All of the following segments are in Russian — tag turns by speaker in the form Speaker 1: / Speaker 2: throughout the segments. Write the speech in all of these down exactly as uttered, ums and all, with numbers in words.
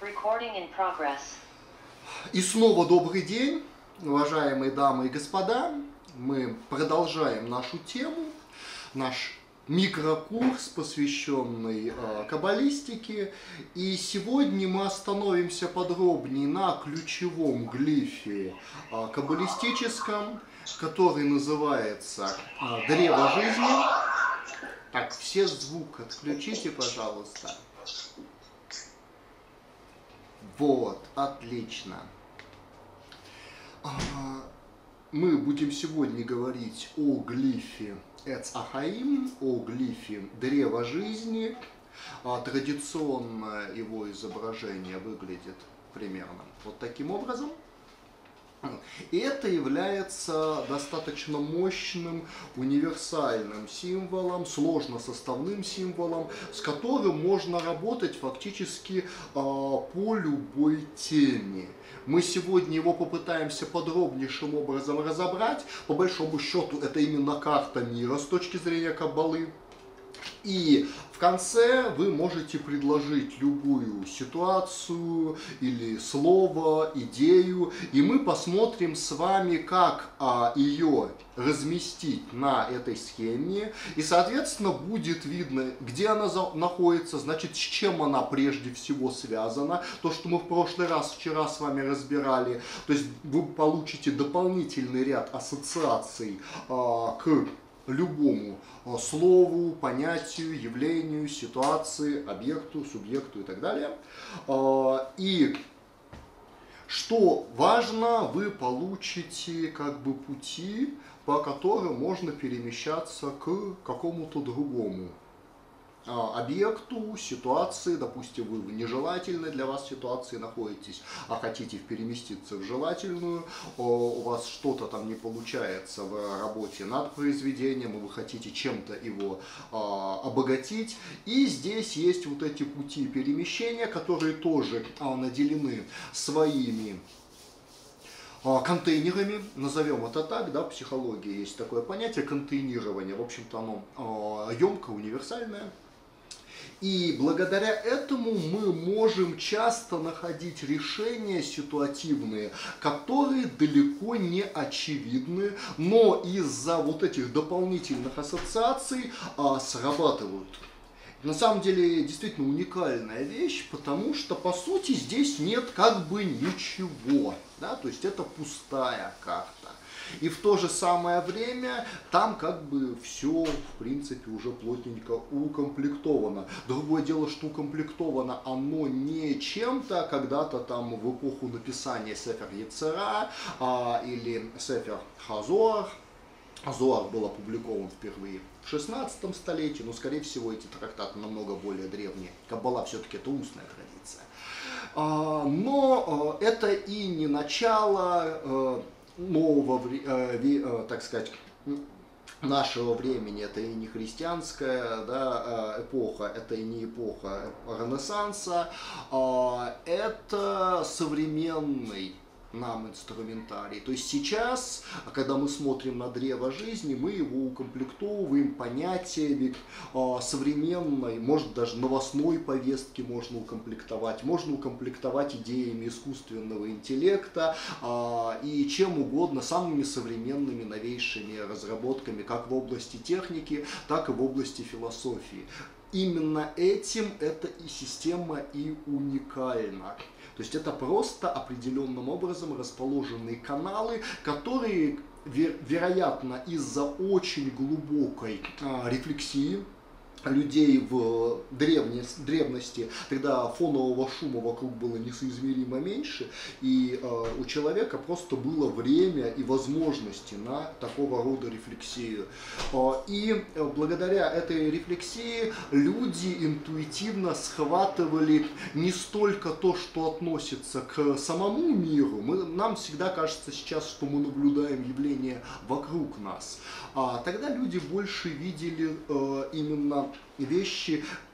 Speaker 1: Recording in progress.
Speaker 2: И снова добрый день, уважаемые дамы и господа. Мы продолжаем нашу тему, наш микрокурс, посвященный э, каббалистике. И сегодня мы остановимся подробнее на ключевом глифе э, каббалистическом, который называется э, «Древо жизни». Так, все звук отключите, пожалуйста. Вот, отлично. Мы будем сегодня говорить о глифе Эц Ахаим, о глифе Древа жизни. Традиционно его изображение выглядит примерно вот таким образом. И это является достаточно мощным, универсальным символом, сложносоставным символом, с которым можно работать фактически э, по любой теме. Мы сегодня его попытаемся подробнейшим образом разобрать. По большому счету это именно карта мира с точки зрения каббалы. И в конце вы можете предложить любую ситуацию или слово, идею, и мы посмотрим с вами, как а, ее разместить на этой схеме, и, соответственно, будет видно, где она за, находится, значит, с чем она прежде всего связана, то, что мы в прошлый раз вчера с вами разбирали, то есть вы получите дополнительный ряд ассоциаций а, к любому слову, понятию, явлению, ситуации, объекту, субъекту и так далее. И что важно, вы получите как бы пути, по которым можно перемещаться к какому-то другому объекту, ситуации. Допустим, вы в нежелательной для вас ситуации находитесь, а хотите переместиться в желательную, у вас что-то там не получается в работе над произведением, и вы хотите чем-то его обогатить. И здесь есть вот эти пути перемещения, которые тоже наделены своими контейнерами, назовем это так, да, в психологии есть такое понятие контейнирования, в общем-то оно емкое, универсальное. И благодаря этому мы можем часто находить решения ситуативные, которые далеко не очевидны, но из-за вот этих дополнительных ассоциаций а, срабатывают. На самом деле действительно уникальная вещь, потому что по сути здесь нет как бы ничего, да, то есть это пустая карта. И в то же самое время там как бы все, в принципе, уже плотненько укомплектовано. Другое дело, что укомплектовано оно не чем-то, когда-то там в эпоху написания Сефер Ецера а, или Сефер Хазоар. Зоар был опубликован впервые в шестнадцатом столетии, но, скорее всего, эти трактаты намного более древние. Каббала все-таки это устная традиция. А, но а, это и не начало а, нового, э, так сказать, нашего времени, это и не христианская, да, эпоха, это и не эпоха Ренессанса, это современный нам инструментарий. То есть сейчас, когда мы смотрим на древо жизни, мы его укомплектовываем понятиями э, современной, может даже новостной повестки можно укомплектовать, можно укомплектовать идеями искусственного интеллекта э, и чем угодно, самыми современными, новейшими разработками, как в области техники, так и в области философии. Именно этим эта и система и уникальна. То есть это просто определенным образом расположенные каналы, которые, веро- вероятно, из-за очень глубокой а, рефлексии людей в древне, древности, когда фонового шума вокруг было несоизмеримо меньше, и э, у человека просто было время и возможности на такого рода рефлексию. Э, и э, благодаря этой рефлексии люди интуитивно схватывали не столько то, что относится к самому миру, мы, нам всегда кажется сейчас, что мы наблюдаем явления вокруг нас, а тогда люди больше видели э, именно вещи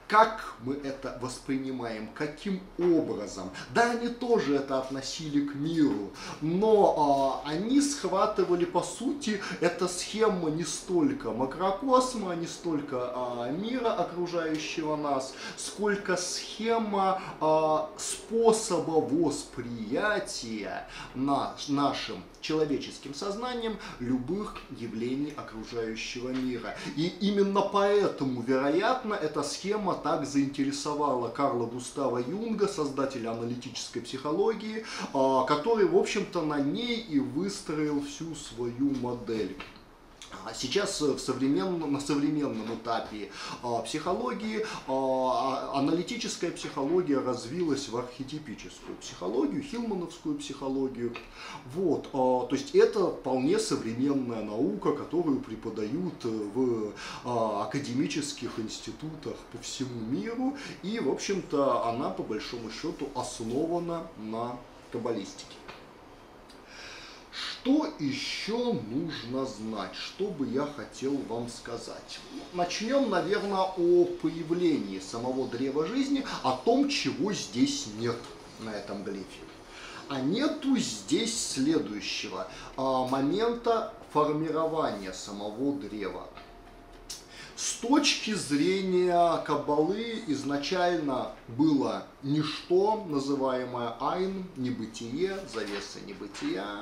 Speaker 2: как мы это воспринимаем, каким образом. Да, они тоже это относили к миру, но а, они схватывали, по сути, эта схема не столько макрокосма, не столько а, мира окружающего нас, сколько схема а, способа восприятия наш, нашим человеческим сознанием любых явлений окружающего мира. И именно поэтому, вероятно, эта схема так заинтересовала Карла Густава Юнга, создателя аналитической психологии, который, в общем-то, на ней и выстроил всю свою модель. Сейчас в современном, на современном этапе а, психологии а, аналитическая психология развилась в архетипическую психологию, хилмановскую психологию. Вот, а, то есть это вполне современная наука, которую преподают в а, академических институтах по всему миру. И, в общем-то, она по большому счету основана на каббалистике. Что еще нужно знать? Что бы я хотел вам сказать? Начнем, наверное, о появлении самого древа жизни, о том, чего здесь нет на этом глифе. А нету здесь следующего а, момента формирования самого древа. С точки зрения каббалы изначально было ничто, называемое айн, небытие, завеса небытия,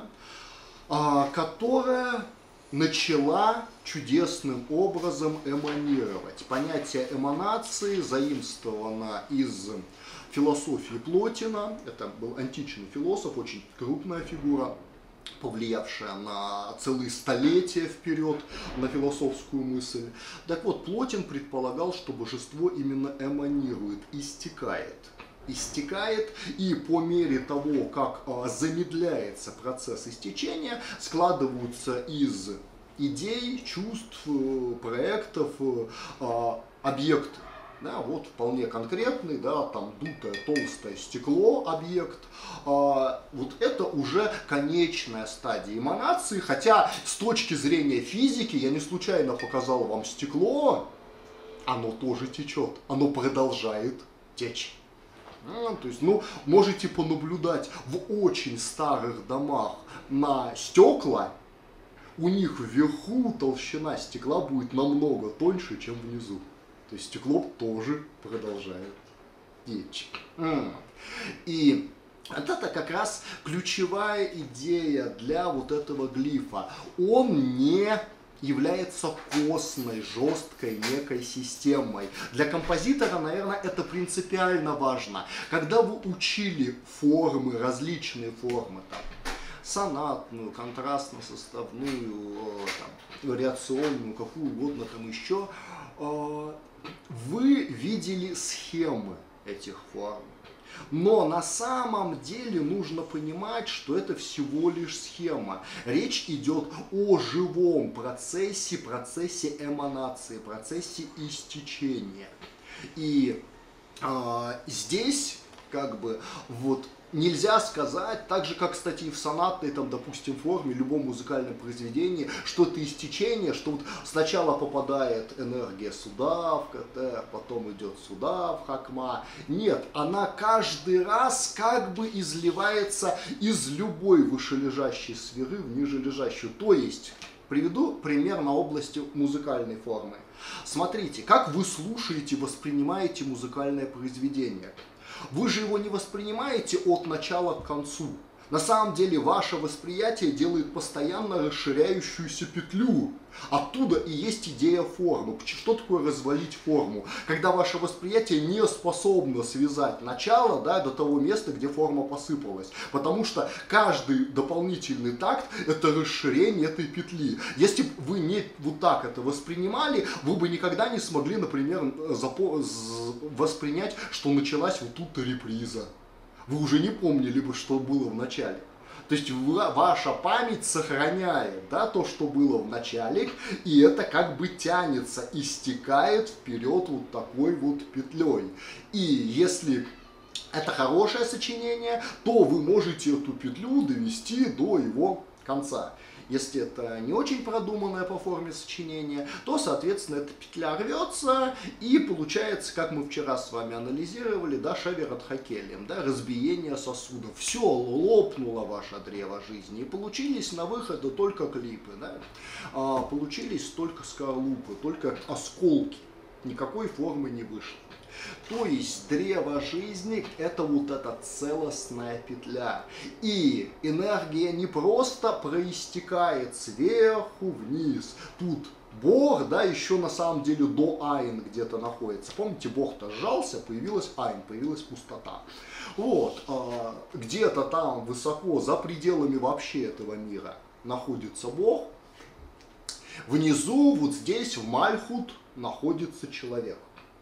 Speaker 2: которая начала чудесным образом эманировать. Понятие эманации заимствовано из философии Плотина. Это был античный философ, очень крупная фигура, повлиявшая на целые столетия вперед на философскую мысль. Так вот, Плотин предполагал, что божество именно эманирует, истекает. истекает, и по мере того, как а, замедляется процесс истечения, складываются из идей, чувств, проектов, а, объекты. Да, вот вполне конкретный, да, там дутое толстое стекло объект. А, вот это уже конечная стадия эманации, хотя с точки зрения физики, я не случайно показал вам стекло, оно тоже течет, оно продолжает течь. А, то есть, ну, можете понаблюдать в очень старых домах на стекла, у них вверху толщина стекла будет намного тоньше, чем внизу. То есть стекло тоже продолжает течь. И это как раз ключевая идея для вот этого глифа. Он не является костной, жесткой некой системой. Для композитора, наверное, это принципиально важно. Когда вы учили формы, различные формы, там, сонатную, контрастно-составную, там, вариационную, какую угодно там еще, вы видели схемы этих форм. Но на самом деле нужно понимать, что это всего лишь схема. Речь идет о живом процессе, процессе эманации, процессе истечения. И э, здесь как бы вот нельзя сказать, так же как, кстати, и в сонатной, там, допустим, форме, любом музыкальном произведении, что это истечение, что вот сначала попадает энергия сюда, в КТ, потом идет сюда, в хакма. Нет, она каждый раз как бы изливается из любой вышележащей сферы в нижележащую. То есть, приведу пример на области музыкальной формы. Смотрите, как вы слушаете, воспринимаете музыкальное произведение. Вы же его не воспринимаете от начала к концу. На самом деле ваше восприятие делает постоянно расширяющуюся петлю. Оттуда и есть идея формы. Что такое развалить форму? Когда ваше восприятие не способно связать начало, да, до того места, где форма посыпалась. Потому что каждый дополнительный такт – это расширение этой петли. Если бы вы не вот так это воспринимали, вы бы никогда не смогли, например, воспринять, что началась вот тут реприза. Вы уже не помнили бы, что было в начале. То есть ваша память сохраняет, да, то, что было в начале, и это как бы тянется, истекает вперед вот такой вот петлей. И если это хорошее сочинение, то вы можете эту петлю довести до его конца. Если это не очень продуманное по форме сочинение, то, соответственно, эта петля рвется, и получается, как мы вчера с вами анализировали, да, шеверот хакелем, да, разбиение сосудов. Все, лопнуло ваше древо жизни, и получились на выходе только клипы, да, а, получились только скорлупы, только осколки, никакой формы не вышло. То есть древо жизни – это вот эта целостная петля. И энергия не просто проистекает сверху вниз. Тут Бог, да, еще на самом деле до Айн где-то находится. Помните, Бог-то сжался, появилась Айн, появилась пустота. Вот, где-то там высоко, за пределами вообще этого мира, находится Бог. Внизу, вот здесь, в Мальхут, находится человек.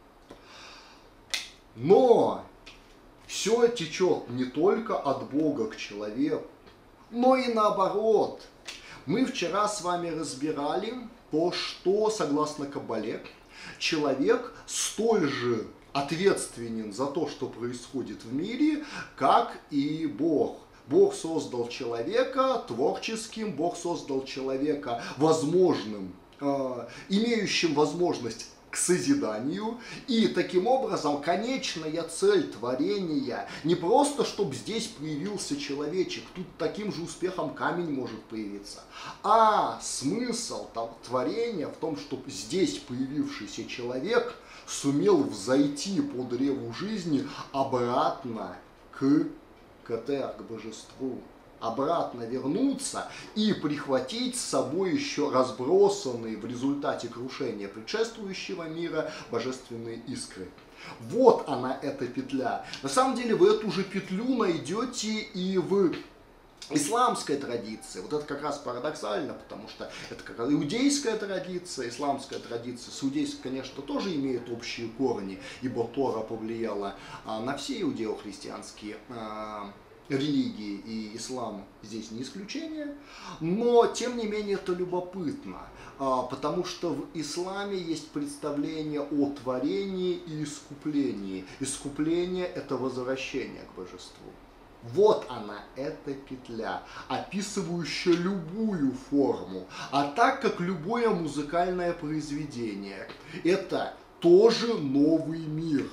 Speaker 2: Но все течет не только от Бога к человеку, но и наоборот. Мы вчера с вами разбирали то, что, согласно Каббале, человек столь же ответственен за то, что происходит в мире, как и Бог. Бог создал человека творческим, Бог создал человека возможным, э, имеющим возможность к созиданию, и таким образом конечная цель творения не просто, чтобы здесь появился человечек, тут таким же успехом камень может появиться, а смысл творения в том, чтобы здесь появившийся человек сумел взойти по древу жизни обратно к Кетер, к божеству, обратно вернуться и прихватить с собой еще разбросанные в результате крушения предшествующего мира божественные искры. Вот она, эта петля. На самом деле вы эту же петлю найдете и в исламской традиции. Вот это как раз парадоксально, потому что это как раз иудейская традиция, исламская традиция. С иудейской, конечно, тоже имеет общие корни, ибо Тора повлияла а, на все иудео-христианские а, религии, и ислам здесь не исключение, но тем не менее это любопытно, потому что в исламе есть представление о творении и искуплении. Искупление – это возвращение к божеству. Вот она, эта петля, описывающая любую форму, а так как любое музыкальное произведение – это тоже новый мир.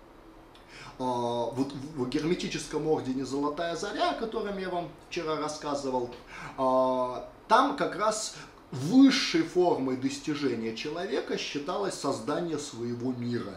Speaker 2: Вот в герметическом ордене «Золотая заря», о котором я вам вчера рассказывал, там как раз высшей формой достижения человека считалось создание своего мира.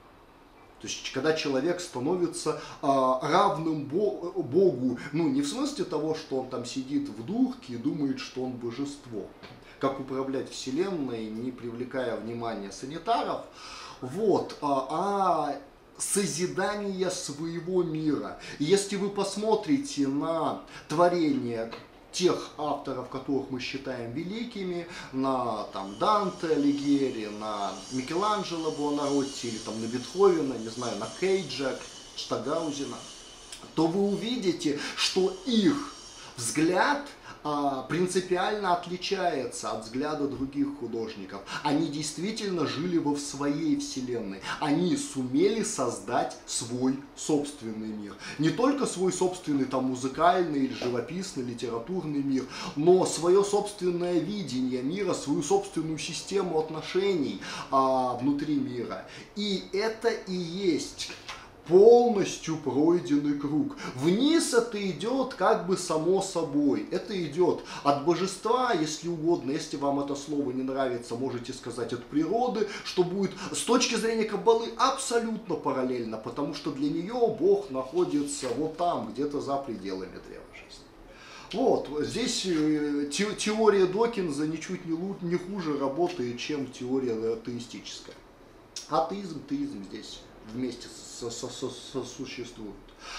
Speaker 2: То есть, когда человек становится равным Богу, ну не в смысле того, что он там сидит в дурке и думает, что он божество, как управлять вселенной, не привлекая внимания санитаров, вот, а созидание своего мира. И если вы посмотрите на творение тех авторов, которых мы считаем великими, на там, Данте Алигьери, на Микеланджело Буонаротти, или там, на Бетховена, не знаю, на Кейджа, Штагаузена, то вы увидите, что их взгляд принципиально отличается от взгляда других художников. Они действительно жили во своей вселенной. Они сумели создать свой собственный мир. Не только свой собственный там музыкальный или живописный, литературный мир, но свое собственное видение мира, свою собственную систему отношений а, внутри мира. И это и есть полностью пройденный круг. Вниз это идет как бы само собой. Это идет от божества, если угодно. Если вам это слово не нравится, можете сказать от природы, что будет с точки зрения Каббалы абсолютно параллельно, потому что для нее Бог находится вот там, где-то за пределами древа жизни. Вот, здесь теория Докинза ничуть не, лучше, не хуже работает, чем теория теистическая. Атеизм, теизм здесь вместе сосуществуют.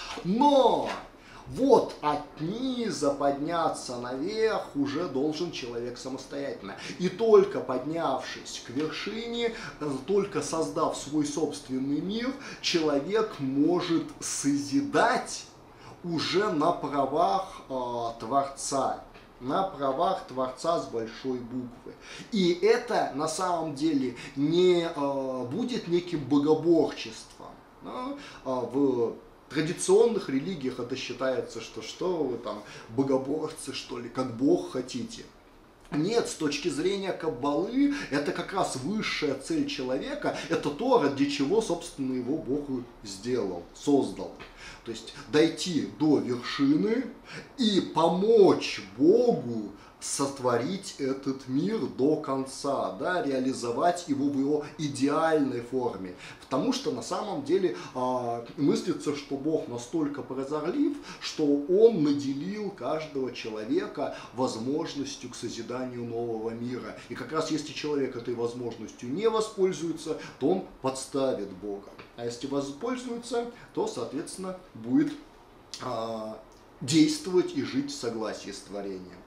Speaker 2: Но вот от низа подняться наверх уже должен человек самостоятельно. И только поднявшись к вершине, только создав свой собственный мир, человек может созидать уже на правах э, Творца. На правах Творца с большой буквы. И это на самом деле не э, будет неким богоборчеством. Да? В традиционных религиях это считается, что что вы там, богоборцы, что ли, как Бог хотите. Нет, с точки зрения Каббалы, это как раз высшая цель человека, это то, ради чего, собственно, его Бог сделал, создал. То есть дойти до вершины и помочь Богу сотворить этот мир до конца, да, реализовать его в его идеальной форме. Потому что на самом деле э, мыслится, что Бог настолько прозорлив, что Он наделил каждого человека возможностью к созиданию нового мира. И как раз если человек этой возможностью не воспользуется, то он подставит Бога. А если воспользуется, то, соответственно, будет э, действовать и жить в согласии с творением.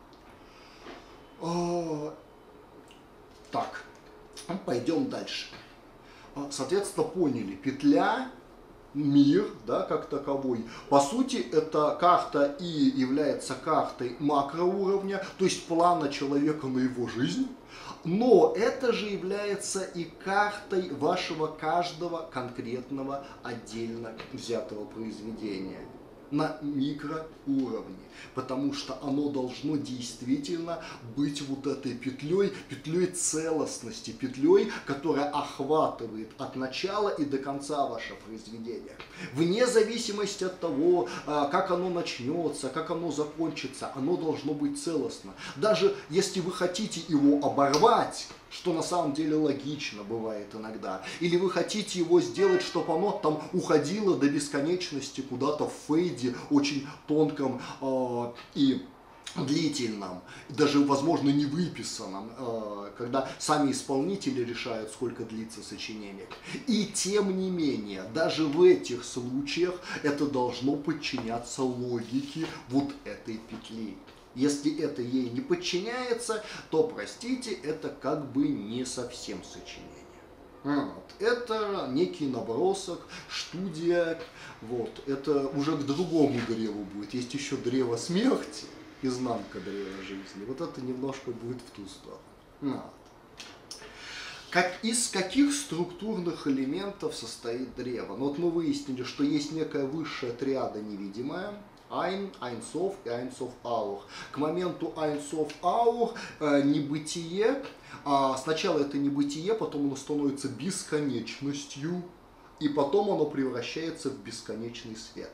Speaker 2: Так, пойдем дальше. Соответственно, поняли, петля, мир, да, как таковой, по сути, это карта и является картой макроуровня, то есть плана человека на его жизнь, но это же является и картой вашего каждого конкретного отдельно взятого произведения на микроуровне, потому что оно должно действительно быть вот этой петлей, петлей целостности, петлей, которая охватывает от начала и до конца ваше произведение. Вне зависимости от того, как оно начнется, как оно закончится, оно должно быть целостно. Даже если вы хотите его оборвать, что на самом деле логично бывает иногда. Или вы хотите его сделать, чтобы оно там уходило до бесконечности куда-то в фейде, очень тонком э, и длительном, даже, возможно, не выписанном, э, когда сами исполнители решают, сколько длится сочинение. И тем не менее, даже в этих случаях это должно подчиняться логике вот этой петли. Если это ей не подчиняется, то, простите, это как бы не совсем сочинение. Вот. Это некий набросок, студия, вот. Это уже к другому древу будет. Есть еще древо смерти, изнанка древа жизни. Вот это немножко будет в ту сторону. Вот. Как, из каких структурных элементов состоит древо? Ну, вот мы выяснили, что есть некая высшая триада невидимая. Айн, Айнсов и Айнсов Аур. К моменту Айнсов Аур э, небытие, э, сначала это небытие, потом оно становится бесконечностью, и потом оно превращается в бесконечный свет.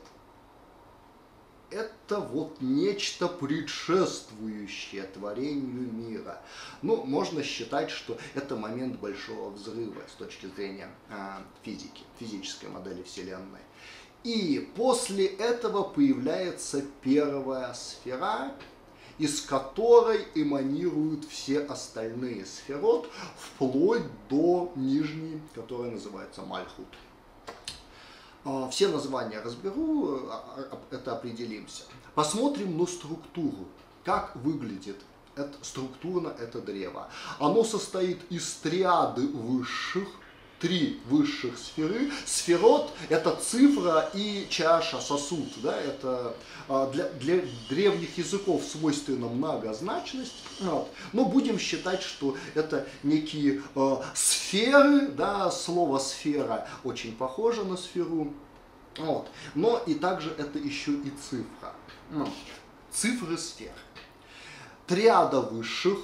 Speaker 2: Это вот нечто предшествующее творению мира. Ну, можно считать, что это момент большого взрыва с точки зрения э, физики, физической модели Вселенной. И после этого появляется первая сфера, из которой эманируют все остальные сферот, вплоть до нижней, которая называется Мальхут. Все названия разберу, это определимся. Посмотрим на структуру, как выглядит это, структурно это древо. Оно состоит из триады высших, три высших сферы. Сферот – это цифра и чаша, сосуд. Да? Это для, для древних языков свойственна многозначность. Вот. Но будем считать, что это некие э, сферы. Да? Слово «сфера» очень похоже на сферу. Вот. Но и также это еще и цифра. Ну, цифры сфер. Триада высших.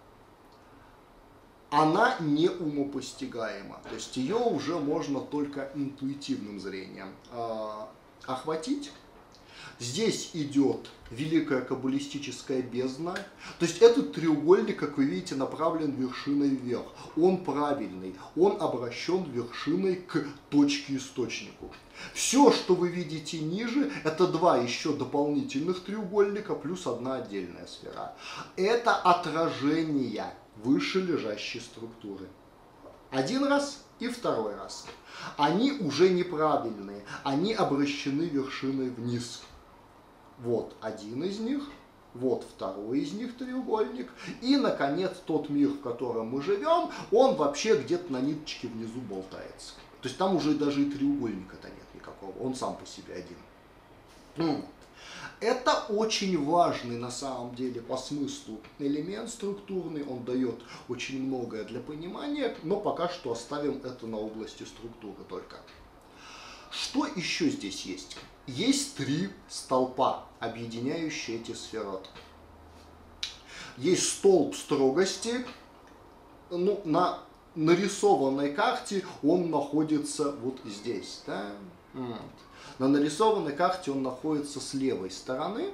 Speaker 2: Она не умопостигаема, то есть ее уже можно только интуитивным зрением э, охватить. Здесь идет великая каббалистическая бездна, то есть этот треугольник, как вы видите, направлен вершиной вверх. Он правильный, он обращен вершиной к точке источнику. Все, что вы видите ниже, это два еще дополнительных треугольника плюс одна отдельная сфера. Это отражение выше лежащей структуры. Один раз и второй раз. Они уже неправильные, они обращены вершиной вниз. Вот один из них, вот второй из них треугольник, и, наконец, тот мир, в котором мы живем, он вообще где-то на ниточке внизу болтается. То есть там уже даже и треугольника-то нет никакого, он сам по себе один. Это очень важный на самом деле по смыслу элемент структурный, он дает очень многое для понимания, но пока что оставим это на области структуры только. Что еще здесь есть? Есть три столпа, объединяющие эти сферот. есть столб строгости, ну, на нарисованной карте он находится вот здесь, да? Вот. На нарисованной карте он находится с левой стороны,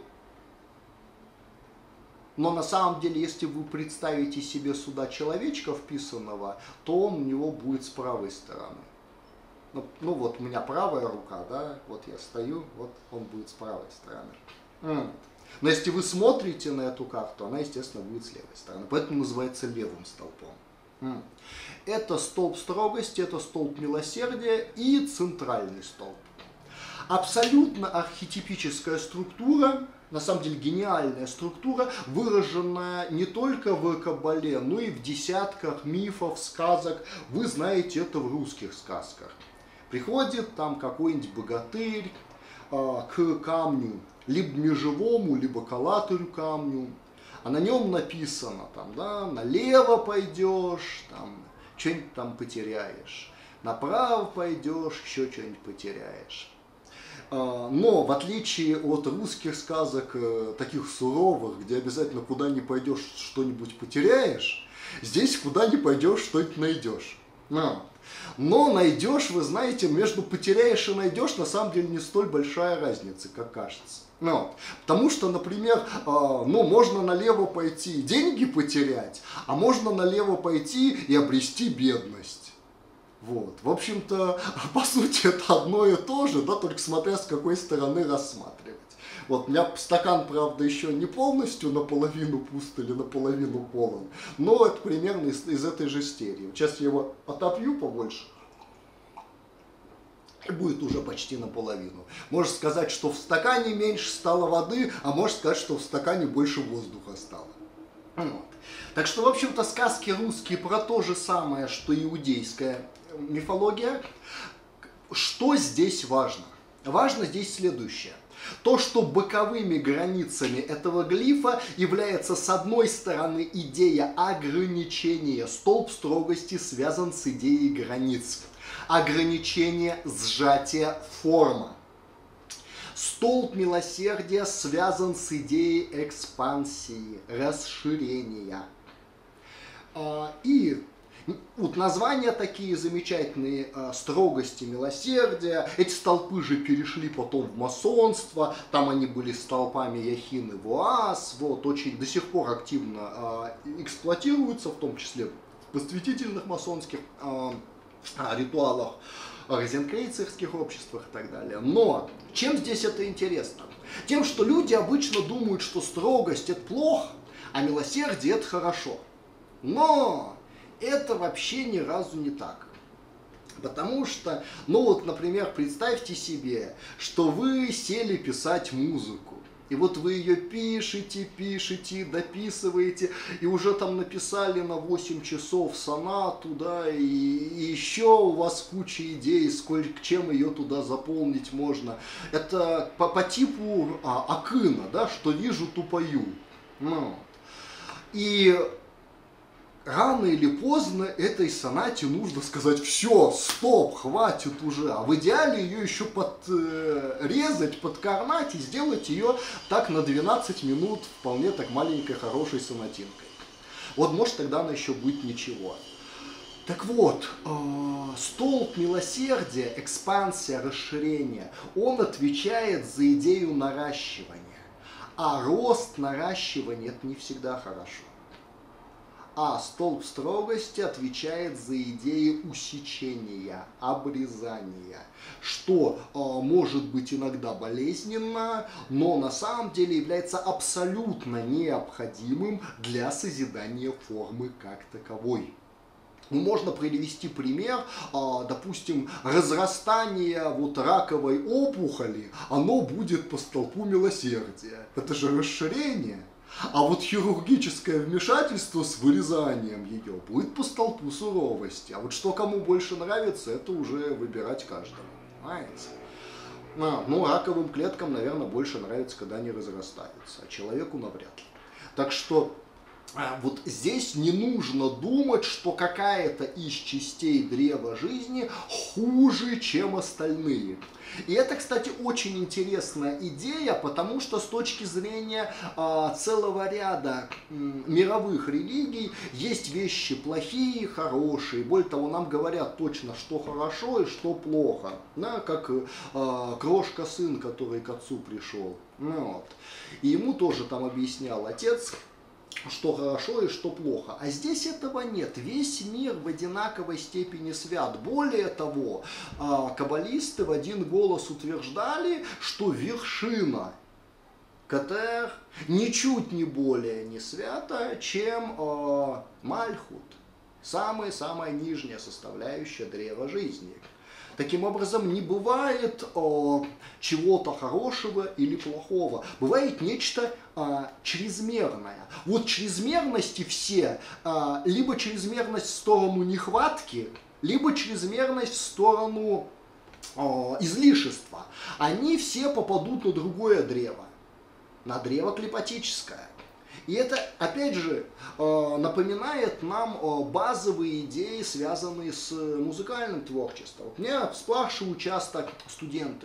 Speaker 2: но на самом деле, если вы представите себе сюда человечка вписанного, то он у него будет с правой стороны. Ну, ну вот у меня правая рука, да, вот я стою, вот он будет с правой стороны. Вот. Но если вы смотрите на эту карту, она, естественно, будет с левой стороны, поэтому называется левым столбом. Это столб строгости, это столб милосердия и центральный столб. Абсолютно архетипическая структура, на самом деле гениальная структура, выраженная не только в Каббале, но и в десятках мифов, сказок. Вы знаете это в русских сказках. Приходит там какой-нибудь богатырь э, к камню, либо межевому, либо колатырю камню, а на нем написано, там, да, налево пойдешь, там, что-нибудь там потеряешь, направо пойдешь, еще что-нибудь потеряешь. Но в отличие от русских сказок, таких суровых, где обязательно куда ни пойдешь, что-нибудь потеряешь, здесь куда ни пойдешь, что-нибудь найдешь. Но найдешь, вы знаете, между потеряешь и найдешь на самом деле не столь большая разница, как кажется. Ну, потому что, например, ну, можно налево пойти и деньги потерять, а можно налево пойти и обрести бедность. Вот. В общем-то, по сути, это одно и то же, да, только смотря с какой стороны рассматривать. Вот, у меня стакан, правда, еще не полностью наполовину пуст или наполовину полон, но это примерно из, из этой же серии. Сейчас я его отопью побольше, и будет уже почти наполовину. Можно сказать, что в стакане меньше стало воды, а можно сказать, что в стакане больше воздуха стало. Вот. Так что, в общем-то, сказки русские про то же самое, что иудейская мифология. Что здесь важно? Важно здесь следующее. То, что боковыми границами этого глифа является, с одной стороны, идея ограничения. Столб строгости связан с идеей границ. Ограничение, сжатие, форма. Столб милосердия связан с идеей экспансии, расширения. И вот названия такие замечательные: строгости, милосердия. Эти столпы же перешли потом в масонство, там они были столпами Яхин и Воас, вот, очень до сих пор активно эксплуатируются, в том числе в просветительных масонских ритуалах, розенкрейцерских обществах и так далее. Но чем здесь это интересно? Тем, что люди обычно думают, что строгость это плохо, а милосердие это хорошо. Но это вообще ни разу не так. Потому что, ну вот, например, представьте себе, что вы сели писать музыку. И вот вы ее пишете, пишете, дописываете, и уже там написали на восемь часов сонату, да, и, и еще у вас куча идей, сколько, чем ее туда заполнить можно. Это по, по типу а, Акына, да, что вижу, то пою. Ну. И рано или поздно этой сонате нужно сказать: все, стоп, хватит уже. А в идеале ее еще подрезать, подкорнать и сделать ее так на двенадцать минут вполне так маленькой хорошей сонатинкой. Вот может тогда она еще будет ничего. Так вот, столб милосердия, экспансия, расширение, он отвечает за идею наращивания. А рост, наращивание это не всегда хорошо. А столб строгости отвечает за идеи усечения, обрезания, что э, может быть иногда болезненно, но на самом деле является абсолютно необходимым для созидания формы как таковой. Можно привести пример, допустим, разрастание вот раковой опухоли, оно будет по столбу милосердия. Это же расширение. А вот хирургическое вмешательство с вырезанием ее будет по столбу суровости. А вот что кому больше нравится, это уже выбирать каждому. Понимаете? А, ну, раковым клеткам, наверное, больше нравится, когда они разрастаются, а человеку навряд ли. Так что а, вот здесь не нужно думать, что какая-то из частей древа жизни хуже, чем остальные. И это, кстати, очень интересная идея, потому что с точки зрения а, целого ряда м, мировых религий есть вещи плохие и хорошие. Более того, нам говорят точно, что хорошо и что плохо. Да, как а, крошка сын, который к отцу пришел. Ну, вот. И ему тоже там объяснял отец, что хорошо и что плохо. А здесь этого нет. Весь мир в одинаковой степени свят. Более того, каббалисты в один голос утверждали, что вершина Кетер ничуть не более не свята, чем Мальхут. Самая-самая нижняя составляющая древа жизни. Таким образом, не бывает о, чего-то хорошего или плохого. Бывает нечто а, чрезмерное. Вот чрезмерности все, а, либо чрезмерность в сторону нехватки, либо чрезмерность в сторону а, излишества. Они все попадут на другое древо, на древо клипатическое. И это, опять же, напоминает нам базовые идеи, связанные с музыкальным творчеством. Меня спрашивают часто студенты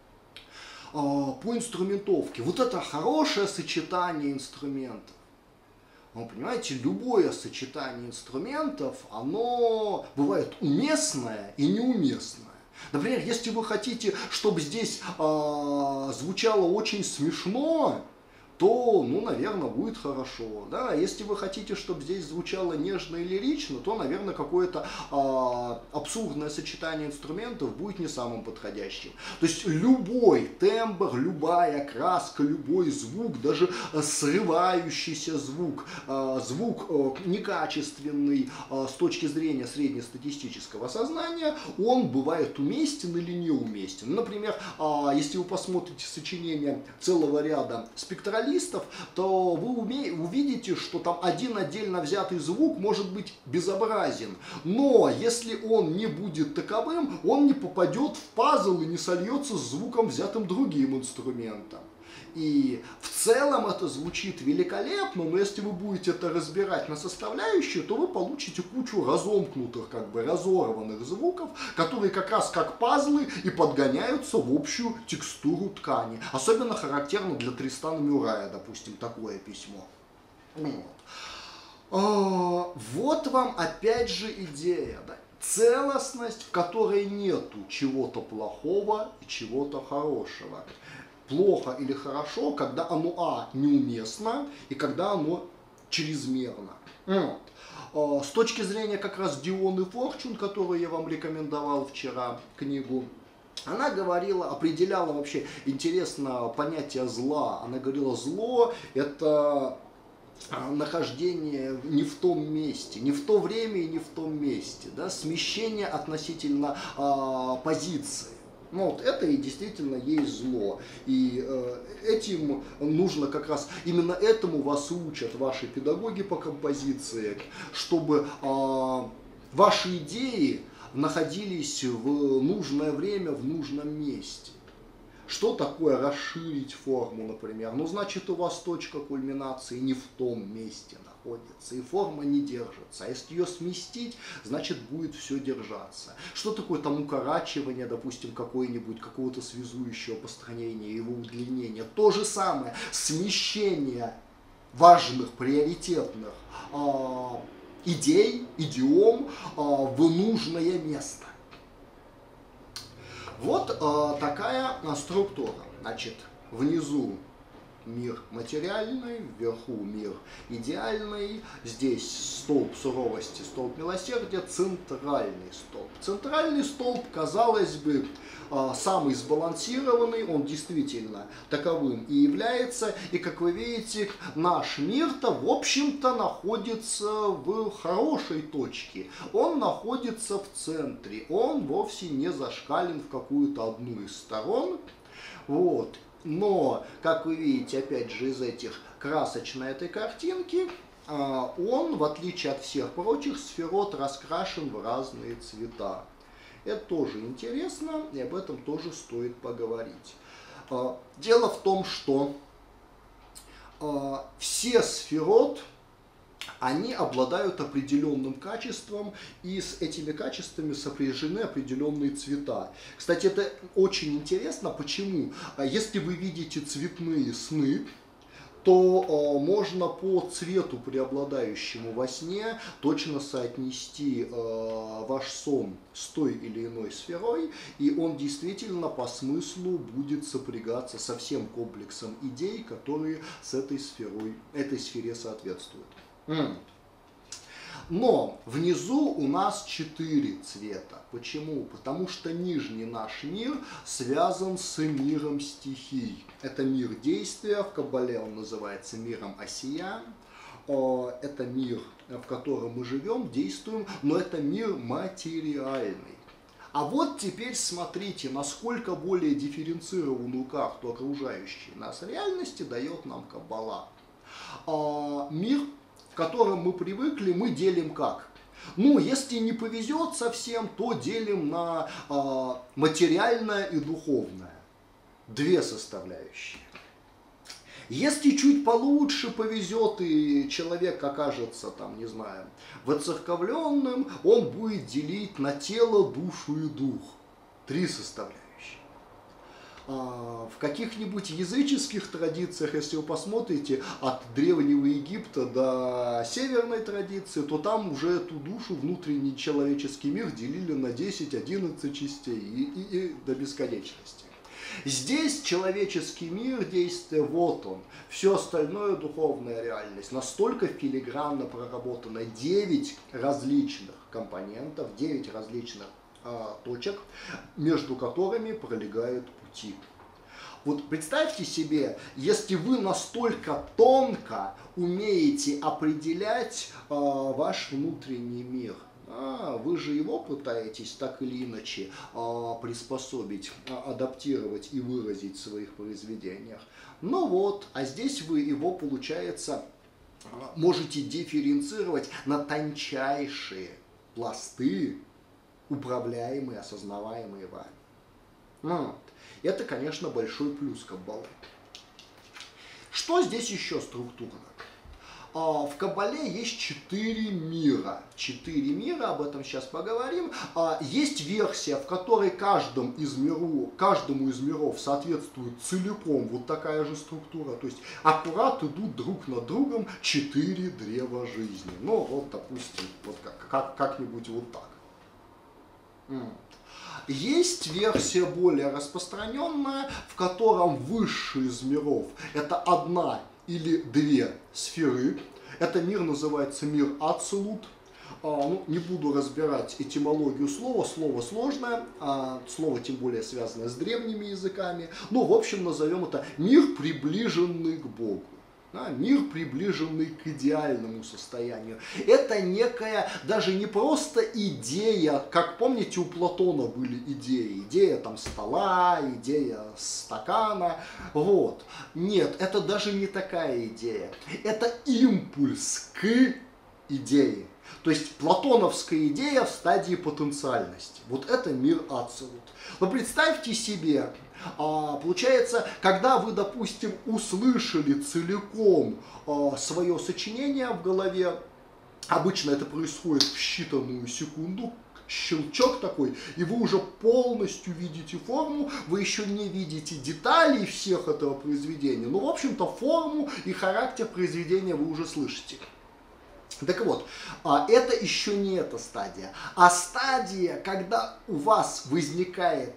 Speaker 2: по инструментовке. Вот это хорошее сочетание инструментов. Вы понимаете, любое сочетание инструментов, оно бывает уместное и неуместное. Например, если вы хотите, чтобы здесь звучало очень смешно, то, ну, наверное, будет хорошо. Да? Если вы хотите, чтобы здесь звучало нежно и лирично, то, наверное, какое-то а, абсурдное сочетание инструментов будет не самым подходящим. То есть любой тембр, любая краска, любой звук, даже срывающийся звук, а, звук а, некачественный а, с точки зрения среднестатистического сознания, он бывает уместен или неуместен. Например, а, если вы посмотрите сочинение целого ряда спектралистов, то вы увидите, что там один отдельно взятый звук может быть безобразен. Но если он не будет таковым, он не попадет в пазл и не сольется с звуком, взятым другим инструментом. И в целом это звучит великолепно, но если вы будете это разбирать на составляющие, то вы получите кучу разомкнутых, как бы разорванных звуков, которые как раз как пазлы и подгоняются в общую текстуру ткани. Особенно характерно для Тристана Мюррея, допустим, такое письмо. Вот, вот вам опять же идея, да? Целостность, в которой нету чего-то плохого и чего-то хорошего. Плохо или хорошо, когда оно, а, неуместно, и когда оно чрезмерно. Вот. С точки зрения как раз Дионы Форчун, которую я вам рекомендовал вчера, книгу, она говорила, определяла вообще интересно понятие зла. Она говорила, зло – это нахождение не в том месте, не в то время и не в том месте, да? Смещение относительно а, позиции. Ну, вот это и действительно есть зло. И э, этим нужно как раз, именно этому вас учат ваши педагоги по композиции, чтобы э, ваши идеи находились в нужное время, в нужном месте. Что такое расширить форму, например? Ну, значит, у вас точка кульминации не в том месте находится, и форма не держится. А если ее сместить, значит, будет все держаться. Что такое там укорачивание, допустим, какое-нибудь, какого-то связующего построения, его удлинения? То же самое, смещение важных, приоритетных э, идей, идиом э, в нужное место. Вот э, такая э, структура. Значит, внизу мир материальный, вверху мир идеальный, здесь столб суровости, столб милосердия, центральный столб. Центральный столб, казалось бы, э, самый сбалансированный, он действительно таковым и является. И, как вы видите, наш мир-то, в общем-то, находится в хорошей точке. Он находится в центре, он вовсе не зашкален в какую-то одну из сторон. Вот. Но, как вы видите, опять же, из этих красочной этой картинки, он, в отличие от всех прочих сферот, раскрашен в разные цвета. Это тоже интересно, и об этом тоже стоит поговорить. Дело в том, что все сферот они обладают определенным качеством, и с этими качествами сопряжены определенные цвета. Кстати, это очень интересно. Почему? Если вы видите цветные сны, то э, можно по цвету, преобладающему во сне, точно соотнести э, ваш сон с той или иной сферой, и он действительно по смыслу будет сопрягаться со всем комплексом идей, которые с этой сферой, этой сфере соответствуют. Mm. Но внизу у нас четыре цвета. Почему? Потому что нижний наш мир связан с миром стихий. Это мир действия, в Каббале он называется миром Осия. Это мир, в котором мы живем, действуем, но это мир материальный. А вот теперь смотрите, насколько более дифференцированную карту окружающей нас реальности дает нам Каббала. Мир, в котором мы привыкли, мы делим как? Ну, если не повезет совсем, то делим на э, материальное и духовное. Две составляющие. Если чуть получше повезет и человек окажется, там, не знаю, воцерковленным, он будет делить на тело, душу и дух. Три составляющие. В каких-нибудь языческих традициях, если вы посмотрите, от Древнего Египта до северной традиции, то там уже эту душу, внутренний человеческий мир делили на десять-одиннадцать частей и, и, и до бесконечности. Здесь человеческий мир, действие, вот он. Все остальное духовная реальность настолько филигранно проработана. девять различных компонентов, девять различных а, точек, между которыми пролегают пути. Вот представьте себе, если вы настолько тонко умеете определять а, ваш внутренний мир, а, вы же его пытаетесь так или иначе а, приспособить, а, адаптировать и выразить в своих произведениях. Ну вот, а здесь вы его, получается, можете дифференцировать на тончайшие пласты, управляемые, осознаваемые вами. Вот. Это, конечно, большой плюс Каббалы. Что здесь еще структурно? В Каббале есть четыре мира. Четыре мира, об этом сейчас поговорим. Есть версия, в которой каждому из, миру, каждому из миров соответствует целиком вот такая же структура. То есть аккурат идут друг над другом четыре древа жизни. Ну, вот, допустим, вот как, как, как-нибудь вот так. Есть версия более распространенная, в котором высший из миров – это одна или две сферы. Это мир называется мир Ацелут. А, ну, не буду разбирать этимологию слова, слово сложное, а, слово тем более связанное с древними языками. Ну, в общем, назовем это мир, приближенный к Богу. Да, мир, приближенный к идеальному состоянию. Это некая, даже не просто идея, как помните, у Платона были идеи. Идея там стола, идея стакана. Вот. Нет, это даже не такая идея. Это импульс к идее. То есть платоновская идея в стадии потенциальности. Вот это мир Ацелут. Но представьте себе, получается, когда вы, допустим, услышали целиком свое сочинение в голове, обычно это происходит в считанную секунду, щелчок такой, и вы уже полностью видите форму, вы еще не видите деталей всех этого произведения, но, в общем-то, форму и характер произведения вы уже слышите. Так вот, это еще не эта стадия, а стадия, когда у вас возникает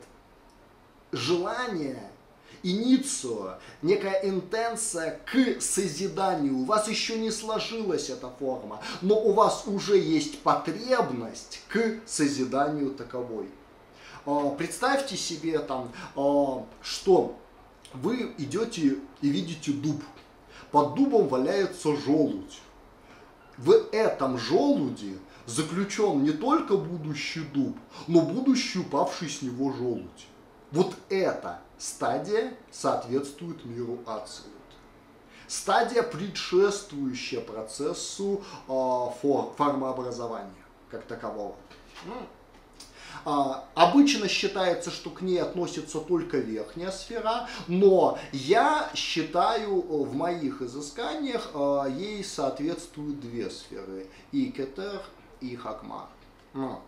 Speaker 2: желание, иницио, некая интенция к созиданию. У вас еще не сложилась эта форма, но у вас уже есть потребность к созиданию таковой. Представьте себе, там, что вы идете и видите дуб. Под дубом валяется желудь. В этом желуде заключен не только будущий дуб, но будущий упавший с него желудь. Вот эта стадия соответствует миру Ацелут. Стадия, предшествующая процессу э, формообразования как такового. А, обычно считается, что к ней относится только верхняя сфера, но я считаю, в моих изысканиях а, ей соответствуют две сферы, и Кетер, и Хакмар. Вот.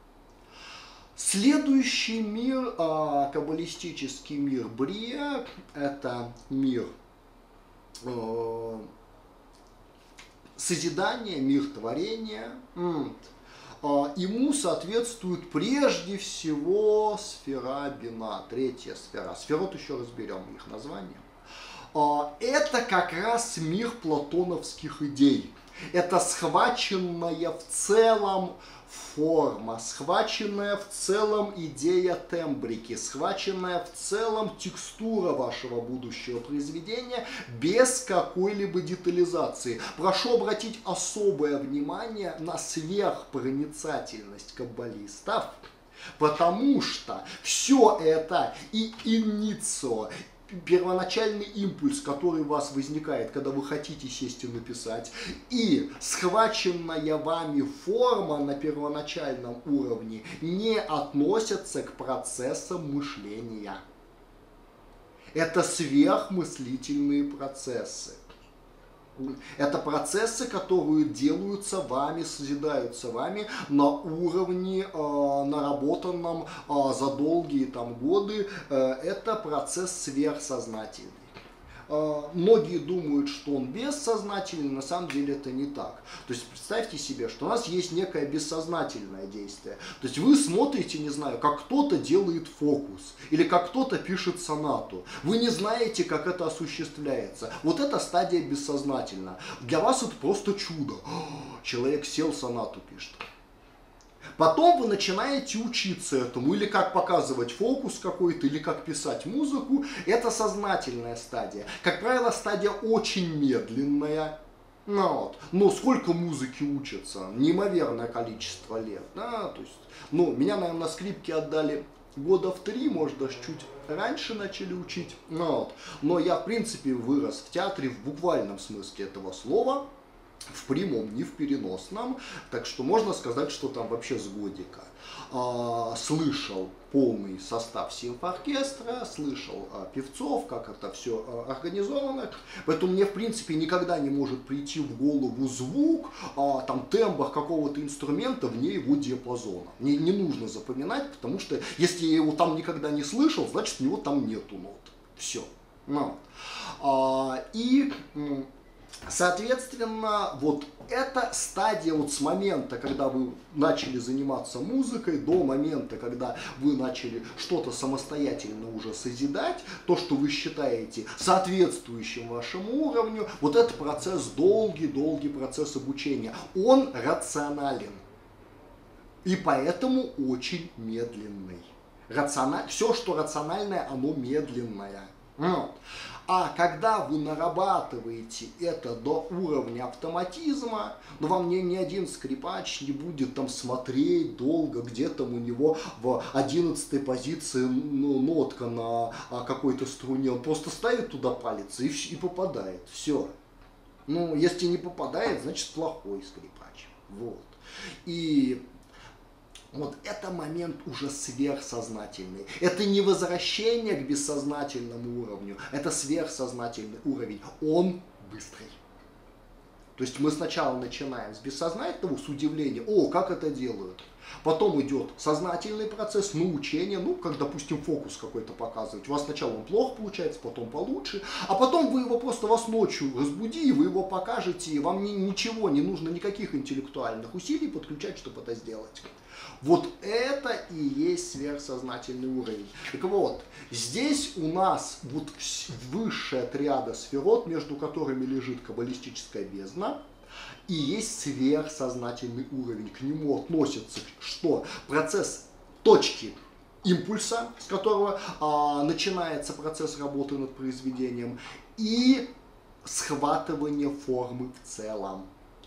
Speaker 2: Следующий мир, а, каббалистический мир Брия, это мир а, созидания, мир творения. Ему соответствует прежде всего сфера Бина, третья сфера. Сферот еще разберем их название. Это как раз мир платоновских идей. Это схваченная в целом форма, схваченная в целом идея тембрики, схваченная в целом текстура вашего будущего произведения без какой-либо детализации. Прошу обратить особое внимание на сверхпроницательность каббалистов, потому что все это и иницио, первоначальный импульс, который у вас возникает, когда вы хотите сесть и написать, и схваченная вами форма на первоначальном уровне не относятся к процессам мышления. Это сверхмыслительные процессы. Это процессы, которые делаются вами, созидаются вами на уровне, э, наработанном э, за долгие там, годы. Э, это процесс сверхсознательный. Э, многие думают, что он бессознательный, на самом деле это не так. То есть представьте себе, что у нас есть некое бессознательное действие. То есть вы смотрите, не знаю, как кто-то делает фокус, или как кто-то пишет сонату. Вы не знаете, как это осуществляется. Вот эта стадия бессознательна. Для вас это просто чудо. Человек сел, сонату пишет. Потом вы начинаете учиться этому, или как показывать фокус какой-то, или как писать музыку. Это сознательная стадия. Как правило, стадия очень медленная. Ну, вот. Но сколько музыки учатся? Неимоверное количество лет. Да? То есть, ну, меня, наверное, на скрипке отдали года в три, может, даже чуть раньше начали учить. Ну, вот. Но я, в принципе, вырос в театре в буквальном смысле этого слова. В прямом, не в переносном, так что можно сказать, что там вообще с годика. А, слышал полный состав симфоркестра, слышал а, певцов, как это все а, организовано, поэтому мне в принципе никогда не может прийти в голову звук, а, там тембр какого-то инструмента вне его диапазона. Мне не нужно запоминать, потому что если я его там никогда не слышал, значит у него там нету нот. Все. Ну. А, и... Соответственно, вот эта стадия вот с момента, когда вы начали заниматься музыкой, до момента, когда вы начали что-то самостоятельно уже созидать, то, что вы считаете соответствующим вашему уровню, вот это процесс, долгий-долгий процесс обучения. Он рационален. И поэтому очень медленный. Рациональ... Все, что рациональное, оно медленное. Вот. А когда вы нарабатываете это до уровня автоматизма, ну вам ни, ни один скрипач не будет там смотреть долго, где там у него в одиннадцатой позиции ну, нотка на а, какой-то струне. Он просто ставит туда палец и, и попадает. Все. Ну, если не попадает, значит плохой скрипач. Вот. И... Вот это момент уже сверхсознательный. Это не возвращение к бессознательному уровню, это сверхсознательный уровень. Он быстрый. То есть мы сначала начинаем с бессознательного, с удивления, о, как это делают. Потом идет сознательный процесс, научение, ну, как, допустим, фокус какой-то показывать. У вас сначала он плохо получается, потом получше, а потом вы его просто вас ночью разбуди, и вы его покажете, и вам ни, ничего не нужно, никаких интеллектуальных усилий подключать, чтобы это сделать. Вот это и есть сверхсознательный уровень. Так вот, здесь у нас вот высшая триада сферот, между которыми лежит каббалистическая бездна, и есть сверхсознательный уровень. К нему относится что? Процесс точки импульса, с которого а, начинается процесс работы над произведением, и схватывание формы в целом.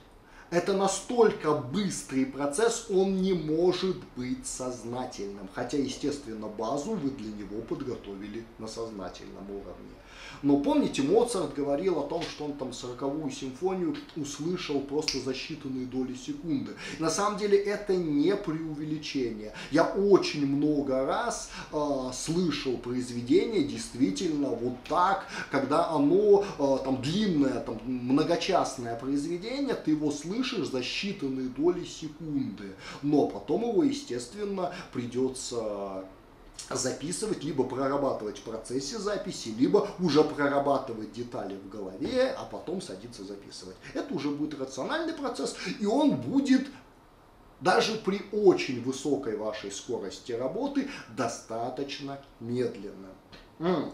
Speaker 2: Это настолько быстрый процесс, он не может быть сознательным. Хотя, естественно, базу вы для него подготовили на сознательном уровне. Но помните, Моцарт говорил о том, что он там сороковую симфонию услышал просто за считанные доли секунды. На самом деле это не преувеличение. Я очень много раз э, слышал произведение действительно вот так, когда оно э, там длинное, там, многочастное произведение, ты его слышишь за считанные доли секунды. Но потом его, естественно, придется записывать, либо прорабатывать в процессе записи, либо уже прорабатывать детали в голове, а потом садиться записывать. Это уже будет рациональный процесс, и он будет даже при очень высокой вашей скорости работы достаточно медленным. М.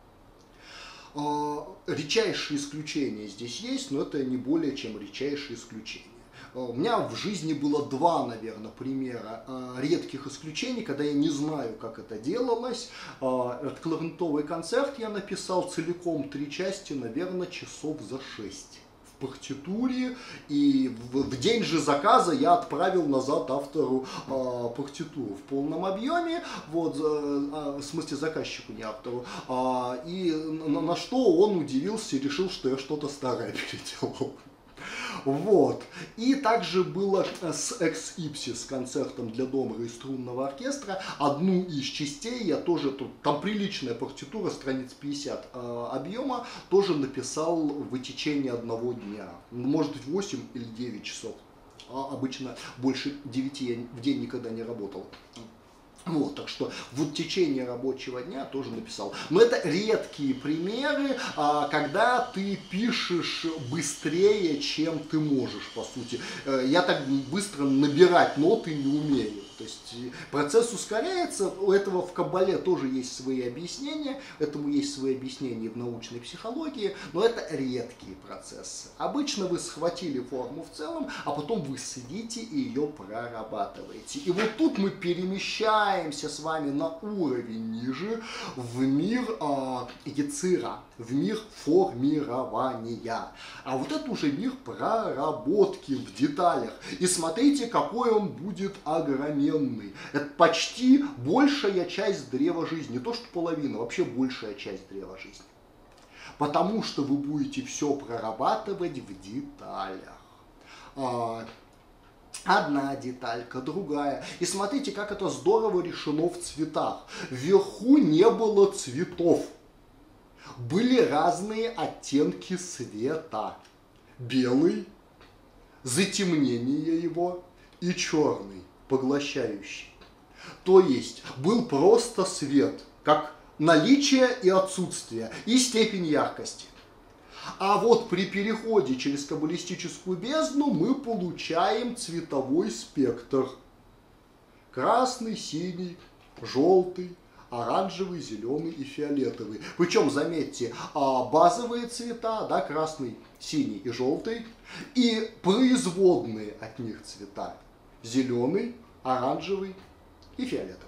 Speaker 2: Редчайшие исключения здесь есть, но это не более чем редчайшие исключения. У меня в жизни было два, наверное, примера редких исключений, когда я не знаю, как это делалось. Этот кларнетовый концерт я написал целиком, три части, наверное, часов за шесть в партитуре. И в, в день же заказа я отправил назад автору э, партитуру в полном объеме, вот, э, в смысле заказчику, не автору. Э, и на, на что он удивился и решил, что я что-то старое переделал. Вот. И также было с Экс Ипсис концертом для домра и струнного оркестра. Одну из частей я тоже, тут, там приличная партитура, страниц пятьдесят э, объема, тоже написал в течение одного дня. Может быть восемь или девять часов. А обычно больше девяти я в день никогда не работал. Вот, так что в течение рабочего дня тоже написал. Но это редкие примеры, когда ты пишешь быстрее, чем ты можешь, по сути. Я так быстро набирать ноты не умею. То есть процесс ускоряется, у этого в Каббале тоже есть свои объяснения, этому есть свои объяснения в научной психологии, но это редкие процессы. Обычно вы схватили форму в целом, а потом вы сидите и ее прорабатываете. И вот тут мы перемещаемся с вами на уровень ниже, в мир э, яцира, в мир формирования. А вот это уже мир проработки в деталях. И смотрите, какой он будет огроменный. Это почти большая часть древа жизни. Не то, что половина, вообще большая часть древа жизни. Потому что вы будете все прорабатывать в деталях. Одна деталька, другая. И смотрите, как это здорово решено в цветах. Вверху не было цветов. Были разные оттенки света. Белый, затемнение его и черный, поглощающий. То есть был просто свет, как наличие и отсутствие, и степень яркости. А вот при переходе через каббалистическую бездну мы получаем цветовой спектр. Красный, синий, желтый, оранжевый, зеленый и фиолетовый. Причем, заметьте, базовые цвета, да, красный, синий и желтый, и производные от них цвета. Зеленый, оранжевый и фиолетовый.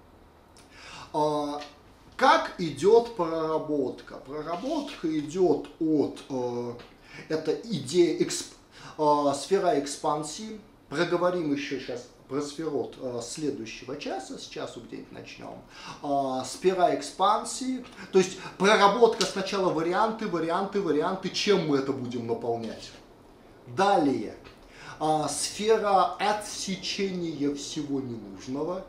Speaker 2: Как идет проработка? Проработка идет от, это идея, эксп, сфера экспансии. Проговорим еще сейчас про сферот следующего часа, с часу где-нибудь начнем. Сфера экспансии, то есть проработка сначала варианты, варианты, варианты, чем мы это будем наполнять. Далее. А, сфера отсечения всего ненужного.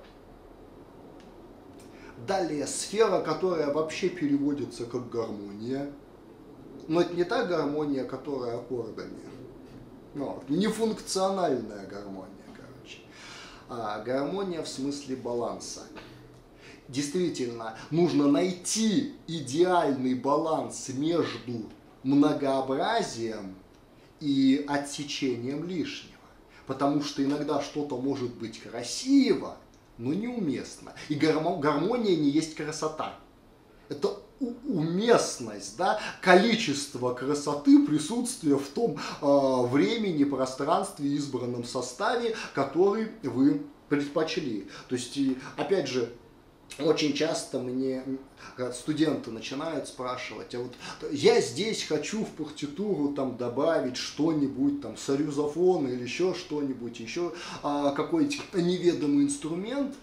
Speaker 2: Далее сфера, которая вообще переводится как гармония. Но это не та гармония, которая аккордами. Ну, нефункциональная гармония, короче. А гармония в смысле баланса. Действительно, нужно найти идеальный баланс между многообразием и отсечением лишнего. Потому что иногда что-то может быть красиво, но неуместно. И гармония не есть красота. Это уместность, да, количество красоты, присутствие в том э, времени, пространстве, избранном составе, который вы предпочли. То есть, и, опять же, очень часто мне студенты начинают спрашивать, а вот я здесь хочу в партитуру там добавить что-нибудь, там сарюзофон или еще что-нибудь, еще а, какой-нибудь неведомый инструмент,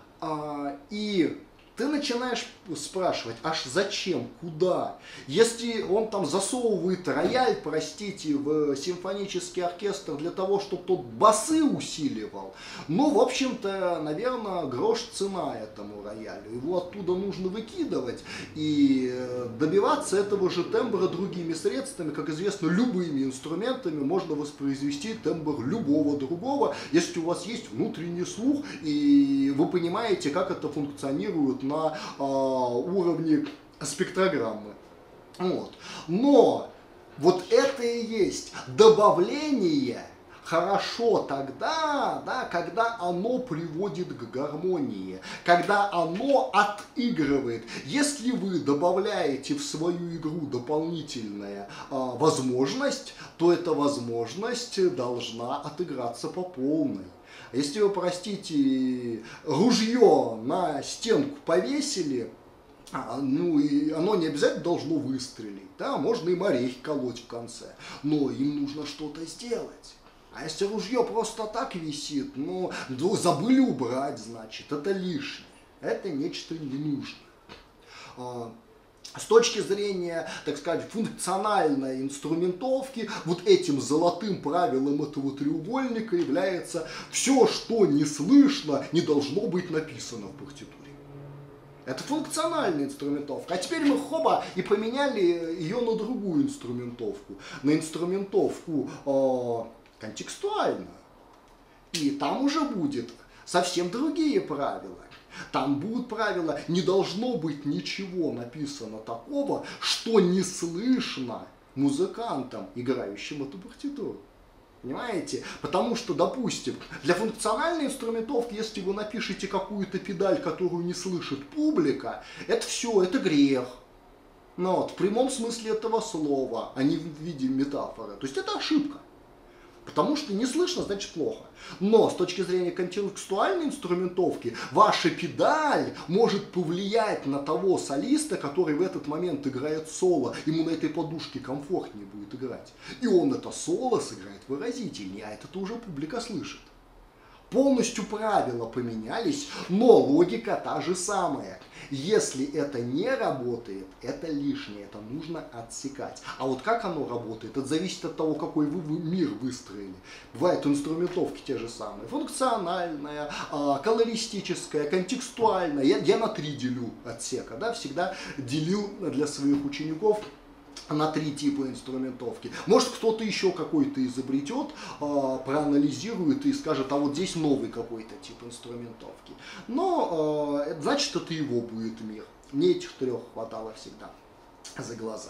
Speaker 2: а, и ты начинаешь спрашивать, аж зачем, куда? Если он там засовывает рояль, простите, в симфонический оркестр для того, чтобы тот басы усиливал, ну, в общем-то, наверное, грош цена этому роялю. Его оттуда нужно выкидывать и добиваться этого же тембра другими средствами. Как известно, любыми инструментами можно воспроизвести тембр любого другого, если у вас есть внутренний слух и вы понимаете, как это функционирует на э, уровне спектрограммы. Вот. Но вот это и есть добавление хорошо тогда, да, когда оно приводит к гармонии, когда оно отыгрывает. Если вы добавляете в свою игру дополнительную э, возможность, то эта возможность должна отыграться по полной. Если вы, простите, ружье на стенку повесили, ну и оно не обязательно должно выстрелить, да, можно им орехи колоть в конце, но им нужно что-то сделать. А если ружье просто так висит, ну, забыли убрать, значит, это лишнее, это нечто ненужное. С точки зрения, так сказать, функциональной инструментовки, вот этим золотым правилом этого треугольника является: все, что не слышно, не должно быть написано в партитуре. Это функциональная инструментовка. А теперь мы хоба и поменяли ее на другую инструментовку. На инструментовку э, контекстуальную. И там уже будет совсем другие правила. Там будут правила: не должно быть ничего написано такого, что не слышно музыкантам, играющим эту партитуру. Понимаете? Потому что, допустим, для функциональной инструментовки, если вы напишете какую-то педаль, которую не слышит публика, это все, это грех. Ну, вот, в прямом смысле этого слова, а не в виде метафоры. То есть это ошибка. Потому что не слышно, значит плохо. Но с точки зрения контекстуальной инструментовки, ваша педаль может повлиять на того солиста, который в этот момент играет соло. Ему на этой подушке комфортнее будет играть. И он это соло сыграет выразительнее, а это уже публика слышит. Полностью правила поменялись, но логика та же самая. Если это не работает, это лишнее, это нужно отсекать. А вот как оно работает, это зависит от того, какой вы мир выстроили. Бывают инструментовки те же самые: функциональная, колористическая, контекстуальная. Я, я на три делю отсека, да, всегда делил для своих учеников на три типа инструментовки. Может, кто-то еще какой-то изобретет, проанализирует и скажет: а вот здесь новый какой-то тип инструментовки. Но значит, это его будет мир. Мне этих трех хватало всегда за глаза.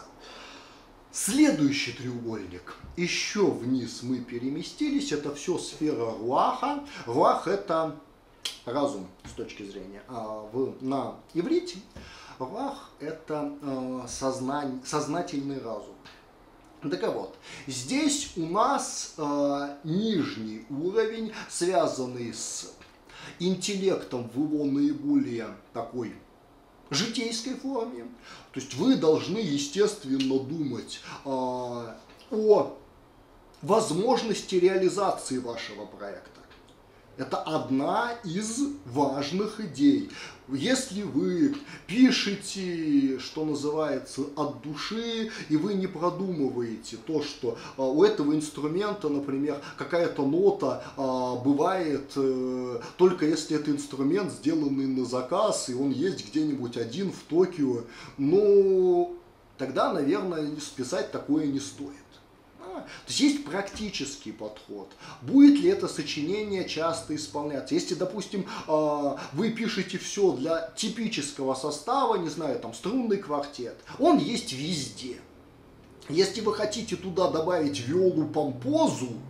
Speaker 2: Следующий треугольник. Еще вниз мы переместились. Это все сфера руаха. Руах — это разум с точки зрения а, в, на иврите. Руах — это э, сознань, сознательный разум. Так вот, здесь у нас э, нижний уровень, связанный с интеллектом в его наиболее такой житейской форме. То есть вы должны, естественно, думать э, о возможности реализации вашего проекта. Это одна из важных идей. Если вы пишете, что называется, от души, и вы не продумываете то, что а, у этого инструмента, например, какая-то нота а, бывает а, только если это инструмент, сделанный на заказ, и он есть где-нибудь один в Токио, ну, тогда, наверное, списать такое не стоит. То есть есть практический подход. Будет ли это сочинение часто исполняться? Если, допустим, вы пишете все для типического состава, не знаю, там струнный квартет, он есть везде. Если вы хотите туда добавить виолу помпозу,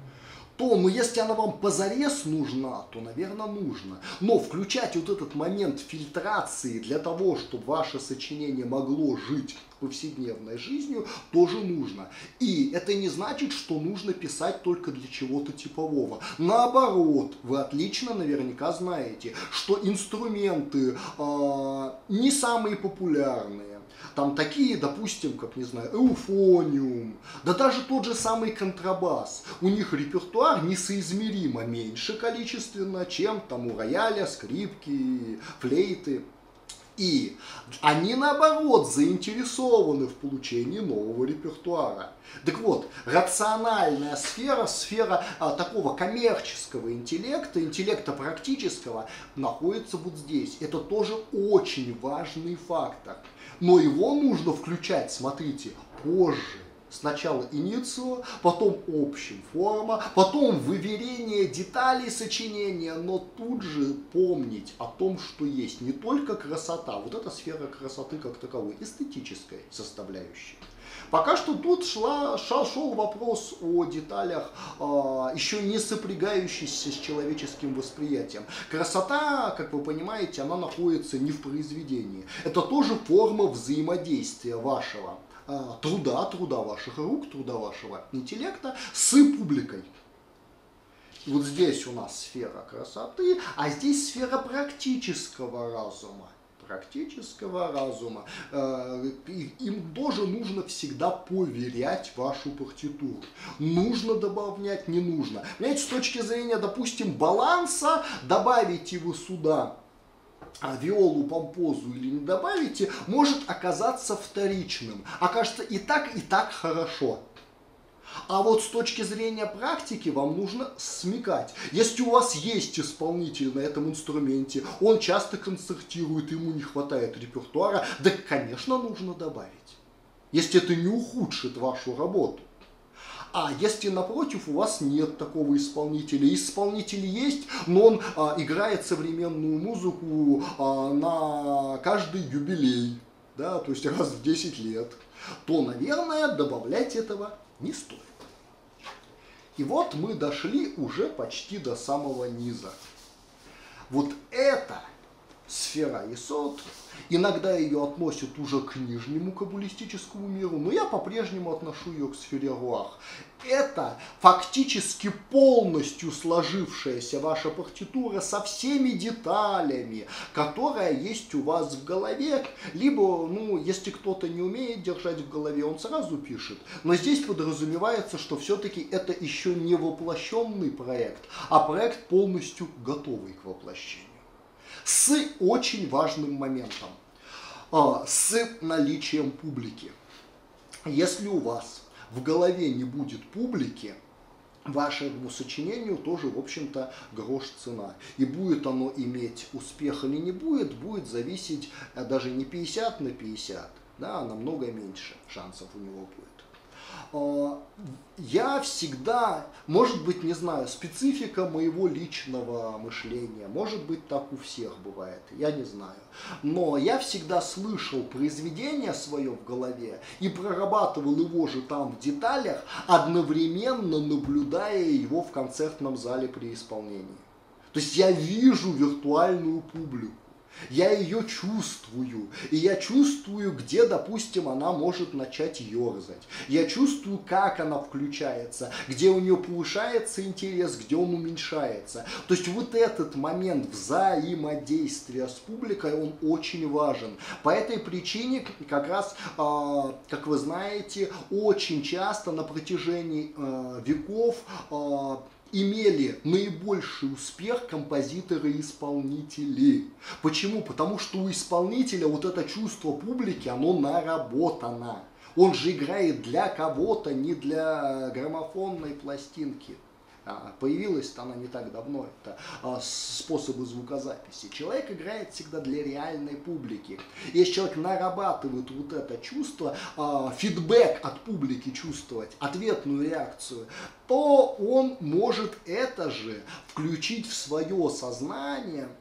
Speaker 2: то, ну, если она вам позарез нужна, то, наверное, нужно. Но включать вот этот момент фильтрации для того, чтобы ваше сочинение могло жить повседневной жизнью, тоже нужно. И это не значит, что нужно писать только для чего-то типового. Наоборот, вы отлично наверняка знаете, что инструменты э, не самые популярные. Там такие, допустим, как, не знаю, эуфониум, да даже тот же самый контрабас. У них репертуар несоизмеримо меньше количественно, чем там у рояля, скрипки, флейты. И они, наоборот, заинтересованы в получении нового репертуара. Так вот, рациональная сфера, сфера а, такого коммерческого интеллекта, интеллекта практического, находится вот здесь. Это тоже очень важный фактор. Но его нужно включать, смотрите, позже. Сначала иницио, потом общим форма, потом выверение деталей сочинения, но тут же помнить о том, что есть не только красота, вот эта сфера красоты как таковой, эстетическая составляющая. Пока что тут шла, шел, шел вопрос о деталях, э, еще не сопрягающихся с человеческим восприятием. Красота, как вы понимаете, она находится не в произведении. Это тоже форма взаимодействия вашего труда, труда ваших рук, труда вашего интеллекта с публикой. Вот здесь у нас сфера красоты, а здесь сфера практического разума. Практического разума. Им тоже нужно всегда поверять вашу партитуру. Нужно добавлять, не нужно. Понимаете, с точки зрения, допустим, баланса, добавите вы сюда а виолу, помпозу или не добавите, может оказаться вторичным. Окажется и так, и так хорошо. А вот с точки зрения практики вам нужно смекать. Если у вас есть исполнитель на этом инструменте, он часто концертирует, ему не хватает репертуара, да, конечно, нужно добавить. Если это не ухудшит вашу работу. А если, напротив, у вас нет такого исполнителя, исполнитель есть, но он а, играет современную музыку а, на каждый юбилей, да, то есть раз в десять лет, то, наверное, добавлять этого не стоит. И вот мы дошли уже почти до самого низа. Вот эта сфера Есод, иногда ее относят уже к нижнему каббалистическому миру, но я по-прежнему отношу ее к сфере Руах. Это фактически полностью сложившаяся ваша партитура со всеми деталями, которая есть у вас в голове. Либо, ну, если кто-то не умеет держать в голове, он сразу пишет. Но здесь подразумевается, что все-таки это еще не воплощенный проект, а проект полностью готовый к воплощению. С очень важным моментом, с наличием публики. Если у вас в голове не будет публики, вашему сочинению тоже, в общем-то, грош цена. И будет оно иметь успех или не будет, будет зависеть даже не пятьдесят на пятьдесят, да, а намного меньше шансов у него будет. Я всегда, может быть, не знаю, специфика моего личного мышления, может быть, так у всех бывает, я не знаю. Но я всегда слышал произведение свое в голове и прорабатывал его же там в деталях, одновременно наблюдая его в концертном зале при исполнении. То есть я вижу виртуальную публику. Я ее чувствую, и я чувствую, где, допустим, она может начать ерзать. Я чувствую, как она включается, где у нее повышается интерес, где он уменьшается. То есть вот этот момент взаимодействия с публикой, он очень важен. По этой причине, как раз, э, как вы знаете, очень часто на протяжении э, веков э, имели наибольший успех композиторы и исполнители. Почему? Потому что у исполнителя вот это чувство публики, оно наработано. Он же играет для кого-то, не для граммофонной пластинки. Появилась-то она не так давно, это способы звукозаписи. Человек играет всегда для реальной публики. Если человек нарабатывает вот это чувство, фидбэк от публики чувствовать, ответную реакцию, то он может это же включить в свое сознание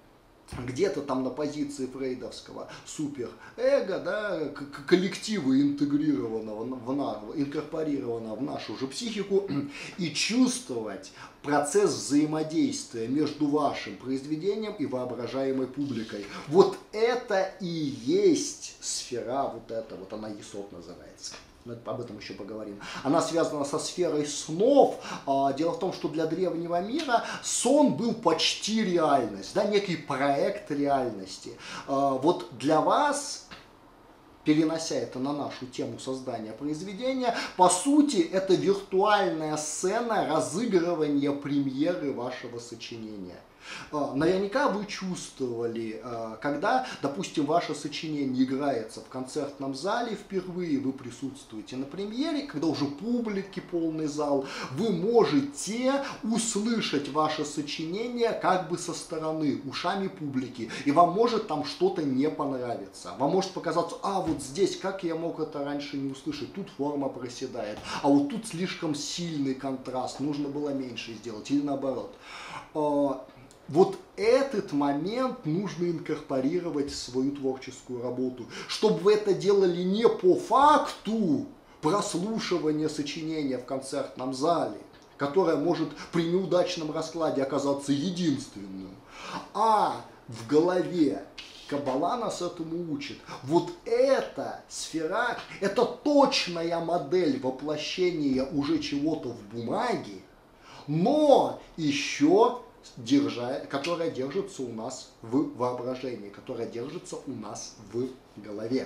Speaker 2: где-то там на позиции фрейдовского суперэго, да, коллектива интегрированного в на, инкорпорированного в нашу же психику, и чувствовать процесс взаимодействия между вашим произведением и воображаемой публикой. Вот это и есть сфера, вот эта, вот она есот называется. Мы об этом еще поговорим. Она связана со сферой снов. Дело в том, что для древнего мира сон был почти реальность, да, некий проект реальности. Вот для вас, перенося это на нашу тему создания произведения, по сути, это виртуальная сцена разыгрывания премьеры вашего сочинения. Наверняка вы чувствовали, когда, допустим, ваше сочинение играется в концертном зале впервые, вы присутствуете на премьере, когда уже публики полный зал, вы можете услышать ваше сочинение как бы со стороны, ушами публики, и вам может там что-то не понравиться. Вам может показаться, а вот здесь, как я мог это раньше не услышать, тут форма проседает, а вот тут слишком сильный контраст, нужно было меньше сделать, или наоборот. Вот этот момент нужно инкорпорировать в свою творческую работу, чтобы вы это делали не по факту прослушивания сочинения в концертном зале, которое может при неудачном раскладе оказаться единственным, а в голове. Каббала нас этому учит. Вот эта сфера, это точная модель воплощения уже чего-то в бумаге, но еще держа, которая держится у нас в воображении, которая держится у нас в голове.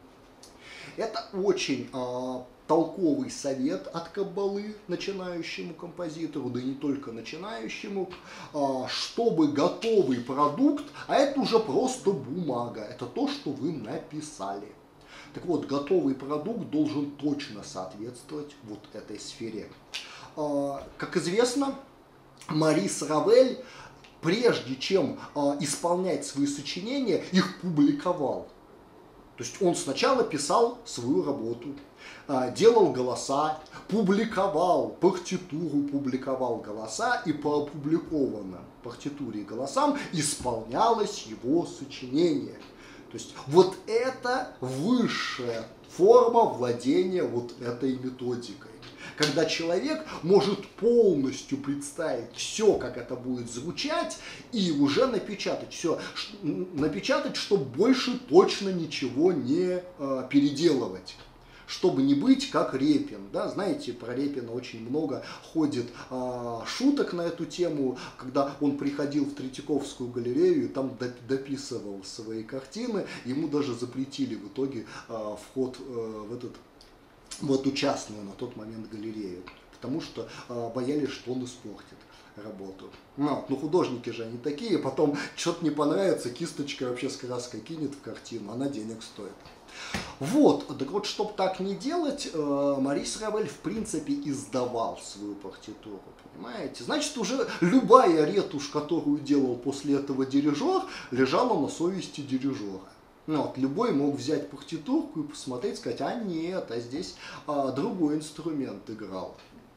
Speaker 2: Это очень э, толковый совет от Каббалы начинающему композитору, да и не только начинающему, э, чтобы готовый продукт, а это уже просто бумага, это то, что вы написали. Так вот, готовый продукт должен точно соответствовать вот этой сфере. Э, как известно, Марис Равель, прежде чем э, исполнять свои сочинения, их публиковал. То есть он сначала писал свою работу, э, делал голоса, публиковал партитуру, публиковал голоса, и по опубликованным партитуре и голосам исполнялось его сочинение. То есть вот это высшая форма владения вот этой методикой. Когда человек может полностью представить все, как это будет звучать, и уже напечатать все, напечатать, чтобы больше точно ничего не э, переделывать. Чтобы не быть как Репин. Да? Знаете, про Репина очень много ходит э, шуток на эту тему, когда он приходил в Третьяковскую галерею и там дописывал свои картины, ему даже запретили в итоге э, вход э, в этот в эту частную на тот момент галерею, потому что э, боялись, что он испортит работу. Ну, ну, художники же они такие, потом что-то не понравится, кисточкой вообще с краской кинет в картину, она денег стоит. Вот, так вот, чтобы так не делать, э, Марис Равель в принципе издавал свою партитуру, понимаете? Значит, уже любая ретушь, которую делал после этого дирижер, лежала на совести дирижера. Ну, вот, любой мог взять партитурку и посмотреть, сказать, а нет, а здесь а, другой инструмент играл.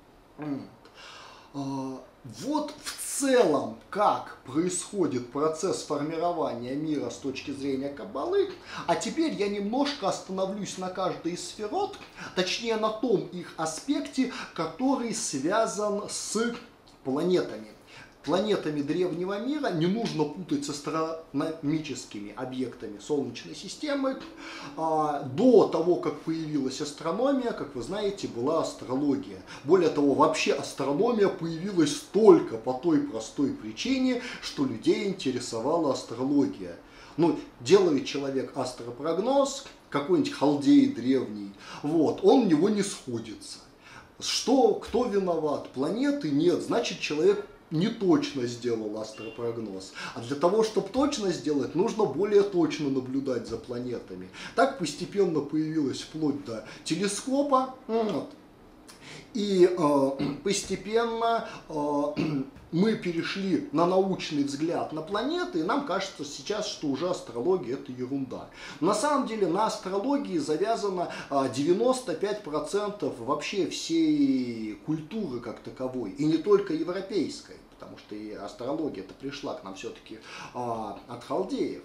Speaker 2: А, вот в целом, как происходит процесс формирования мира с точки зрения Каббалы. А теперь я немножко остановлюсь на каждой из сферот, точнее на том их аспекте, который связан с планетами. Планетами древнего мира не нужно путать с астрономическими объектами Солнечной системы. До того, как появилась астрономия, как вы знаете, была астрология. Более того, вообще астрономия появилась только по той простой причине, что людей интересовала астрология. Ну, делает человек астропрогноз, какой-нибудь халдей древний, вот, он в него не сходится. Что, кто виноват? Планеты нет, значит человек не точно сделал астропрогноз. А для того, чтобы точно сделать, нужно более точно наблюдать за планетами. Так постепенно появилось вплоть до телескопа. Вот. И э, постепенно э, мы перешли на научный взгляд на планеты, и нам кажется сейчас, что уже астрология это ерунда. На самом деле на астрологии завязано девяносто пять процентов вообще всей культуры как таковой, и не только европейской. потому что и астрология-то пришла к нам все-таки а, от халдеев.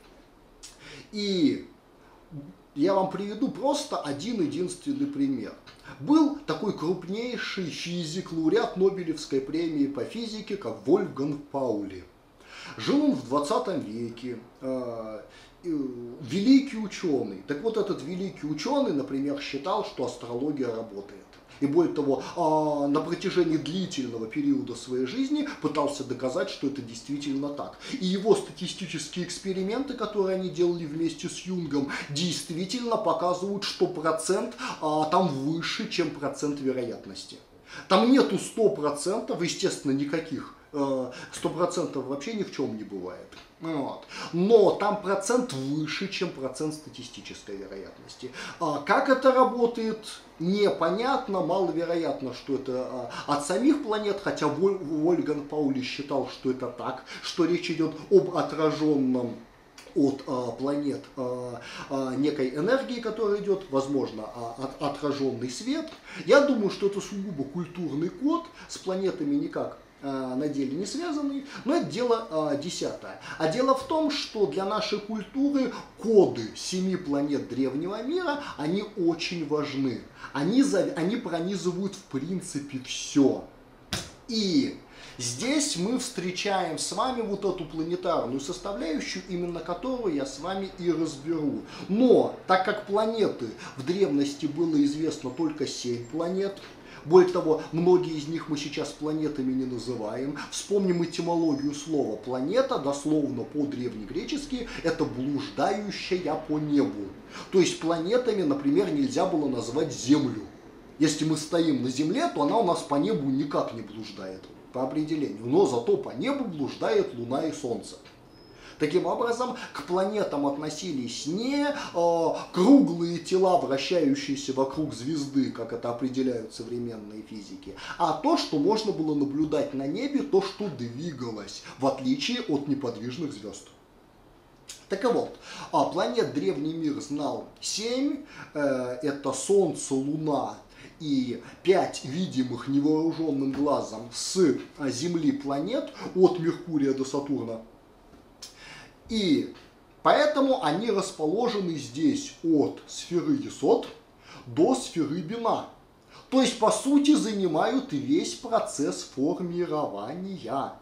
Speaker 2: И я вам приведу просто один единственный пример. Был такой крупнейший физик, лауреат Нобелевской премии по физике, как Вольфганг Паули. Жил он в двадцатом веке, э, великий ученый. Так вот, этот великий ученый, например, считал, что астрология работает. И более того, э, на протяжении длительного периода своей жизни пытался доказать, что это действительно так. И его статистические эксперименты, которые они делали вместе с Юнгом, действительно показывают, что процент э, там выше, чем процент вероятности. Там нету сто процентов, естественно, никаких. сто процентов вообще ни в чем не бывает. Вот. Но там процент выше, чем процент статистической вероятности. Как это работает, непонятно, маловероятно, что это от самих планет, хотя Вольфганг Паули считал, что это так, что речь идет об отраженном от а, планет а, а, некой энергии, которая идет, возможно, а, от, отраженный свет. Я думаю, что это сугубо культурный код, с планетами никак а, на деле не связанный, но это дело а, десятое. А дело в том, что для нашей культуры коды семи планет древнего мира, они очень важны. Они, они пронизывают в принципе все. И здесь мы встречаем с вами вот эту планетарную составляющую, именно которую я с вами и разберу. Но, так как планеты в древности было известно только семь планет, более того, многие из них мы сейчас планетами не называем. Вспомним этимологию слова планета, дословно по-древнегречески, это блуждающая по небу. То есть планетами, например, нельзя было назвать Землю. Если мы стоим на Земле, то она у нас по небу никак не блуждает, по определению. Но зато по небу блуждает Луна и Солнце. Таким образом, к планетам относились не э, круглые тела, вращающиеся вокруг звезды, как это определяют современные физики, а то, что можно было наблюдать на небе, то, что двигалось, в отличие от неподвижных звезд. Так вот, а планет древний мир знал семь, э, это Солнце, Луна и пять видимых невооруженным глазом с Земли планет, от Меркурия до Сатурна. И поэтому они расположены здесь от сферы Есод до сферы Бина. То есть, по сути, занимают весь процесс формирования.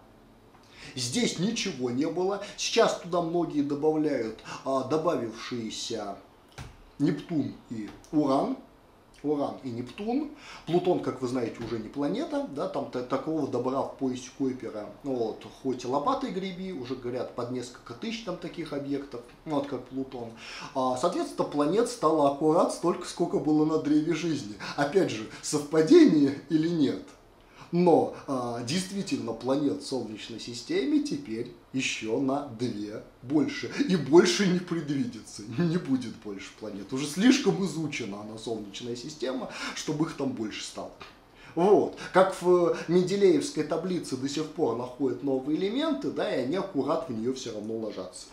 Speaker 2: Здесь ничего не было. Сейчас туда многие добавляют а, добавившиеся Нептун и Уран. Уран и Нептун. Плутон, как вы знаете, уже не планета, да, там такого добра в поясе Койпера, вот, хоть и лопатой греби, уже говорят под несколько тысяч там таких объектов, вот как Плутон. А, соответственно, планет стало аккурат столько, сколько было на древе жизни. Опять же, совпадение или нет? Но а, действительно планет в Солнечной системе теперь еще на две больше. И больше не предвидится, не будет больше планет. Уже слишком изучена она, Солнечная система, чтобы их там больше стало. Вот. Как в Менделеевской таблице до сих пор находят новые элементы, да, и они аккурат в нее все равно ложатся.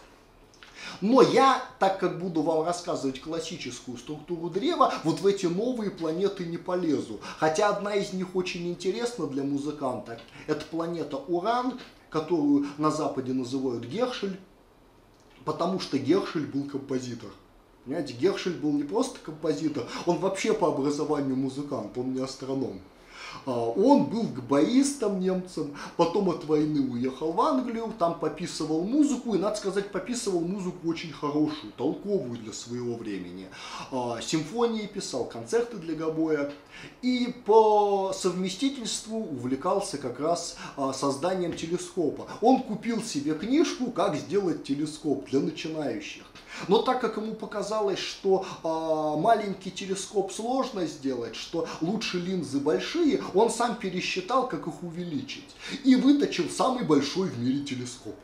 Speaker 2: Но я, так как буду вам рассказывать классическую структуру древа, вот в эти новые планеты не полезу. Хотя одна из них очень интересна для музыканта. Это планета Уран, которую на Западе называют Гершель, потому что Гершель был композитор. Понимаете, Гершель был не просто композитор, он вообще по образованию музыкант, он не астроном. Он был габаистом немцем, потом от войны уехал в Англию, там пописывал музыку, и, надо сказать, пописывал музыку очень хорошую, толковую для своего времени. Симфонии писал, концерты для гобоя, и по совместительству увлекался как раз созданием телескопа. Он купил себе книжку «Как сделать телескоп» для начинающих. Но так как ему показалось, что э, маленький телескоп сложно сделать, что лучше линзы большие, он сам пересчитал, как их увеличить. И выточил самый большой в мире телескоп.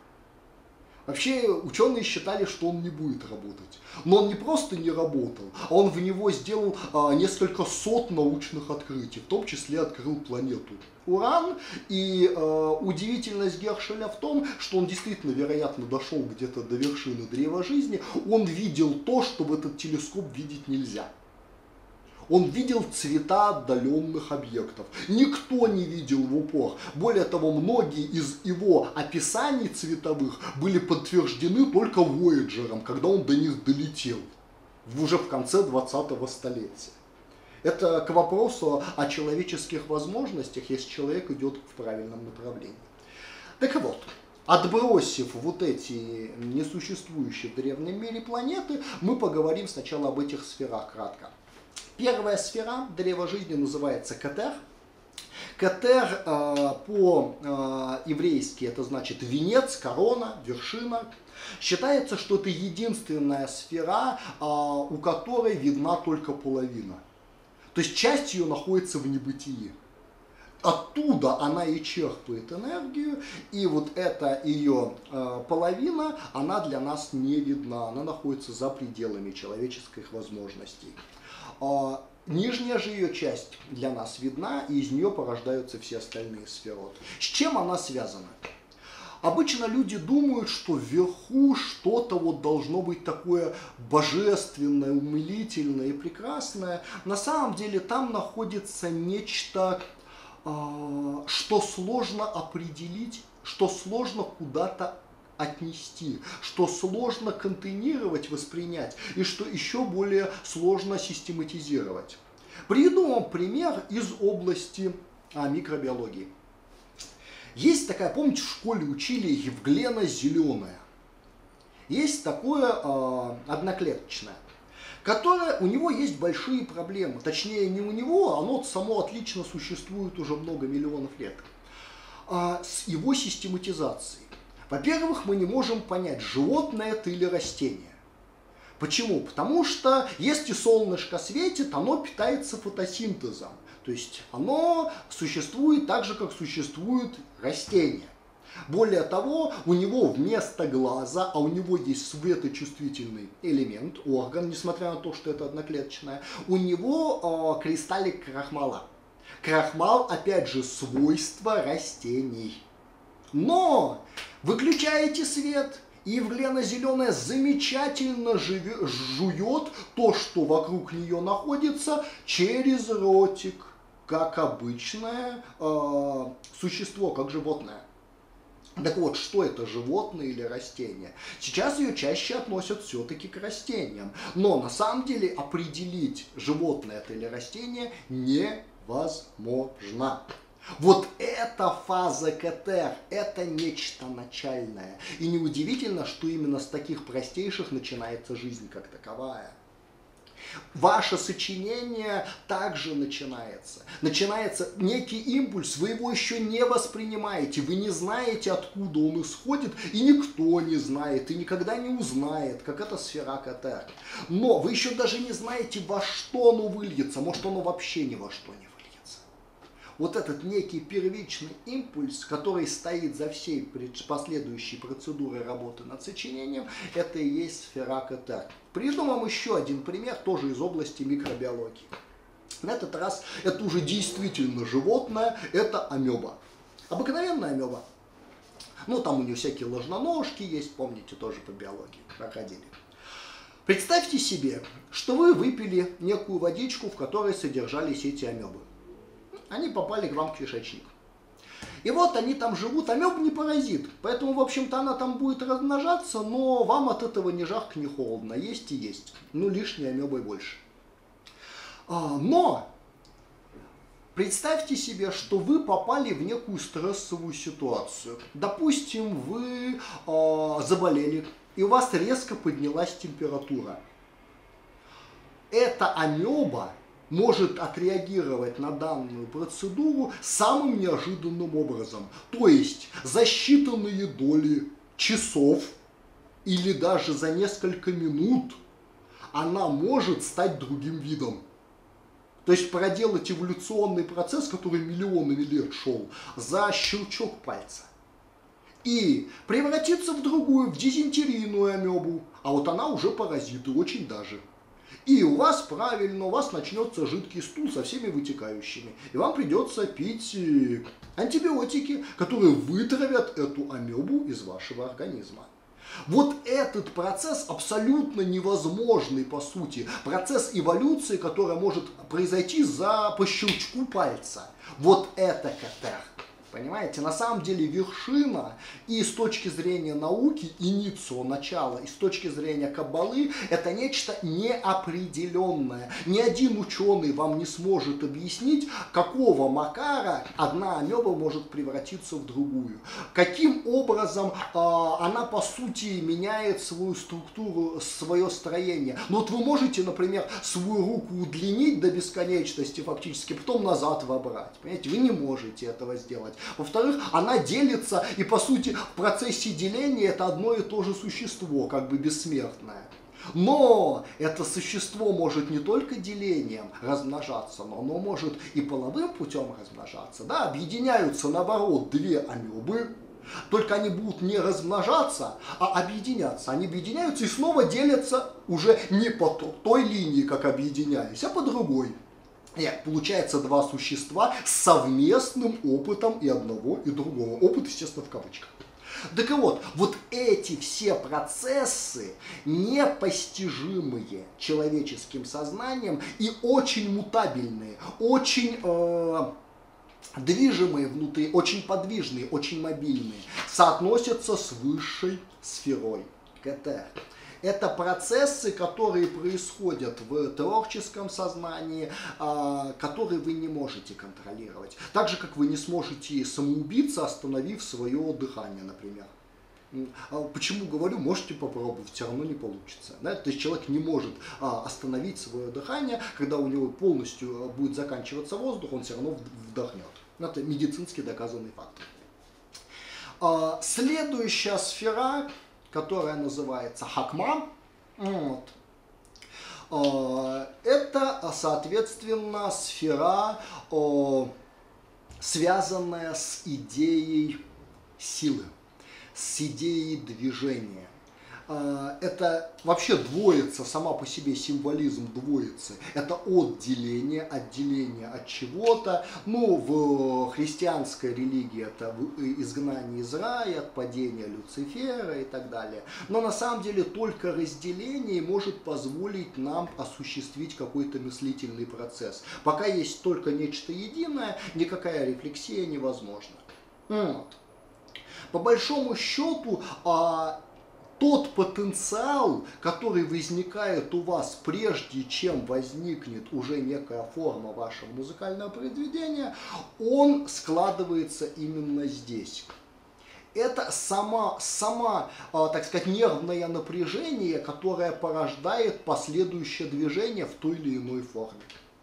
Speaker 2: Вообще ученые считали, что он не будет работать. Но он не просто не работал, а он в него сделал а, несколько сот научных открытий, в том числе открыл планету Уран. И а, удивительность Гершеля в том, что он действительно, вероятно, дошел где-то до вершины древа жизни. Он видел то, что в этот телескоп видеть нельзя. Он видел цвета отдаленных объектов. Никто не видел в упор. Более того, многие из его описаний цветовых были подтверждены только Вояджером, когда он до них долетел. Уже в конце двадцатого столетия. Это к вопросу о человеческих возможностях, если человек идет в правильном направлении. Так вот, отбросив вот эти несуществующие в древнем мире планеты, мы поговорим сначала об этих сферах кратко. Первая сфера древа жизни называется Кетер. Кетер э, по-еврейски это значит венец, корона, вершина. Считается, что это единственная сфера, э, у которой видна только половина. То есть часть ее находится в небытии. Оттуда она и черпает энергию, и вот эта ее э, половина, она для нас не видна, она находится за пределами человеческих возможностей. Э, нижняя же ее часть для нас видна, и из нее порождаются все остальные сфероты. С чем она связана? Обычно люди думают, что вверху что-то вот должно быть такое божественное, умилительное и прекрасное. На самом деле там находится нечто, что сложно определить, что сложно куда-то отнести, что сложно контейнировать, воспринять, и что еще более сложно систематизировать. Приведу вам пример из области а, микробиологии. Есть такая, помните, в школе учили Евглена зеленая. Есть такое э, одноклеточное, которое, у него есть большие проблемы. Точнее, не у него, оно само отлично существует уже много миллионов лет. А с его систематизацией. Во-первых, мы не можем понять, животное это или растение. Почему? Потому что если солнышко светит, оно питается фотосинтезом. То есть оно существует так же, как существуют растения. Более того, у него вместо глаза, а у него есть светочувствительный элемент, орган, несмотря на то, что это одноклеточное, у него э, кристаллик крахмала. Крахмал, опять же, свойство растений. Но выключаете свет, и Евглена зеленая замечательно живет, жует то, что вокруг нее находится, через ротик, как обычное э, существо, как животное. Так вот, что это, животное или растение? Сейчас ее чаще относят все-таки к растениям. Но на самом деле определить, животное это или растение, невозможно. Вот эта фаза Кетер, это нечто начальное. И неудивительно, что именно с таких простейших начинается жизнь как таковая. Ваше сочинение также начинается. Начинается некий импульс, вы его еще не воспринимаете, вы не знаете, откуда он исходит, и никто не знает, и никогда не узнает, как эта сфера Кетер. Но вы еще даже не знаете, во что оно выльется, может оно вообще ни во что не выльется. Вот этот некий первичный импульс, который стоит за всей последующей процедурой работы над сочинением, это и есть сфера Кетер. Приведу вам еще один пример, тоже из области микробиологии. На этот раз это уже действительно животное, это амеба. Обыкновенная амеба. Ну, там у нее всякие ложноножки есть, помните, тоже по биологии проходили. Представьте себе, что вы выпили некую водичку, в которой содержались эти амебы. Они попали к вам в кишечник. И вот они там живут, амеба не паразит, поэтому, в общем-то, она там будет размножаться, но вам от этого ни жарко, ни холодно, есть и есть, ну, лишней амебой больше. А, но представьте себе, что вы попали в некую стрессовую ситуацию. Допустим, вы а, заболели, и у вас резко поднялась температура. Эта амеба может отреагировать на данную процедуру самым неожиданным образом. То есть за считанные доли часов или даже за несколько минут она может стать другим видом. То есть проделать эволюционный процесс, который миллионами лет шел, за щелчок пальца. И превратиться в другую, в дизентерийную амебу. А вот она уже паразит, и очень даже. И у вас, правильно, у вас начнется жидкий стул со всеми вытекающими. И вам придется пить антибиотики, которые вытравят эту амебу из вашего организма. Вот этот процесс абсолютно невозможный, по сути. Процесс эволюции, который может произойти за, по щелчку пальца. Вот это Кетер. Понимаете, на самом деле вершина и с точки зрения науки, иницио, начало, и с точки зрения каббалы, это нечто неопределенное. Ни один ученый вам не сможет объяснить, какого макара одна амеба может превратиться в другую. Каким образом э, она, по сути, меняет свою структуру, свое строение. Ну вот вы можете, например, свою руку удлинить до бесконечности фактически, потом назад вобрать. Понимаете, вы не можете этого сделать. Во-вторых, она делится, и по сути в процессе деления это одно и то же существо, как бы бессмертное. Но это существо может не только делением размножаться, но оно может и половым путем размножаться. Да? Объединяются, наоборот, две амебы, только они будут не размножаться, а объединяться. Они объединяются и снова делятся уже не по той линии, как объединялись, а по другой. И получается два существа с совместным опытом и одного, и другого. Опыт, естественно, в кавычках. Так вот, вот эти все процессы непостижимые человеческим сознанием и очень мутабельные, очень э, движимые внутри, очень подвижные, очень мобильные, соотносятся с высшей сферой Кетер. Это процессы, которые происходят в творческом сознании, которые вы не можете контролировать. Так же, как вы не сможете самоубиться, остановив свое дыхание, например. Почему говорю, можете попробовать, все равно не получится. Да? То есть человек не может остановить свое дыхание, когда у него полностью будет заканчиваться воздух, он все равно вдохнет. Это медицински доказанный факт. Следующая сфера, которая называется Хакма, вот. Это, соответственно, сфера, связанная с идеей силы, с идеей движения. Это вообще двоица, сама по себе символизм двоицы. Это отделение, отделение от чего-то. Ну, в христианской религии это изгнание из рая, падение Люцифера и так далее. Но на самом деле только разделение может позволить нам осуществить какой-то мыслительный процесс. Пока есть только нечто единое, никакая рефлексия невозможна. Вот. По большому счету, тот потенциал, который возникает у вас прежде, чем возникнет уже некая форма вашего музыкального произведения, он складывается именно здесь. Это сама, сама, так сказать, нервное напряжение, которое порождает последующее движение в той или иной форме.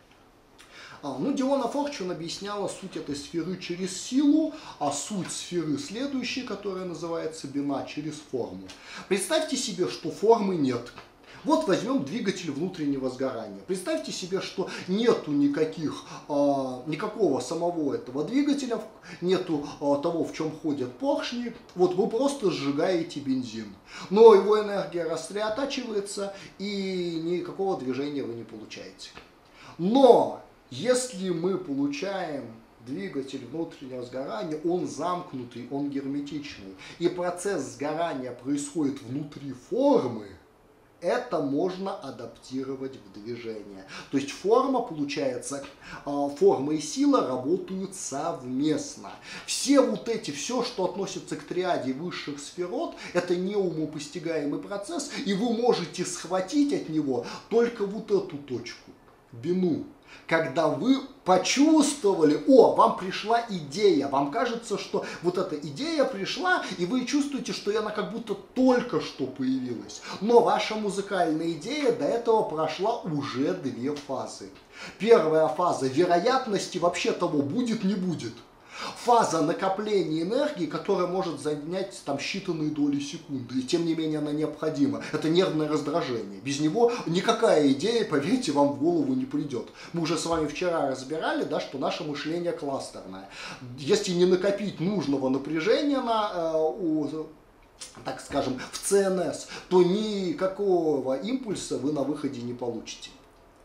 Speaker 2: А, ну, Диона Форчун объясняла суть этой сферы через силу, а суть сферы следующей, которая называется бина, через форму. Представьте себе, что формы нет. Вот возьмем двигатель внутреннего сгорания. Представьте себе, что нету никаких, а, никакого самого этого двигателя, нету а, того, в чем ходят поршни. Вот вы просто сжигаете бензин. Но его энергия рассредотачивается, и никакого движения вы не получаете. Но если мы получаем двигатель внутреннего сгорания, он замкнутый, он герметичный, и процесс сгорания происходит внутри формы, это можно адаптировать в движение. То есть форма, получается, форма и сила работают совместно. Все вот эти, все, что относится к триаде высших сферот, это неумопостигаемый процесс, и вы можете схватить от него только вот эту точку, бину. Когда вы почувствовали, о, вам пришла идея, вам кажется, что вот эта идея пришла, и вы чувствуете, что она как будто только что появилась. Но ваша музыкальная идея до этого прошла уже две фазы. Первая фаза вероятности вообще того будет, не будет. Фаза накопления энергии, которая может занять там считанные доли секунды, и тем не менее она необходима. Это нервное раздражение. Без него никакая идея, поверьте, вам в голову не придет. Мы уже с вами вчера разбирали, да, что наше мышление кластерное. Если не накопить нужного напряжения на, э, у, так скажем, в ЦНС, то никакого импульса вы на выходе не получите.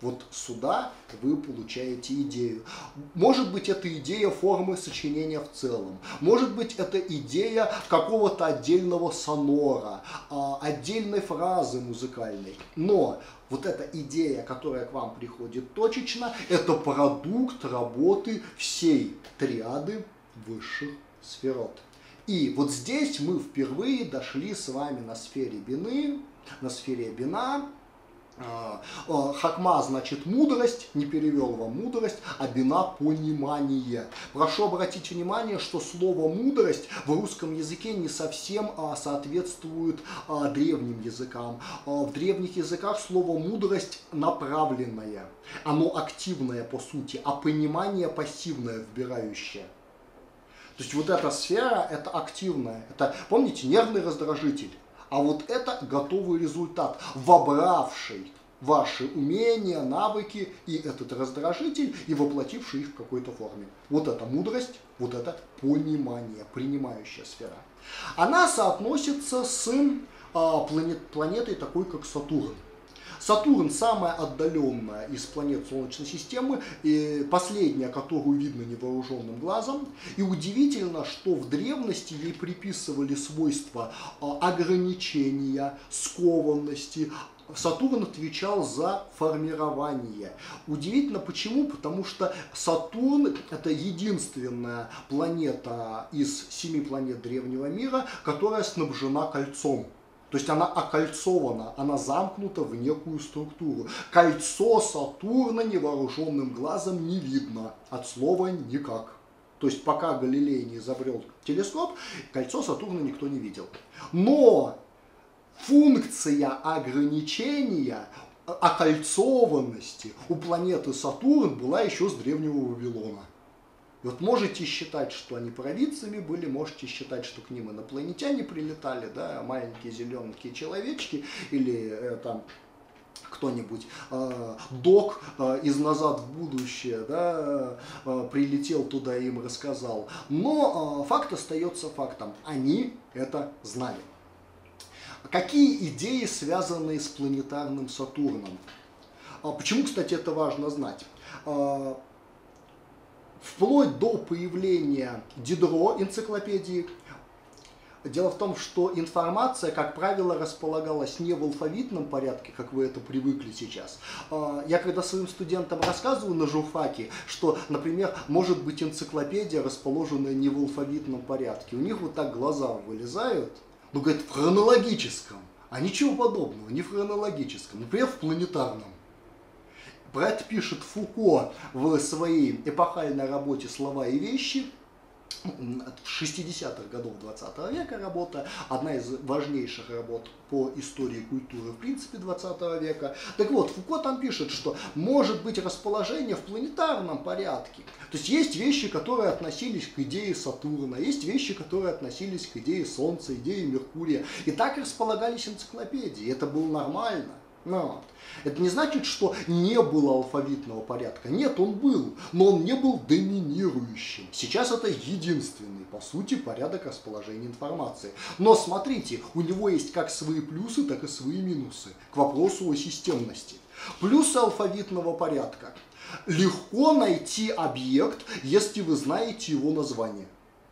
Speaker 2: Вот сюда вы получаете идею. Может быть, это идея формы сочинения в целом. Может быть, это идея какого-то отдельного сонора, отдельной фразы музыкальной. Но вот эта идея, которая к вам приходит точечно, это продукт работы всей триады высших сферот. И вот здесь мы впервые дошли с вами на сфере бины, на сфере бина. Хакма значит мудрость, не перевел вам мудрость, а бина понимание. Прошу обратить внимание, что слово мудрость в русском языке не совсем соответствует древним языкам. В древних языках слово мудрость направленное, оно активное по сути, а понимание пассивное, вбирающее. То есть вот эта сфера, это активная, это, помните, нервный раздражитель. А вот это готовый результат, вобравший ваши умения, навыки и этот раздражитель, и воплотивший их в какой-то форме. Вот это мудрость, вот это понимание, принимающая сфера. Она соотносится с а, планет, планетой такой, как Сатурн. Сатурн самая отдаленная из планет Солнечной системы, и последняя, которую видно невооруженным глазом. И удивительно, что в древности ей приписывали свойства ограничения, скованности. Сатурн отвечал за формирование. Удивительно почему? Потому что Сатурн — это единственная планета из семи планет древнего мира, которая снабжена кольцом. То есть она окольцована, она замкнута в некую структуру. Кольцо Сатурна невооруженным глазом не видно, от слова никак. То есть пока Галилей не изобрел телескоп, кольцо Сатурна никто не видел. Но функция ограничения, окольцованности у планеты Сатурн была еще с древнего Вавилона. Вот можете считать, что они провидцами были, можете считать, что к ним инопланетяне прилетали, да, маленькие зелененькие человечки, или э, там кто-нибудь, э, док э, из «Назад в будущее», да, э, прилетел туда и им рассказал. Но э, факт остается фактом, они это знали. Какие идеи связаны с планетарным Сатурном? Почему, кстати, это важно знать? Вплоть до появления Дидро энциклопедии. Дело в том, что информация, как правило, располагалась не в алфавитном порядке, как вы это привыкли сейчас. Я когда своим студентам рассказываю на журфаке, что, например, может быть энциклопедия, расположенная не в алфавитном порядке, у них вот так глаза вылезают, ну, говорят, в хронологическом, а ничего подобного, не в хронологическом, например, в планетарном. Про это пишет Фуко в своей эпохальной работе «Слова и вещи», в шестидесятых годов двадцатого века работа, одна из важнейших работ по истории культуры в принципе двадцатого века. Так вот, Фуко там пишет, что может быть расположение в планетарном порядке. То есть есть вещи, которые относились к идее Сатурна, есть вещи, которые относились к идее Солнца, идее Меркурия. И так располагались энциклопедии, это было нормально. Но это не значит, что не было алфавитного порядка. Нет, он был, но он не был доминирующим. Сейчас это единственный, по сути, порядок расположения информации. Но смотрите, у него есть как свои плюсы, так и свои минусы. К вопросу о системности. Плюсы алфавитного порядка. Легко найти объект, если вы знаете его название.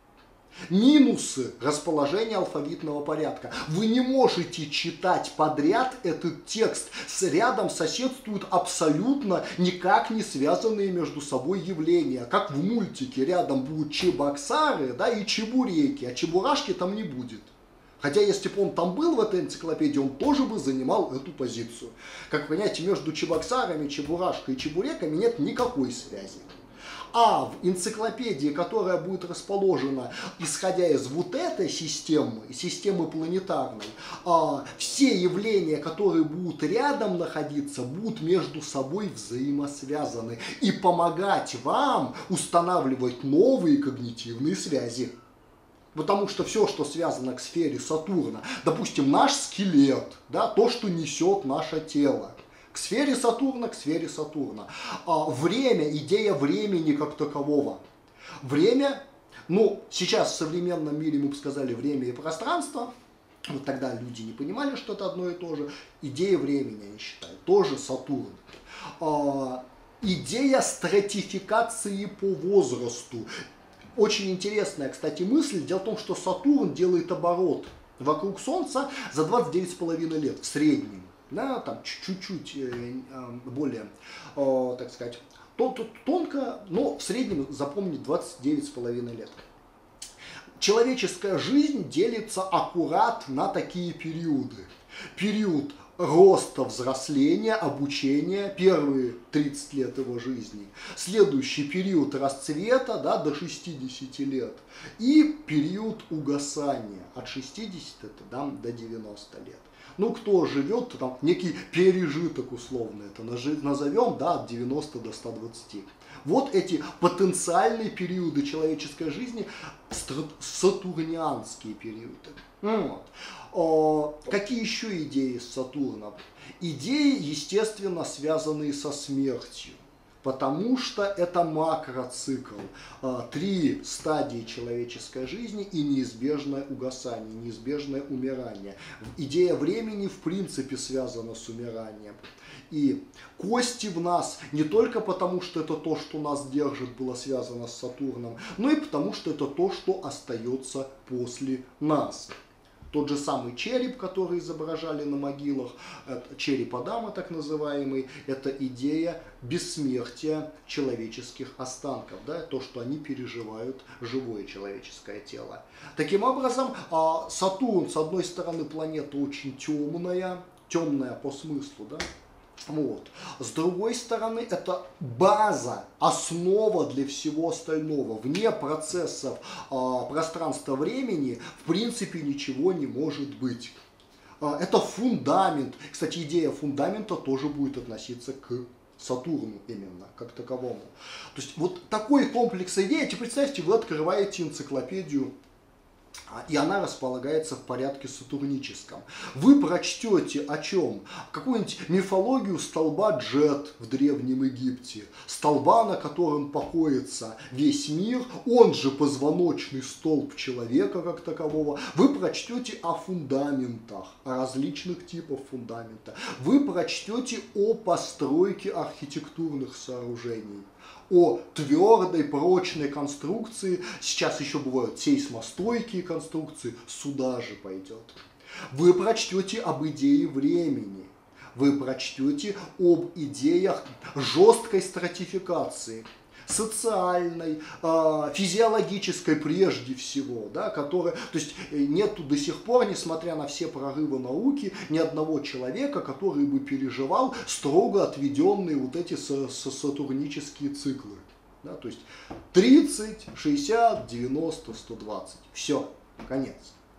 Speaker 2: Минусы расположения алфавитного порядка. Вы не можете читать подряд этот текст. С рядом соседствуют абсолютно никак не связанные между собой явления. Как в мультике рядом будут чебоксары, да, и чебуреки, а чебурашки там не будет. Хотя, если бы он там был в этой энциклопедии, он тоже бы занимал эту позицию. Как вы понимаете, между чебоксарами, чебурашкой и чебуреками нет никакой связи. А в энциклопедии, которая будет расположена, исходя из вот этой системы, системы планетарной, все явления, которые будут рядом находиться, будут между собой взаимосвязаны и помогать вам устанавливать новые когнитивные связи. Потому что все, что связано к сфере Сатурна, допустим, наш скелет, да, то, что несет наше тело, к сфере Сатурна, к сфере Сатурна. А время, идея времени как такового. Время, ну, сейчас в современном мире мы бы сказали время и пространство, Вот тогда люди не понимали, что это одно и то же. Идея времени, они считают, тоже Сатурн. А, идея стратификации по возрасту. Очень интересная, кстати, мысль. Дело в том, что Сатурн делает оборот вокруг Солнца за двадцать девять с половиной лет в среднем. Да, там чуть-чуть более, так сказать, тонко, но в среднем, запомнить, двадцать девять с половиной лет. Человеческая жизнь делится аккурат на такие периоды. Период роста, взросления, обучения, первые тридцать лет его жизни. Следующий период расцвета, да, до шестидесяти лет. И период угасания от шестидесяти да, до девяноста лет. Ну, кто живет, то там некий пережиток условно это назовем, да, от девяноста до ста двадцати. Вот эти потенциальные периоды человеческой жизни, сатурнианские периоды. Вот. О, какие еще идеи с Сатурном? Идеи, естественно, связанные со смертью. Потому что это макроцикл. Три стадии человеческой жизни и неизбежное угасание, неизбежное умирание. Идея времени в принципе связана с умиранием. И кости в нас не только потому, что это то, что нас держит, было связано с Сатурном, но и потому, что это то, что остается после нас. Тот же самый череп, который изображали на могилах, череп Адама так называемый, это идея бессмертия человеческих останков, да, то, что они переживают живое человеческое тело. Таким образом, Сатурн, с одной стороны, планета очень темная, темная по смыслу, да, вот. С другой стороны, это база, основа для всего остального. Вне процессов э, пространства-времени в принципе ничего не может быть. Э, это фундамент. Кстати, идея фундамента тоже будет относиться к Сатурну именно, как таковому. То есть вот такой комплекс идей. Теперь представьте, вы открываете энциклопедию, и она располагается в порядке сатурническом. Вы прочтете о чем? Какую-нибудь мифологию столба Джет в Древнем Египте. Столба, на котором покоится весь мир, он же позвоночный столб человека как такового. Вы прочтете о фундаментах, о различных типах фундамента. Вы прочтете о постройке архитектурных сооружений, о твердой, прочной конструкции. Сейчас еще бывают сейсмостойкие конструкции, сюда же пойдет. Вы прочтете об идее времени. Вы прочтете об идеях жесткой стратификации, социальной, физиологической прежде всего, да, которая, то есть нету до сих пор, несмотря на все прорывы науки, ни одного человека, который бы переживал строго отведенные вот эти сатурнические циклы. Да, то есть тридцать, шестьдесят, девяносто, сто двадцать. Все, конец.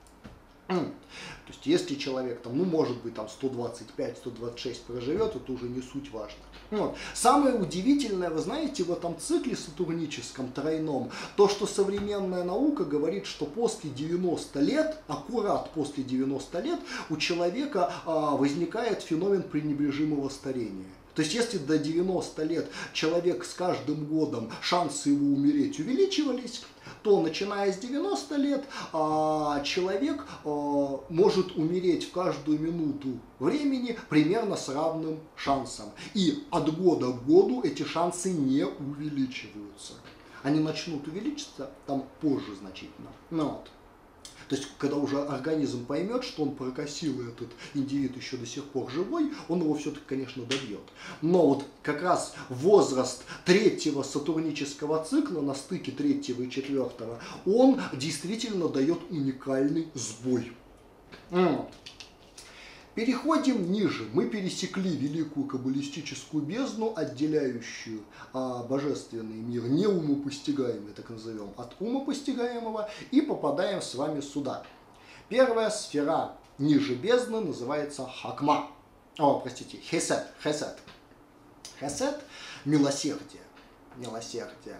Speaker 2: То есть если человек там, ну может быть там сто двадцать пять, сто двадцать шесть проживет, это уже не суть важно. Вот. Самое удивительное, вы знаете, в этом цикле сатурническом тройном, то, что современная наука говорит, что после девяноста лет, аккурат после девяноста лет, у человека а, возникает феномен пренебрежимого старения. То есть, если до девяноста лет человек с каждым годом, шансы его умереть увеличивались, то, начиная с девяноста лет, человек может умереть в каждую минуту времени примерно с равным шансом. И от года к году эти шансы не увеличиваются. Они начнут увеличиться там позже значительно. Ну, вот. То есть, когда уже организм поймет, что он прокосил, и этот индивид еще до сих пор живой, он его все-таки, конечно, добьет. Но вот как раз возраст третьего сатурнического цикла, на стыке третьего и четвертого, он действительно дает уникальный сбой. Вот. Переходим ниже. Мы пересекли великую каббалистическую бездну, отделяющую а, божественный мир, неумопостигаемый, так назовем, от умопостигаемого, и попадаем с вами сюда. Первая сфера ниже бездны называется Хакма. О, простите, Хесед. Хесед. Хесед – милосердие. Милосердие.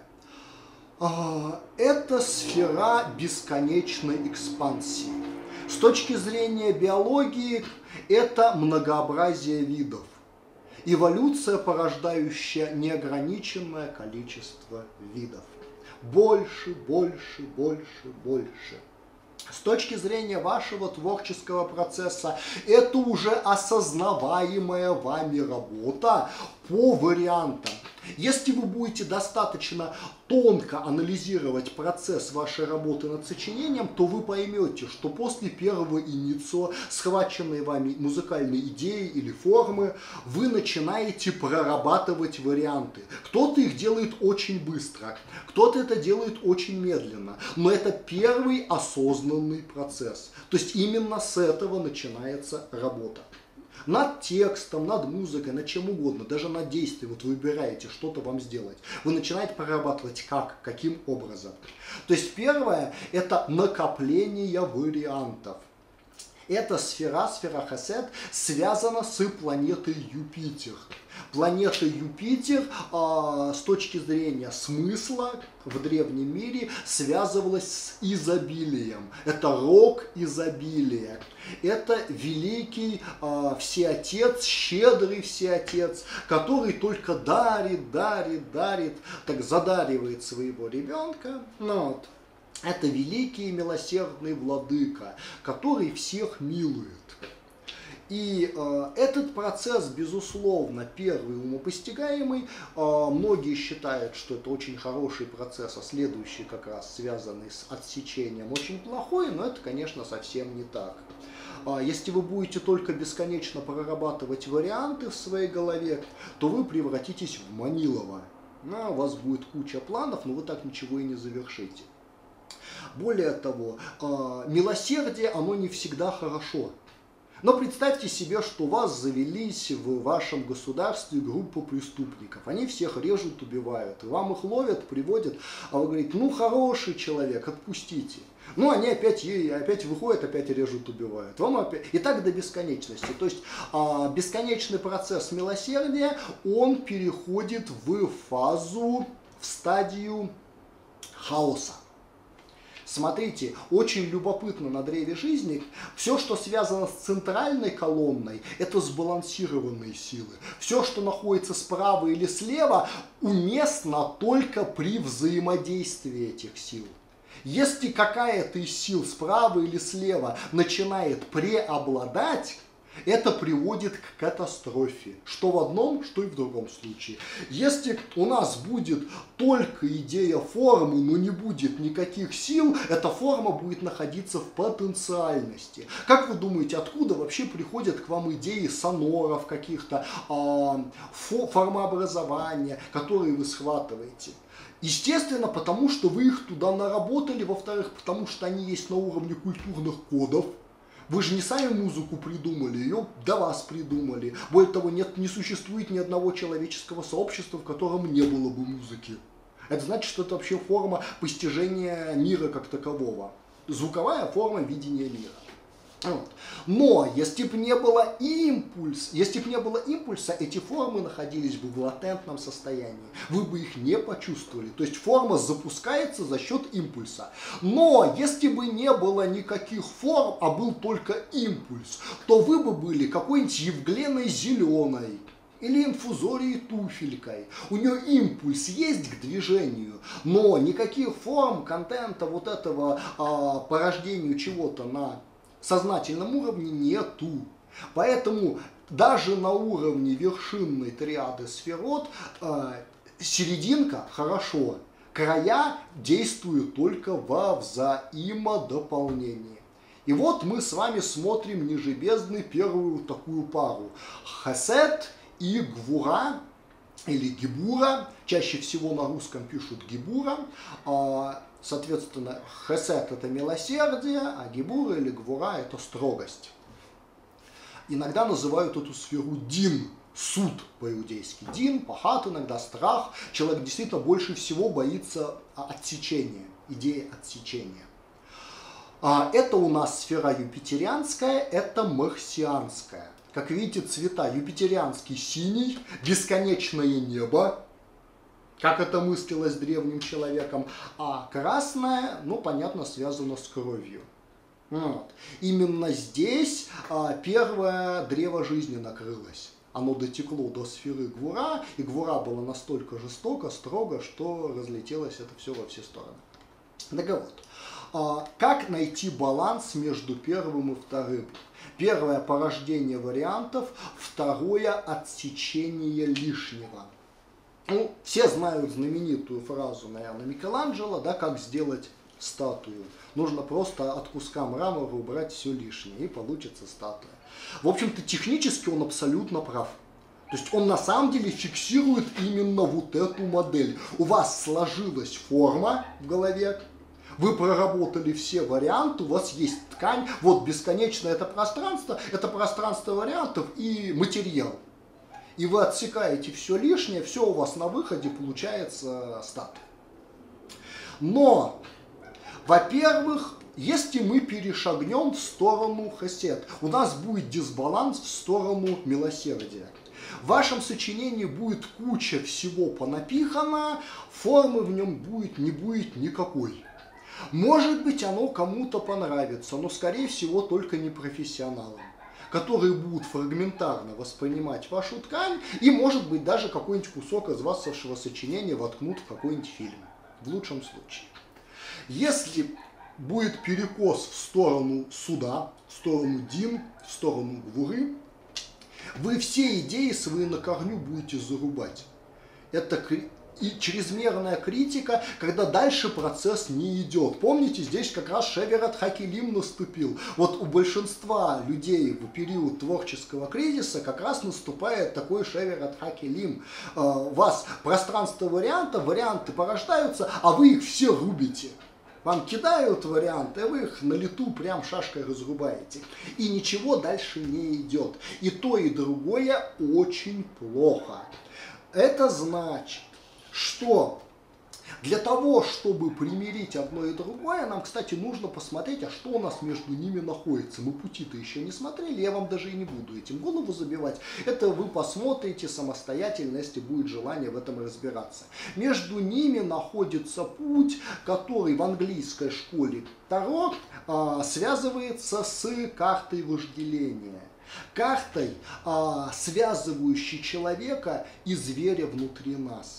Speaker 2: А, это сфера бесконечной экспансии. С точки зрения биологии, это многообразие видов. Эволюция, порождающая неограниченное количество видов. Больше, больше, больше, больше. С точки зрения вашего творческого процесса, это уже осознаваемая вами работа по вариантам. Если вы будете достаточно тонко анализировать процесс вашей работы над сочинением, то вы поймете, что после первого иницио, схваченной вами музыкальной идеи или формы, вы начинаете прорабатывать варианты. Кто-то их делает очень быстро, кто-то это делает очень медленно, но это первый осознанный процесс. То есть именно с этого начинается работа. Над текстом, над музыкой, над чем угодно, даже над действием, вот вы выбираете что-то вам сделать, вы начинаете прорабатывать как, каким образом. То есть первое – это накопление вариантов. Эта сфера, сфера Хесед, связана с планетой Юпитер. Планета Юпитер э, с точки зрения смысла в древнем мире связывалась с изобилием. Это рог изобилия. Это великий э, всеотец, щедрый всеотец, который только дарит, дарит, дарит, так задаривает своего ребенка. Ну, вот. Это великий и милосердный владыка, который всех милует. И э, этот процесс, безусловно, первый умопостигаемый. Э, многие считают, что это очень хороший процесс, а следующий как раз связанный с отсечением очень плохой, но это, конечно, совсем не так. Э, если вы будете только бесконечно прорабатывать варианты в своей голове, то вы превратитесь в Манилова. Ну, у вас будет куча планов, но вы так ничего и не завершите. Более того, милосердие, оно не всегда хорошо. Но представьте себе, что у вас завелись в вашем государстве группа преступников. Они всех режут, убивают. И вам их ловят, приводят, а вы говорите, ну хороший человек, отпустите. Ну они опять, опять выходят, опять режут, убивают. Вам опять... И так до бесконечности. То есть бесконечный процесс милосердия, он переходит в фазу, в стадию хаоса. Смотрите, очень любопытно на древе жизни, все, что связано с центральной колонной, это сбалансированные силы. Все, что находится справа или слева, уместно только при взаимодействии этих сил. Если какая-то из сил справа или слева начинает преобладать, это приводит к катастрофе, что в одном, что и в другом случае. Если у нас будет только идея формы, но не будет никаких сил, эта форма будет находиться в потенциальности. Как вы думаете, откуда вообще приходят к вам идеи соноров, каких-то э, формообразования, которые вы схватываете? Естественно, потому что вы их туда наработали, во-вторых, потому что они есть на уровне культурных кодов. Вы же не сами музыку придумали, ее до вас придумали. Более того, нет, не существует ни одного человеческого сообщества, в котором не было бы музыки. Это значит, что это вообще форма постижения мира как такового. Звуковая форма видения мира. Вот. Но если бы не было импульс, если бы не было импульса, эти формы находились бы в латентном состоянии. Вы бы их не почувствовали. То есть форма запускается за счет импульса. Но если бы не было никаких форм, а был только импульс, то вы бы были какой-нибудь Евгленой Зеленой или инфузорией туфелькой. У нее импульс есть к движению, но никаких форм, контента, вот этого а, порождению чего-то на сознательном уровне нету. Поэтому даже на уровне вершинной триады сферот э, серединка хорошо, края действуют только во взаимодополнении. И вот мы с вами смотрим ниже бездны первую такую пару. Хесед и Гвура, или Гибура, чаще всего на русском пишут Гибура. э, Соответственно, хесед – это милосердие, а гибура или гвура – это строгость. Иногда называют эту сферу дин, суд по-иудейски. Дин, пахат, иногда страх. Человек действительно больше всего боится отсечения, идеи отсечения. Это у нас сфера юпитерианская, это марсианская. Как видите, цвета юпитерианский синий, бесконечное небо, как это мыслилось древним человеком, а красное, ну, понятно, связано с кровью. Вот. Именно здесь а, первое древо жизни накрылось. Оно дотекло до сферы Гвура, и Гвура была настолько жестоко, строго, что разлетелось это все во все стороны. Так вот, Как найти баланс между первым и вторым? Первое – порождение вариантов, второе – отсечение лишнего. Ну, все знают знаменитую фразу, наверное, Микеланджело, да, как сделать статую. Нужно просто от куска мрамора убрать все лишнее, и получится статуя. В общем-то, технически он абсолютно прав. То есть он на самом деле фиксирует именно вот эту модель. У вас сложилась форма в голове, вы проработали все варианты, у вас есть ткань, вот бесконечное это пространство, это пространство вариантов и материал. И вы отсекаете все лишнее, все у вас на выходе получается статуя. Но, во-первых, если мы перешагнем в сторону хесед, у нас будет дисбаланс в сторону милосердия. В вашем сочинении будет куча всего понапихано, формы в нем будет, не будет никакой. Может быть, оно кому-то понравится, но, скорее всего, только не профессионалам, которые будут фрагментарно воспринимать вашу ткань и, может быть, даже какой-нибудь кусок из вашего сочинения воткнут в какой-нибудь фильм, в лучшем случае. Если будет перекос в сторону суда, в сторону Дин, в сторону Гвуры, вы все идеи свои на корню будете зарубать. Это и чрезмерная критика, когда дальше процесс не идет. Помните, здесь как раз Шеверат Хакилим наступил. Вот у большинства людей в период творческого кризиса как раз наступает такой Шеверат Хакилим. У вас пространство вариантов, варианты порождаются, а вы их все рубите. Вам кидают варианты, а вы их на лету прям шашкой разрубаете. И ничего дальше не идет. И то, и другое очень плохо. Это значит, что для того, чтобы примирить одно и другое, нам, кстати, нужно посмотреть, а что у нас между ними находится. Мы пути-то еще не смотрели, я вам даже и не буду этим голову забивать. Это вы посмотрите самостоятельно, если будет желание в этом разбираться. Между ними находится путь, который в английской школе Таро а, связывается с картой вожделения. Картой, а, связывающей человека и зверя внутри нас.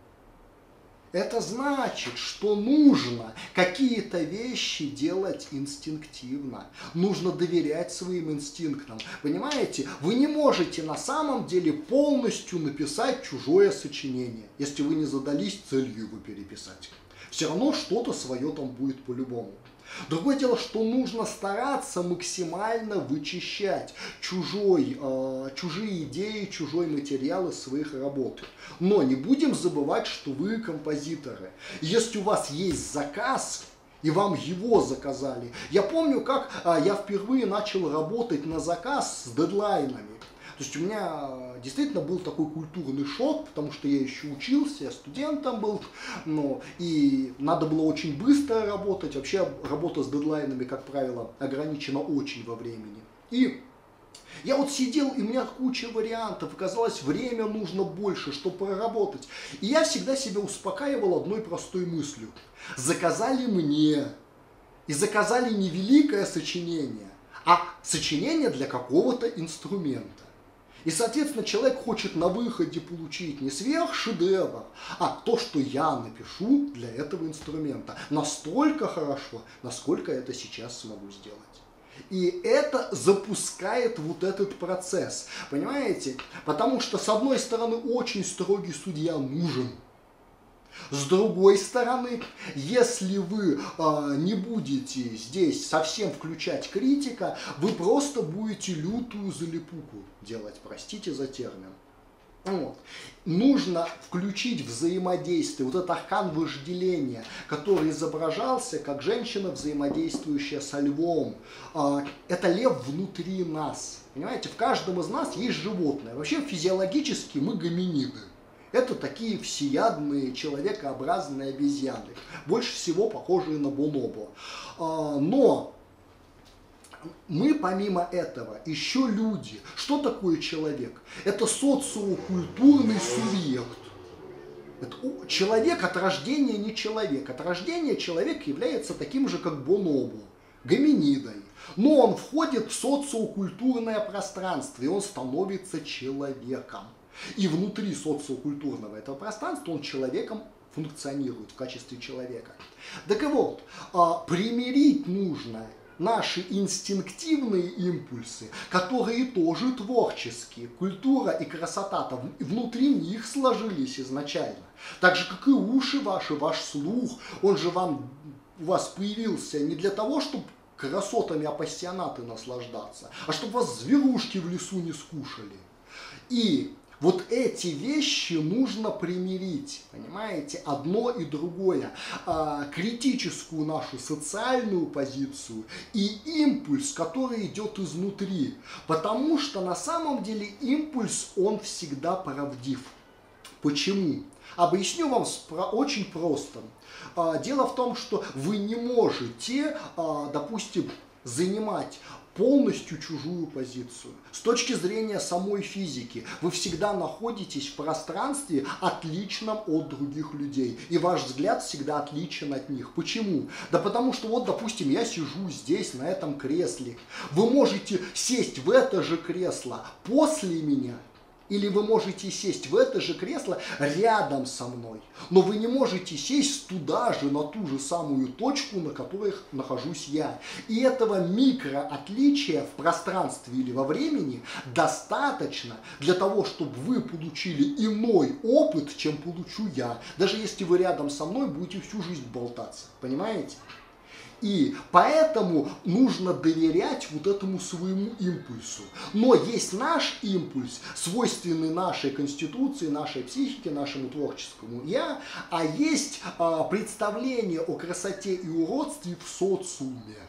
Speaker 2: Это значит, что нужно какие-то вещи делать инстинктивно. Нужно доверять своим инстинктам. Понимаете, вы не можете на самом деле полностью написать чужое сочинение, если вы не задались целью его переписать. Все равно что-то свое там будет по-любому. Другое дело, что нужно стараться максимально вычищать чужой, э, чужие идеи, чужой материал из своих работ. Но не будем забывать, что вы композиторы. Если у вас есть заказ, и вам его заказали. Я помню, как э, я впервые начал работать на заказ с дедлайнами. То есть у меня действительно был такой культурный шок, потому что я еще учился, я студентом был, ну, и надо было очень быстро работать. Вообще работа с дедлайнами, как правило, ограничена очень во времени. И я вот сидел, и у меня куча вариантов, оказалось, время нужно больше, чтобы проработать. И я всегда себя успокаивал одной простой мыслью. Заказали мне, и заказали не великое сочинение, а сочинение для какого-то инструмента. И, соответственно, человек хочет на выходе получить не сверхшедевр, а то, что я напишу для этого инструмента. Настолько хорошо, насколько это сейчас смогу сделать. И это запускает вот этот процесс. Понимаете? Потому что, с одной стороны, очень строгий судья нужен. С другой стороны, если вы э, не будете здесь совсем включать критика, вы просто будете лютую залипуку делать, простите за термин. Вот. Нужно включить взаимодействие, вот этот аркан вожделения, который изображался как женщина, взаимодействующая со львом. Э, это лев внутри нас. Понимаете, в каждом из нас есть животное. Вообще физиологически мы гоминиды. Это такие всеядные, человекообразные обезьяны, больше всего похожие на бонобо. Но мы помимо этого еще люди. Что такое человек? Это социокультурный субъект. Это человек от рождения не человек. От рождения человек является таким же, как бонобо, гоминидой. Но он входит в социокультурное пространство, и он становится человеком. И внутри социокультурного этого пространства он человеком функционирует в качестве человека. Так вот, примирить нужно наши инстинктивные импульсы, которые тоже творческие. Культура и красота-то внутри них сложились изначально. Так же, как и уши ваши, ваш слух, он же вам, у вас появился не для того, чтобы красотами апассионаты наслаждаться, а чтобы вас зверушки в лесу не скушали. И вот эти вещи нужно примирить, понимаете, одно и другое, а, критическую нашу социальную позицию и импульс, который идет изнутри, потому что на самом деле импульс, он всегда правдив. Почему? Объясню вам очень просто. А, дело в том, что вы не можете, а, допустим, занимать полностью чужую позицию. С точки зрения самой физики, вы всегда находитесь в пространстве, отличном от других людей. И ваш взгляд всегда отличен от них. Почему? Да потому что вот, допустим, я сижу здесь, на этом кресле. Вы можете сесть в это же кресло после меня. Или вы можете сесть в это же кресло рядом со мной, но вы не можете сесть туда же, на ту же самую точку, на которой нахожусь я. И этого микроотличия в пространстве или во времени достаточно для того, чтобы вы получили иной опыт, чем получу я. Даже если вы рядом со мной будете всю жизнь болтаться. Понимаете? И поэтому нужно доверять вот этому своему импульсу. Но есть наш импульс, свойственный нашей конституции, нашей психике, нашему творческому я, а есть а, представление о красоте и уродстве в социуме.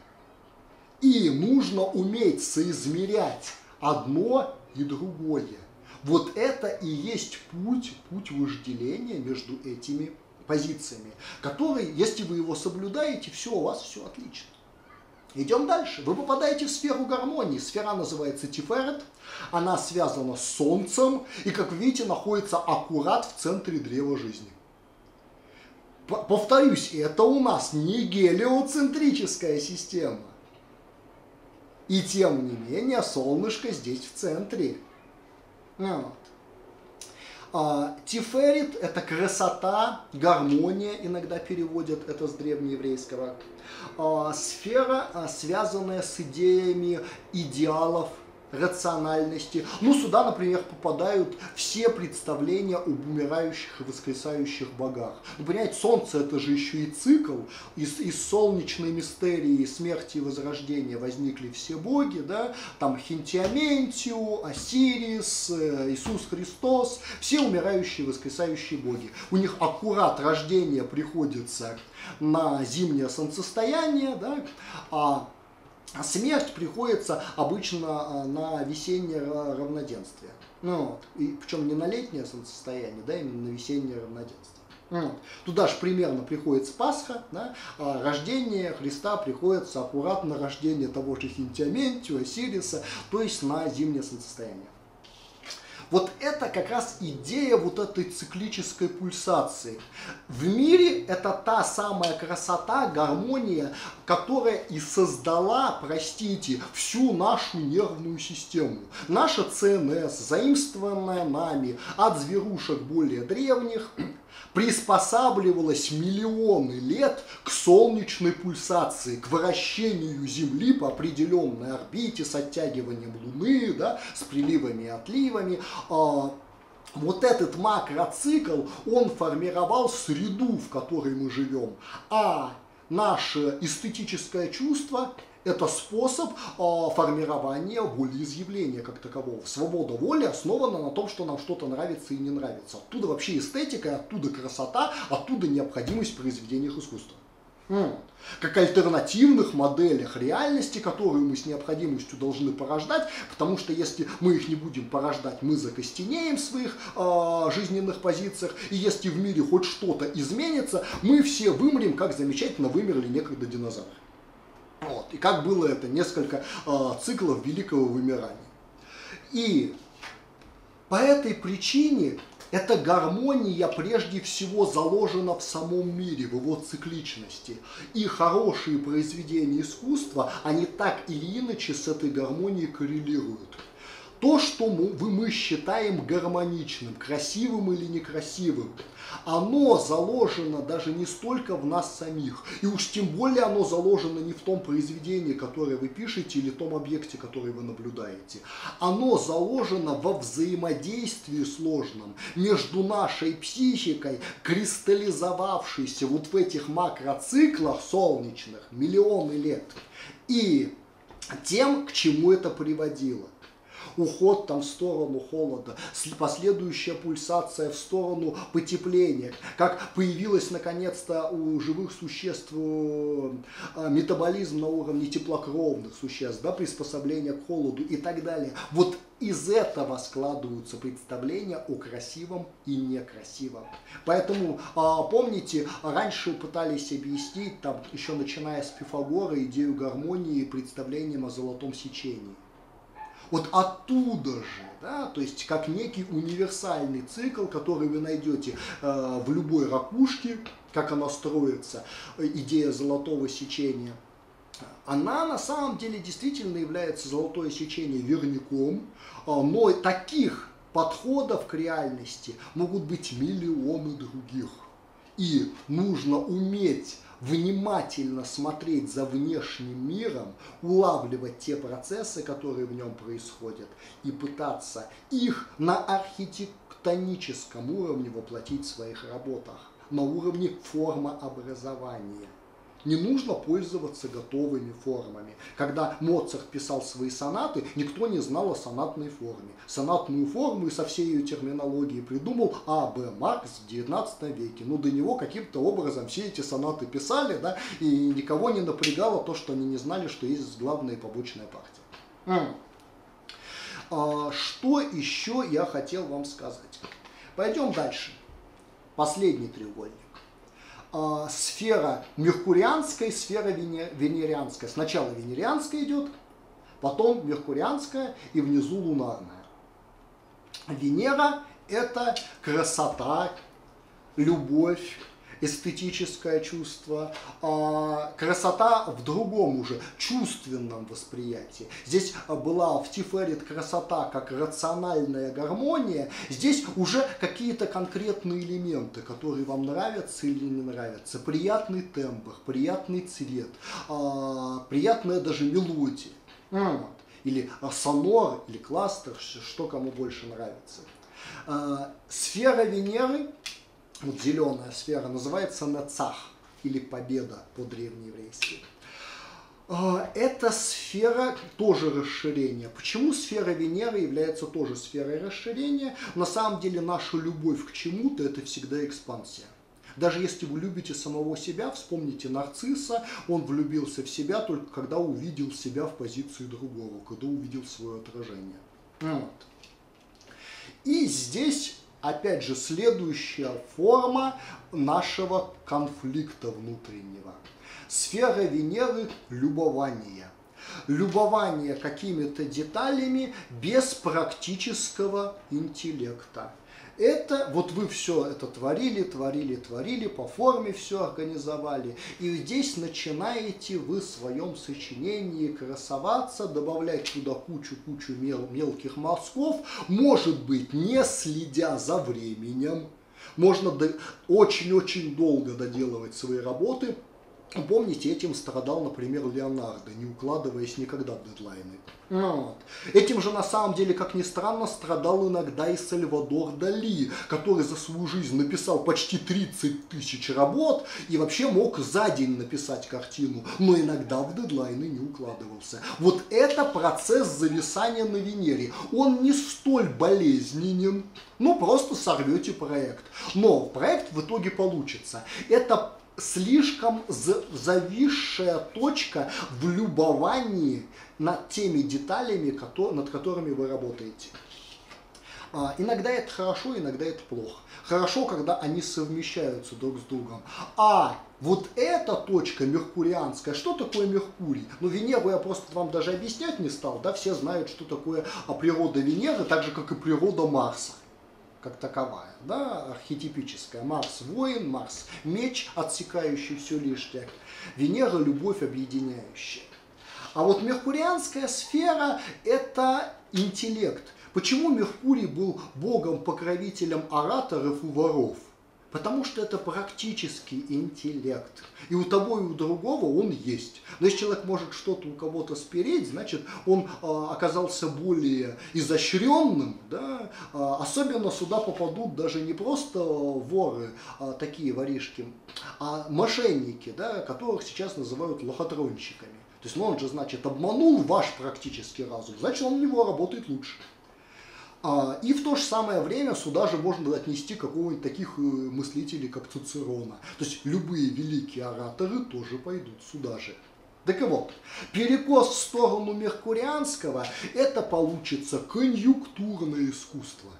Speaker 2: И нужно уметь соизмерять одно и другое. Вот это и есть путь, путь вожделения между этими позициями, которые, если вы его соблюдаете, все, у вас все отлично. Идем дальше. Вы попадаете в сферу гармонии. Сфера называется Тиферет. Она связана с Солнцем и, как вы видите, находится аккурат в центре древа жизни. Повторюсь, это у нас не гелиоцентрическая система. И тем не менее, солнышко здесь в центре. Вот. Тиферет – это красота, гармония, иногда переводят это с древнееврейского. Сфера, связанная с идеями идеалов, рациональности. Ну, сюда, например, попадают все представления об умирающих и воскресающих богах. Вы понимаете, Солнце – это же еще и цикл. Из, из солнечной мистерии смерти и возрождения возникли все боги, да? Там Хинтиаментиу, Осирис, Иисус Христос, все умирающие и воскресающие боги. У них аккурат рождение приходится на зимнее солнцестояние, да? а А смерть приходится обычно на весеннее равноденствие. Ну, вот. И, причем не на летнее солнцестояние, да, именно на весеннее равноденствие. Ну, вот. Туда же примерно приходится Пасха, да, а рождение Христа приходится аккуратно на рождение того же Хинтиаментиу, Осириса, то есть на зимнее солнцестояние. Вот это как раз идея вот этой циклической пульсации. В мире это та самая красота, гармония, которая и создала, простите, всю нашу нервную систему. Наша ЦНС, заимствованная нами от зверушек более древних, приспосабливалась миллионы лет к солнечной пульсации, к вращению Земли по определенной орбите с оттягиванием Луны, да, с приливами и отливами. Вот этот макроцикл, он формировал среду, в которой мы живем, а наше эстетическое чувство – это способ э, формирования волеизъявления как такового. Свобода воли основана на том, что нам что-то нравится и не нравится. Оттуда вообще эстетика, оттуда красота, оттуда необходимость в произведениях искусства. Вот. Как альтернативных моделях реальности, которую мы с необходимостью должны порождать, потому что если мы их не будем порождать, мы закостенеем в своих э, жизненных позициях, и если в мире хоть что-то изменится, мы все вымрем, как замечательно вымерли некогда динозавры. Вот. И как было это несколько э, циклов великого вымирания. И по этой причине эта гармония прежде всего заложена в самом мире, в его цикличности. И хорошие произведения искусства, они так или иначе с этой гармонией коррелируют. то, что мы, мы считаем гармоничным, красивым или некрасивым, оно заложено даже не столько в нас самих, и уж тем более оно заложено не в том произведении, которое вы пишете, или том объекте, который вы наблюдаете. Оно заложено во взаимодействии сложном между нашей психикой, кристаллизовавшейся вот в этих макроциклах солнечных миллионы лет, и тем, к чему это приводило. Уход там в сторону холода, последующая пульсация в сторону потепления, как появилась наконец-то у живых существ метаболизм на уровне теплокровных существ, да, приспособление к холоду и так далее. Вот из этого складываются представления о красивом и некрасивом. Поэтому, помните, раньше пытались объяснить, там, еще начиная с Пифагора, идею гармонии представлением о золотом сечении. Вот оттуда же, да, то есть как некий универсальный цикл, который вы найдете э, в любой ракушке, как она строится, идея золотого сечения, она на самом деле действительно является золотое сечение верняком, э, но таких подходов к реальности могут быть миллионы других. И нужно уметь внимательно смотреть за внешним миром, улавливать те процессы, которые в нем происходят, и пытаться их на архитектоническом уровне воплотить в своих работах, на уровне формообразования. Не нужно пользоваться готовыми формами. Когда Моцарт писал свои сонаты, никто не знал о сонатной форме. Сонатную форму и со всей ее терминологией придумал А Б Маркс в девятнадцатом веке. Но до него каким-то образом все эти сонаты писали, да, и никого не напрягало то, что они не знали, что есть главная и побочная партия. А, что еще я хотел вам сказать? Пойдем дальше. Последний треугольник. Сфера меркурианская, сфера венерианская. Сначала венерианская идет, потом меркурианская и внизу лунарная. Венера – это красота, любовь, эстетическое чувство, а красота в другом уже, чувственном восприятии. Здесь была в Тиферет красота как рациональная гармония, здесь уже какие-то конкретные элементы, которые вам нравятся или не нравятся. Приятный тембр, приятный цвет, а, приятная даже мелодия. Вот. Или сонор, или кластер, что кому больше нравится. А, сфера Венеры, вот зеленая сфера, называется Нецах, или победа по-древнееврейски. Эта сфера тоже расширения. Почему сфера Венеры является тоже сферой расширения? На самом деле наша любовь к чему-то – это всегда экспансия. Даже если вы любите самого себя, вспомните нарцисса, он влюбился в себя только когда увидел себя в позиции другого, когда увидел свое отражение. Вот. И здесь опять же следующая форма нашего конфликта внутреннего. Сфера Венеры – любование. Любование какими-то деталями без практического интеллекта. Это, вот вы все это творили, творили, творили, по форме все организовали. И здесь начинаете вы в своем сочинении красоваться, добавлять туда кучу-кучу мел, мелких мазков, может быть, не следя за временем. Можно очень-очень долго доделывать свои работы. Помните, этим страдал, например, Леонардо, не укладываясь никогда в дедлайны. Вот. Этим же, на самом деле, как ни странно, страдал иногда и Сальвадор Дали, который за свою жизнь написал почти тридцать тысяч работ и вообще мог за день написать картину, но иногда в дедлайны не укладывался. Вот это процесс зависания на Венере. Он не столь болезненен, ну просто сорвете проект. Но проект в итоге получится. Это слишком зависшая точка в любовании над теми деталями, над которыми вы работаете. Иногда это хорошо, иногда это плохо. Хорошо, когда они совмещаются друг с другом. А вот эта точка меркурианская, что такое Меркурий? Ну, Венеру я просто вам даже объяснять не стал, да, все знают, что такое природа Венеры, так же, как и природа Марса. Как таковая, да, архетипическая. Марс воин, Марс меч, отсекающий все лишнее. Венера любовь объединяющая. А вот меркурианская сфера – это интеллект. Почему Меркурий был богом-покровителем ораторов и воров? Потому что это практический интеллект. И у того, и у другого он есть. Но если человек может что-то у кого-то спереть, значит, он э, оказался более изощренным. Да? Э, особенно сюда попадут даже не просто воры, э, такие воришки, а мошенники, да, которых сейчас называют лохотронщиками. То есть, ну, он же, значит, обманул ваш практический разум, значит, он у него работает лучше. И в то же самое время сюда же можно отнести какого-нибудь таких мыслителей, как Цицерона. То есть любые великие ораторы тоже пойдут сюда же. Так вот, перекос в сторону меркурианского – это получится конъюнктурное искусство.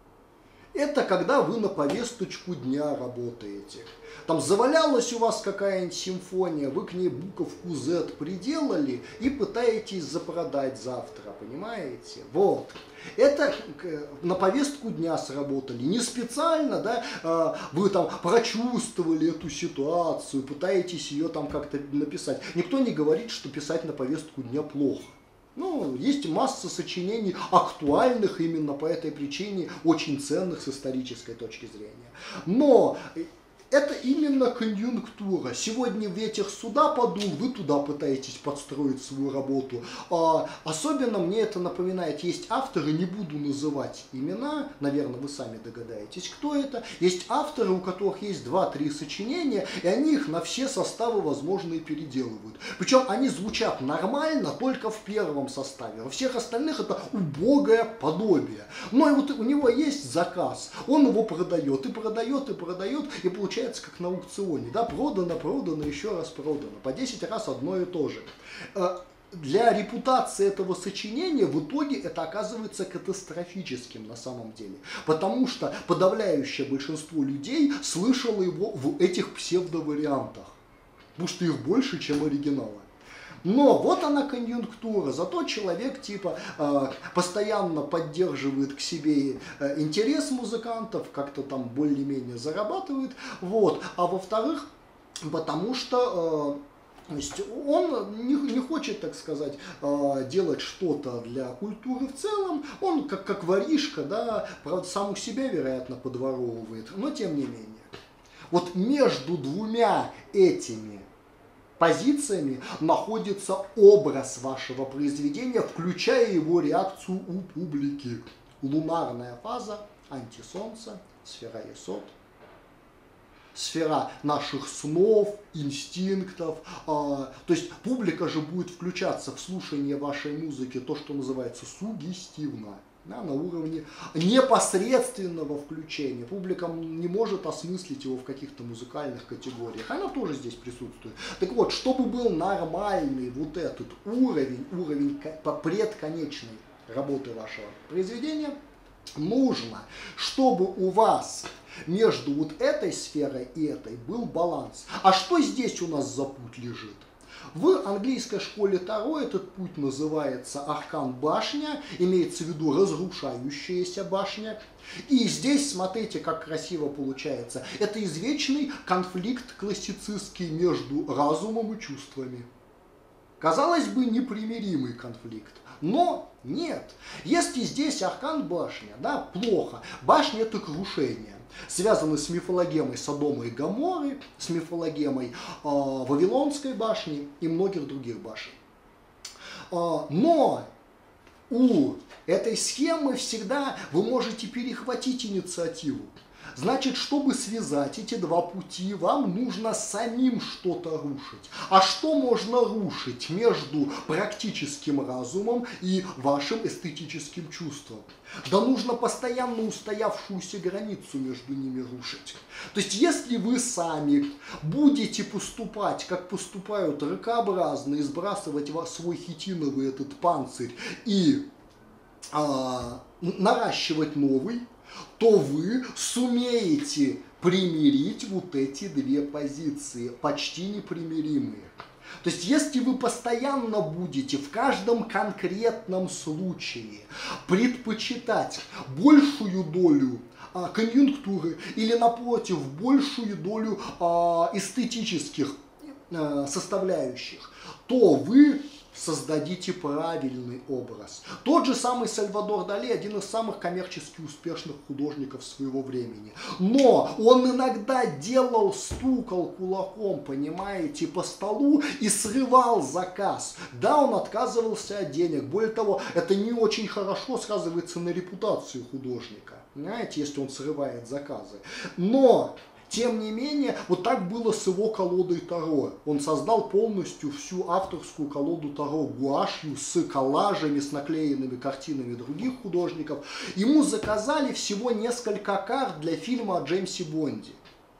Speaker 2: Это когда вы на повесточку дня работаете. Там завалялась у вас какая-нибудь симфония, вы к ней буковку Z приделали и пытаетесь запродать завтра, понимаете? Вот. Это на повестку дня сработали. Не специально, да, вы там прочувствовали эту ситуацию, пытаетесь ее там как-то написать. Никто не говорит, что писать на повестку дня плохо. Ну, есть масса сочинений актуальных именно по этой причине, очень ценных с исторической точки зрения. Но это именно конъюнктура. Сегодня ветер сюда подул, вы туда пытаетесь подстроить свою работу. А, особенно мне это напоминает, есть авторы, не буду называть имена, наверное, вы сами догадаетесь, кто это. Есть авторы, у которых есть два-три сочинения, и они их на все составы возможные переделывают. Причем они звучат нормально только в первом составе. Во всех остальных это убогое подобие. Но и вот у него есть заказ, он его продает, и продает, и продает, и получается как на аукционе, да, продано, продано, еще раз продано, по десять раз одно и то же. Для репутации этого сочинения в итоге это оказывается катастрофическим на самом деле, потому что подавляющее большинство людей слышало его в этих псевдовариантах, потому что их больше, чем оригинала. Но вот она конъюнктура, зато человек типа э, постоянно поддерживает к себе э, интерес музыкантов, как-то там более-менее зарабатывает, вот. А во-вторых, потому что э, то есть он не, не хочет, так сказать, э, делать что-то для культуры в целом, он как, как воришка, да, правда, сам у себя, вероятно, подворовывает, но тем не менее. Вот между двумя этими позициями находится образ вашего произведения, включая его реакцию у публики. Лунарная фаза, антисолнце, сфера есод, сфера наших снов, инстинктов. А, то есть публика же будет включаться в слушание вашей музыки, то, что называется суггестивно. Да, на уровне непосредственного включения. Публика не может осмыслить его в каких-то музыкальных категориях. Она тоже здесь присутствует. Так вот, чтобы был нормальный вот этот уровень, уровень предконечной работы вашего произведения, нужно, чтобы у вас между вот этой сферой и этой был баланс. А что здесь у нас за путь лежит? В английской школе Таро этот путь называется аркан башня, имеется в виду разрушающаяся башня. И здесь, смотрите, как красиво получается. Это извечный конфликт классицистский между разумом и чувствами. Казалось бы, непримиримый конфликт. Но нет. Если здесь аркан башня, да, плохо. Башня – это крушение. Связаны с мифологемой Содома и Гоморры, с мифологемой э, Вавилонской башни и многих других башен. Э, но у этой схемы всегда вы можете перехватить инициативу. Значит, чтобы связать эти два пути, вам нужно самим что-то рушить. А что можно рушить между практическим разумом и вашим эстетическим чувством? Да нужно постоянно устоявшуюся границу между ними рушить. То есть, если вы сами будете поступать, как поступают ракообразные, сбрасывать свой хитиновый этот панцирь и а, наращивать новый, то вы сумеете примирить вот эти две позиции, почти непримиримые. То есть, если вы постоянно будете в каждом конкретном случае предпочитать большую долю а, конъюнктуры или, напротив, большую долю а, эстетических э, составляющих, то вы создадите правильный образ. Тот же самый Сальвадор Дали, один из самых коммерчески успешных художников своего времени. Но он иногда делал, стукал кулаком, понимаете, по столу и срывал заказ. Да, он отказывался от денег. Более того, это не очень хорошо сказывается на репутации художника, понимаете, если он срывает заказы. Но... Тем не менее, вот так было с его колодой Таро. Он создал полностью всю авторскую колоду Таро гуашью с коллажами, с наклеенными картинами других художников. Ему заказали всего несколько карт для фильма о Джеймсе Бонде.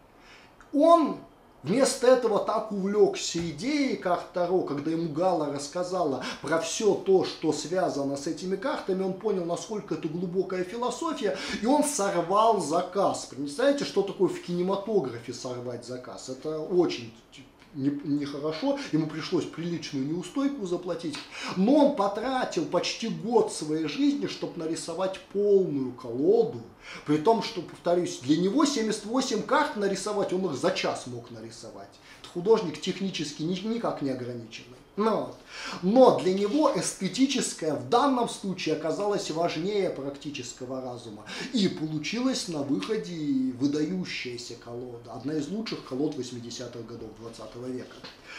Speaker 2: Он вместо этого так увлекся идеей карт Таро, когда ему Гала рассказала про все то, что связано с этими картами, он понял, насколько это глубокая философия, и он сорвал заказ. Представляете, что такое в кинематографе сорвать заказ? Это очень нехорошо, ему пришлось приличную неустойку заплатить, но он потратил почти год своей жизни, чтобы нарисовать полную колоду, при том, что, повторюсь, для него семьдесят восемь карт нарисовать, он их за час мог нарисовать. Это художник технически никак не ограниченный. Но, но для него эстетическое в данном случае оказалось важнее практического разума. И получилась на выходе выдающаяся колода. Одна из лучших колод восьмидесятых годов двадцатого века.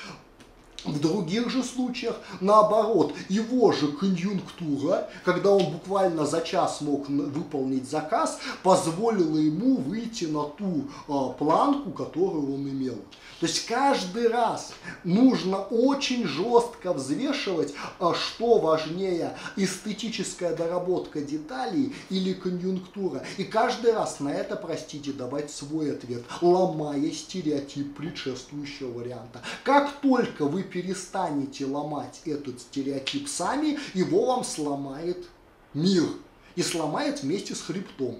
Speaker 2: В других же случаях, наоборот, его же конъюнктура, когда он буквально за час мог выполнить заказ, позволила ему выйти на ту э, планку, которую он имел. То есть каждый раз нужно очень жестко взвешивать, что важнее, эстетическая доработка деталей или конъюнктура. И каждый раз на это, простите, давать свой ответ, ломая стереотип предшествующего варианта. Как только вы перестанете ломать этот стереотип сами, его вам сломает мир. И сломает вместе с хребтом.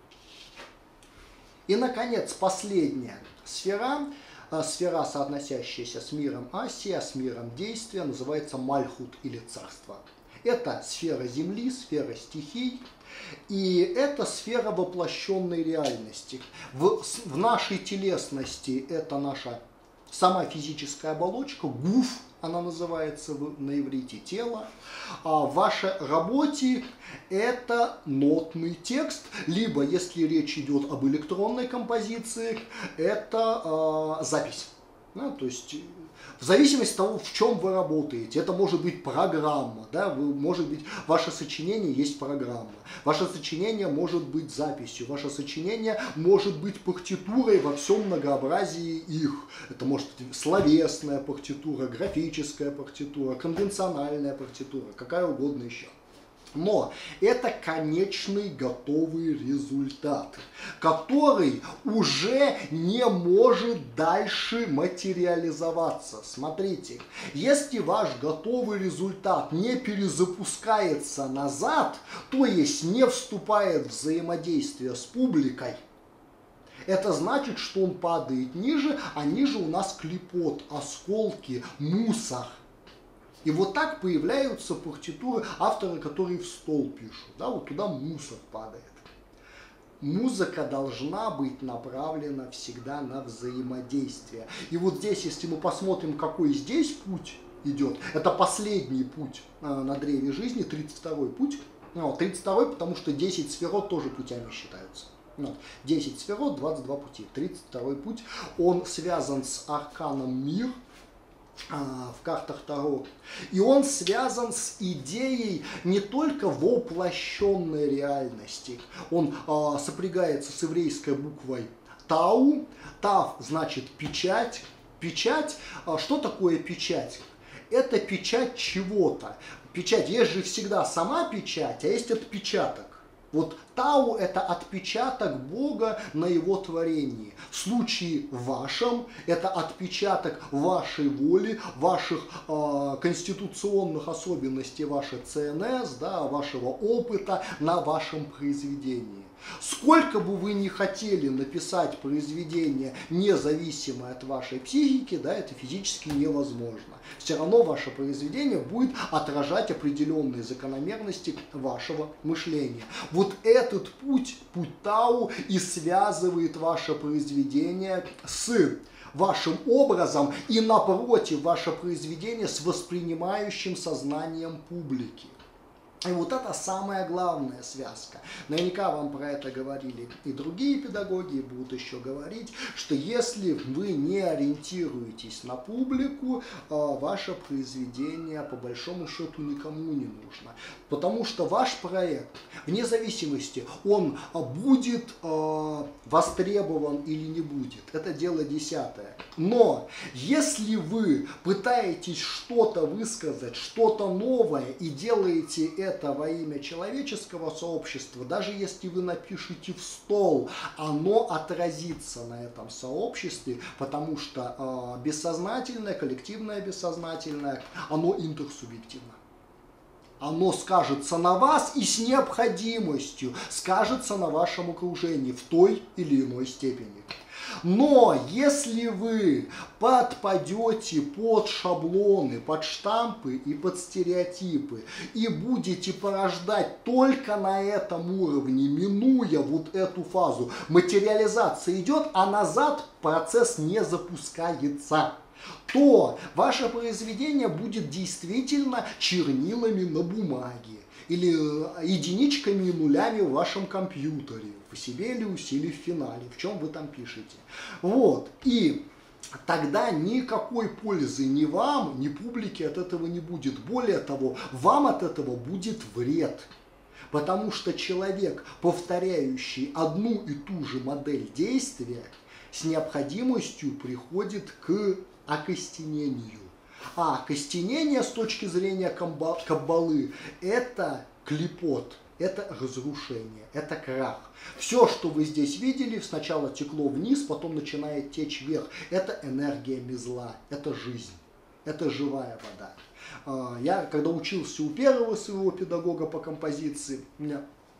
Speaker 2: И, наконец, последняя сфера. Сфера, соотносящаяся с миром Асия, с миром действия, называется Мальхут или Царство. Это сфера Земли, сфера стихий, и это сфера воплощенной реальности. В, в нашей телесности это наша сама физическая оболочка, гуф, она называется на иврите, тело. А в вашей работе это нотный текст, либо, если речь идет об электронной композиции, это э, запись. Ну, то есть, в зависимости от того, в чем вы работаете, это может быть программа, да, вы, может быть, ваше сочинение есть программа, ваше сочинение может быть записью, ваше сочинение может быть партитурой во всем многообразии их. Это может быть словесная партитура, графическая партитура, конвенциональная партитура, какая угодно еще. Но это конечный готовый результат, который уже не может дальше материализоваться. Смотрите, если ваш готовый результат не перезапускается назад, то есть не вступает в взаимодействие с публикой, это значит, что он падает ниже, а ниже у нас клепот, осколки, мусор. И вот так появляются партитуры, авторы, которые в стол пишут. Да, вот туда мусор падает. Музыка должна быть направлена всегда на взаимодействие. И вот здесь, если мы посмотрим, какой здесь путь идет, это последний путь на древе жизни, тридцать второй путь. тридцать второй, потому что десять сферот тоже путями считаются. десять сферот, двадцать два пути. тридцать второй путь, он связан с арканом мир, в картах Таро. И он связан с идеей не только воплощенной реальности. Он а, сопрягается с еврейской буквой Тау. Тав значит печать. Печать. А, что такое печать? Это печать чего-то. Печать. Есть же всегда сама печать, а есть отпечаток. Вот Тау – это отпечаток Бога на его творении. В случае вашем это отпечаток вашей воли, ваших э, конституционных особенностей, вашей ЦНС, да, вашего опыта на вашем произведении. Сколько бы вы ни хотели написать произведение, независимое от вашей психики, да, это физически невозможно. Все равно ваше произведение будет отражать определенные закономерности вашего мышления. Вот этот путь, путь Тау, и связывает ваше произведение с вашим образом и, напротив, ваше произведение с воспринимающим сознанием публики. И вот это самая главная связка. Наверняка вам про это говорили и другие педагоги, и будут еще говорить, что если вы не ориентируетесь на публику, ваше произведение по большому счету никому не нужно. Потому что ваш проект, вне зависимости, он будет востребован или не будет, это дело десятое. Но если вы пытаетесь что-то высказать, что-то новое и делаете это это во имя человеческого сообщества, даже если вы напишете в стол, оно отразится на этом сообществе, потому что э, бессознательное, коллективное бессознательное, оно интерсубъективно. Оно скажется на вас и с необходимостью скажется на вашем окружении в той или иной степени. Но если вы подпадете под шаблоны, под штампы и под стереотипы и будете порождать только на этом уровне, минуя вот эту фазу, материализация идет, а назад процесс не запускается, то ваше произведение будет действительно чернилами на бумаге или единичками и нулями в вашем компьютере, в Сибелиус или в Финале, в чем вы там пишете. Вот. И тогда никакой пользы ни вам, ни публике от этого не будет. Более того, вам от этого будет вред. Потому что человек, повторяющий одну и ту же модель действия, с необходимостью приходит к окостенению. А окостенение с точки зрения каббалы – это клепот, это разрушение, это крах. Все, что вы здесь видели, сначала текло вниз, потом начинает течь вверх. Это энергия мезла, это жизнь, это живая вода. Я, когда учился у первого своего педагога по композиции, у меня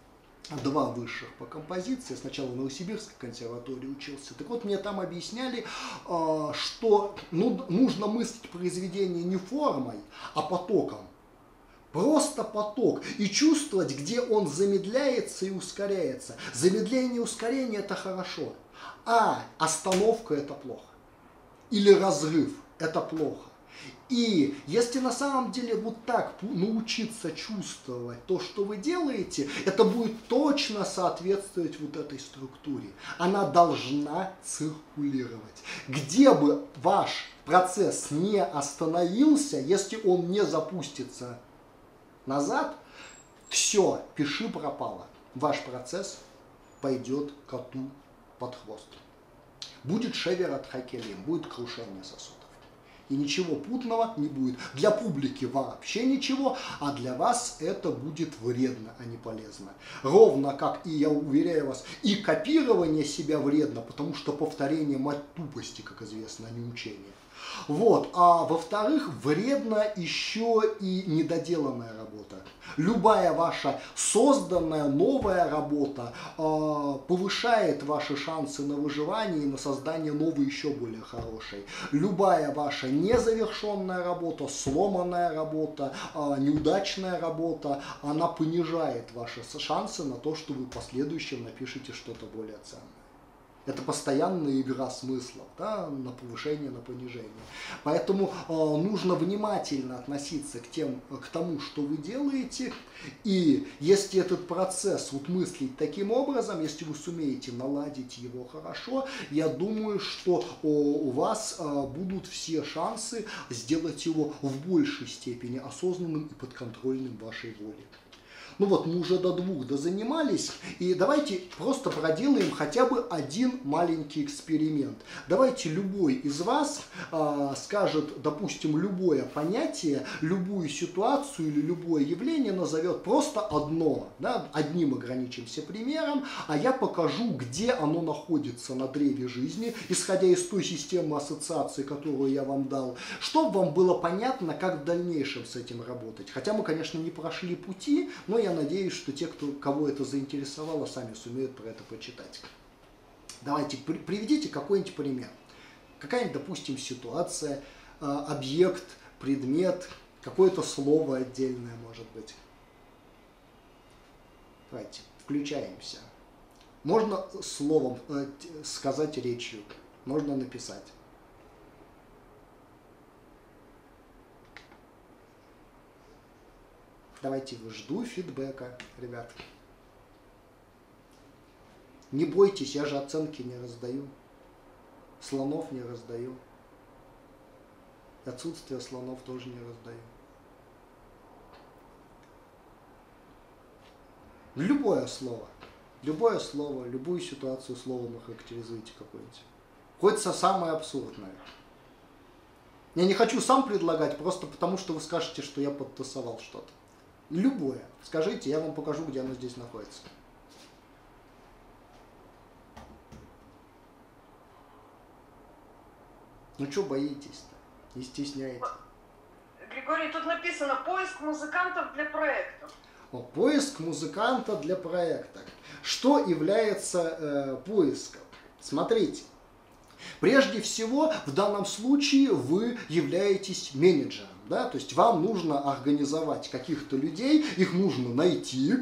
Speaker 2: два высших по композиции, сначала в Новосибирской консерватории учился. Так вот, мне там объясняли, что нужно мыслить произведение не формой, а потоком. Просто поток. И чувствовать, где он замедляется и ускоряется. Замедление и ускорение – это хорошо, а остановка – это плохо. Или разрыв – это плохо. И если на самом деле вот так научиться чувствовать то, что вы делаете, это будет точно соответствовать вот этой структуре. Она должна циркулировать. Где бы ваш процесс не остановился, если он не запустится назад, все, пиши пропало. Ваш процесс пойдет коту под хвост. Будет шеверат хакелим, будет крушение сосудов. И ничего путного не будет. Для публики вообще ничего, а для вас это будет вредно, а не полезно. Ровно как, и я уверяю вас, и копирование себя вредно, потому что повторение мать тупости, как известно, а не учение. Вот. А во-вторых, вредна еще и недоделанная работа. Любая ваша созданная новая работа э, повышает ваши шансы на выживание и на создание новой еще более хорошей. Любая ваша незавершенная работа, сломанная работа, э, неудачная работа, она понижает ваши шансы на то, что вы в последующем напишите что-то более ценное. Это постоянная игра смыслов, да, на повышение, на понижение. Поэтому э, нужно внимательно относиться к, тем, к тому, что вы делаете. И если этот процесс вот мыслить таким образом, если вы сумеете наладить его хорошо, я думаю, что о, у вас э, будут все шансы сделать его в большей степени осознанным и подконтрольным вашей воле. Ну вот, мы уже до двух дозанимались, и давайте просто проделаем хотя бы один маленький эксперимент. Давайте любой из вас э, скажет, допустим, любое понятие, любую ситуацию или любое явление назовет просто одно, да, одним ограничимся примером, а я покажу, где оно находится на древе жизни, исходя из той системы ассоциаций, которую я вам дал, чтобы вам было понятно, как в дальнейшем с этим работать. Хотя мы, конечно, не прошли пути, но я надеюсь, что те, кто, кого это заинтересовало, сами сумеют про это почитать. Давайте, при, приведите какой-нибудь пример. Какая-нибудь, допустим, ситуация, э, объект, предмет, какое-то слово отдельное, может быть. Давайте, включаемся. Можно словом э, сказать речью, можно написать. Давайте, жду фидбэка, ребят. Не бойтесь, я же оценки не раздаю. Слонов не раздаю. Отсутствие слонов тоже не раздаю. Любое слово. Любое слово, любую ситуацию словом охарактеризуйте какое-нибудь. Хоть со самое абсурдное. Я не хочу сам предлагать, просто потому что вы скажете, что я подтасовал что-то. Любое. Скажите, я вам покажу, где оно здесь находится. Ну что боитесь-то? Не стесняйтесь.
Speaker 1: Григорий, тут написано «Поиск музыкантов для проектов».
Speaker 2: О, поиск музыканта для проекта. Что является э, поиском? Смотрите. Прежде всего, в данном случае вы являетесь менеджером. Да? То есть вам нужно организовать каких-то людей, их нужно найти.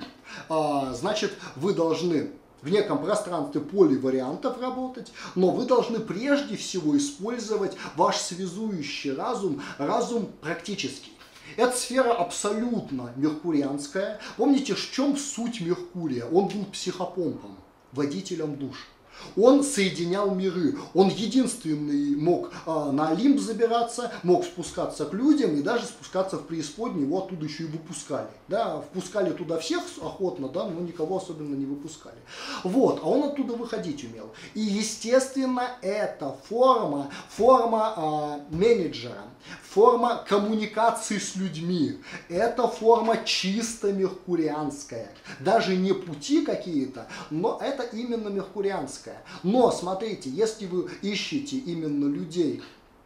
Speaker 2: А, значит, вы должны в неком пространстве поливариантов работать, но вы должны прежде всего использовать ваш связующий разум, разум практический. Эта сфера абсолютно меркурианская. Помните, в чем суть Меркурия? Он был психопомпом, водителем душ. Он соединял миры. Он единственный мог э, на Олимп забираться, мог спускаться к людям и даже спускаться в преисподнюю. Его оттуда еще и выпускали. Да? Впускали туда всех охотно, да, но никого особенно не выпускали. Вот. А он оттуда выходить умел. И, естественно, это форма, форма э, менеджера, форма коммуникации с людьми. Это форма чисто меркурианская. Даже не пути какие-то, но это именно меркурианская. Но смотрите, если вы ищете именно людей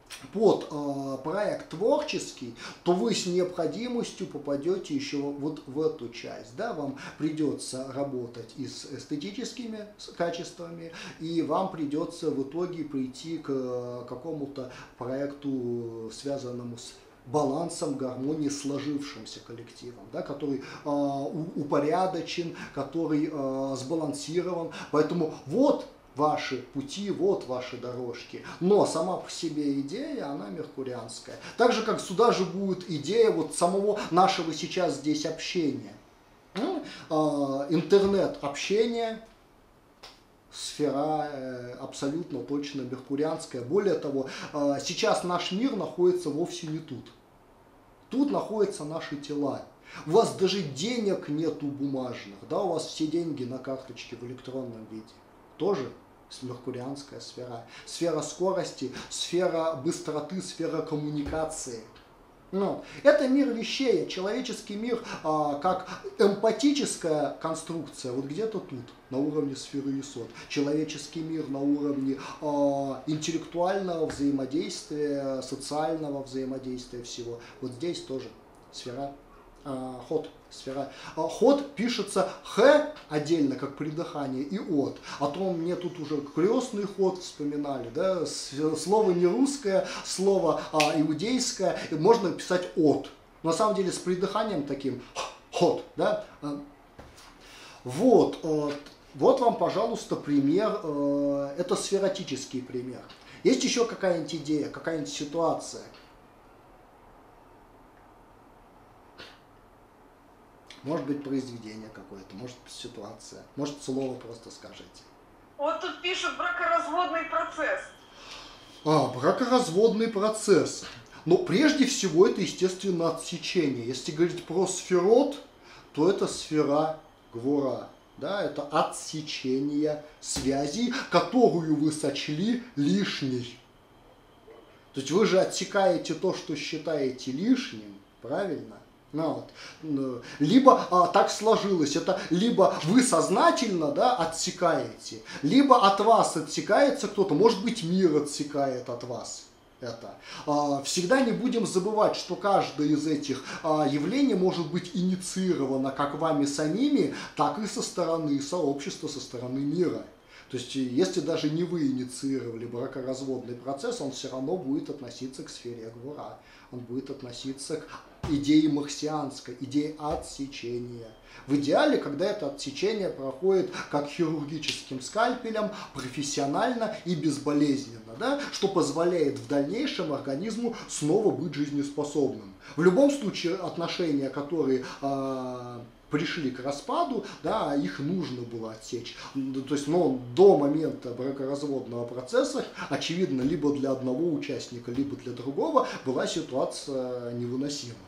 Speaker 2: под э, проект творческий, то вы с необходимостью попадете еще вот в эту часть. Да? Вам придется работать и с эстетическими качествами, и вам придется в итоге прийти к э, какому-то проекту, связанному с балансом, гармонии, сложившимся коллективом, да, который э, упорядочен, который э, сбалансирован. Поэтому вот ваши пути, вот ваши дорожки. Но сама по себе идея, она меркурианская. Так же, как сюда же будет идея вот самого нашего сейчас здесь общения. Ну, э, интернет-общение, сфера э, абсолютно точно меркурианская. Более того, э, сейчас наш мир находится вовсе не тут. Тут находятся наши тела. У вас даже денег нету бумажных, да, у вас все деньги на карточке в электронном виде. Тоже меркурианская сфера. Сфера скорости, сфера быстроты, сфера коммуникации. Ну, это мир вещей, человеческий мир а, как эмпатическая конструкция, вот где-то тут, на уровне сферы Есод. Человеческий мир на уровне а, интеллектуального взаимодействия, социального взаимодействия всего. Вот здесь тоже сфера, а, ход. Сфера. Ход пишется х отдельно, как придыхание, и от. А то мне тут уже крестный ход вспоминали, да? Слово не русское, слово а, иудейское, можно писать от. На самом деле с придыханием таким ход, да? Вот, вот вам, пожалуйста, пример, это сфератический пример. Есть еще какая-нибудь идея, какая-нибудь ситуация? Может быть, произведение какое-то, может быть, ситуация, может, слово просто скажите.
Speaker 1: Вот тут пишут бракоразводный процесс.
Speaker 2: А, бракоразводный процесс. Но прежде всего это, естественно, отсечение. Если говорить про сферот, то это сфера Гвора. Да, это отсечение связей, которую вы сочли лишней. То есть вы же отсекаете то, что считаете лишним, правильно? Ну, вот. Либо а, так сложилось, это либо вы сознательно, да, отсекаете, либо от вас отсекается кто-то, может быть, мир отсекает от вас. это. Всегда не будем забывать, что каждое из этих явлений может быть инициировано как вами самими, так и со стороны сообщества, со стороны мира. То есть, если даже не вы инициировали бракоразводный процесс, он все равно будет относиться к сфере Гвура. Он будет относиться к идее марксианской, идее отсечения. В идеале, когда это отсечение проходит как хирургическим скальпелем, профессионально и безболезненно, да, что позволяет в дальнейшем организму снова быть жизнеспособным. В любом случае, отношения, которые э, пришли к распаду, да, их нужно было отсечь. То есть, но до момента бракоразводного процесса, очевидно, либо для одного участника, либо для другого была ситуация невыносимая.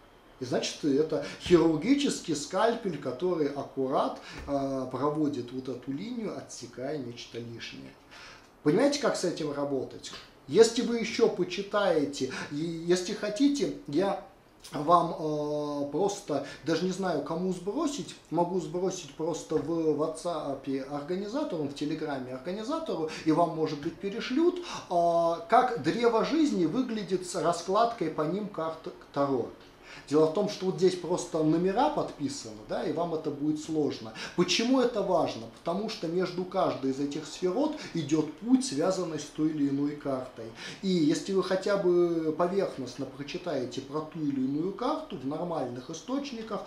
Speaker 2: И значит, это хирургический скальпель, который аккурат э, проводит вот эту линию, отсекая нечто лишнее. Понимаете, как с этим работать? Если вы еще почитаете, и если хотите, я вам э, просто, даже не знаю, кому сбросить, могу сбросить просто в WhatsApp организатору, в Телеграме организатору, и вам, может быть, перешлют, э, как древо жизни выглядит с раскладкой по ним карт Таро. Дело в том, что вот здесь просто номера подписаны, да, и вам это будет сложно. Почему это важно? Потому что между каждой из этих сферот идет путь, связанный с той или иной картой. И если вы хотя бы поверхностно прочитаете про ту или иную карту в нормальных источниках,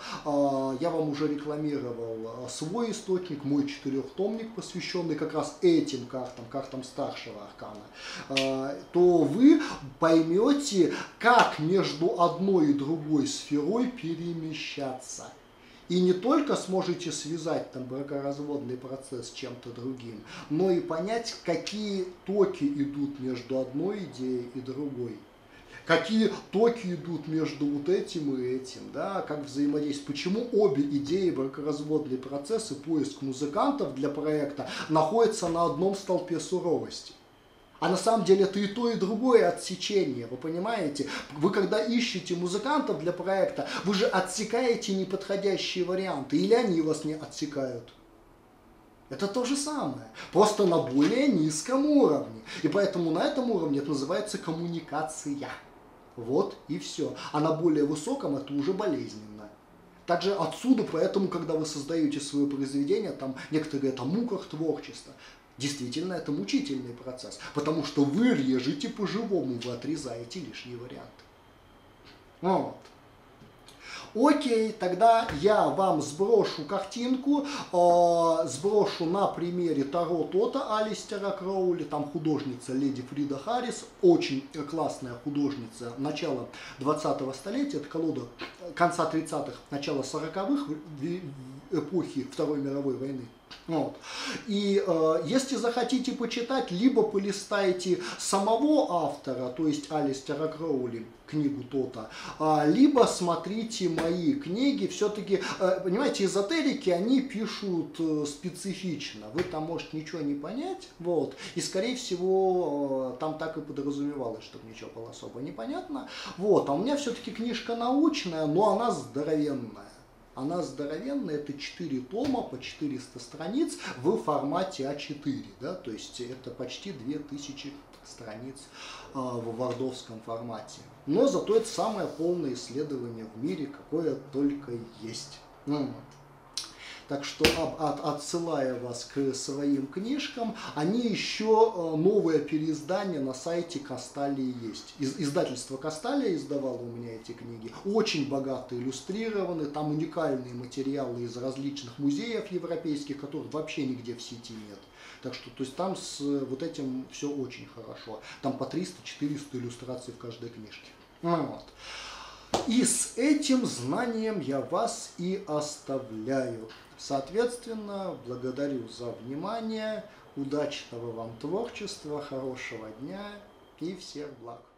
Speaker 2: я вам уже рекламировал свой источник, мой четырехтомник, посвященный как раз этим картам, картам старшего аркана, то вы поймете, как между одной и другой сферой перемещаться. И не только сможете связать там бракоразводный процесс с чем-то другим, но и понять, какие токи идут между одной идеей и другой. Какие токи идут между вот этим и этим, да, как взаимодействовать. Почему обе идеи, бракоразводный процесс и поиск музыкантов для проекта находятся на одном столпе суровости. А на самом деле это и то, и другое отсечение, вы понимаете? Вы когда ищете музыкантов для проекта, вы же отсекаете неподходящие варианты, или они вас не отсекают. Это то же самое, просто на более низком уровне. И поэтому на этом уровне это называется коммуникация. Вот и все. А на более высоком это уже болезненно. Также отсюда, поэтому, когда вы создаете свое произведение, там некоторые говорят о муках творчества. Действительно, это мучительный процесс, потому что вы режете по-живому, вы отрезаете лишние варианты. Вот. Окей, тогда я вам сброшу картинку, э, сброшу на примере Таро Тота Алистера Кроули, там художница леди Фрида Харрис, очень классная художница начала двадцатого столетия, это колода конца тридцатых, начала сороковых, эпохи Второй мировой войны. Вот. И э, если захотите почитать, либо полистайте самого автора, то есть Алистера Кроули, книгу Тота, э, либо смотрите мои книги. Все-таки, э, понимаете, эзотерики, они пишут э, специфично. Вы там, может, ничего не понять, вот. И, скорее всего, э, там так и подразумевалось, чтобы ничего было особо непонятно. Вот. А у меня все-таки книжка научная, но она здоровенная. Она здоровенная, это четыре тома по четыреста страниц в формате а четыре, да, то есть это почти две тысячи страниц э, в вардовском формате. Но зато это самое полное исследование в мире, какое только есть. Ну, так что от, отсылая вас к своим книжкам, они еще новое переиздание на сайте Касталии есть. Из, издательство Касталия издавало у меня эти книги. Очень богато иллюстрированы, там уникальные материалы из различных музеев европейских, которых вообще нигде в сети нет. Так что, то есть там с вот этим все очень хорошо. Там по триста-четыреста иллюстраций в каждой книжке. Вот. И с этим знанием я вас и оставляю. Соответственно, благодарю за внимание, удачного вам творчества, хорошего дня и всех благ.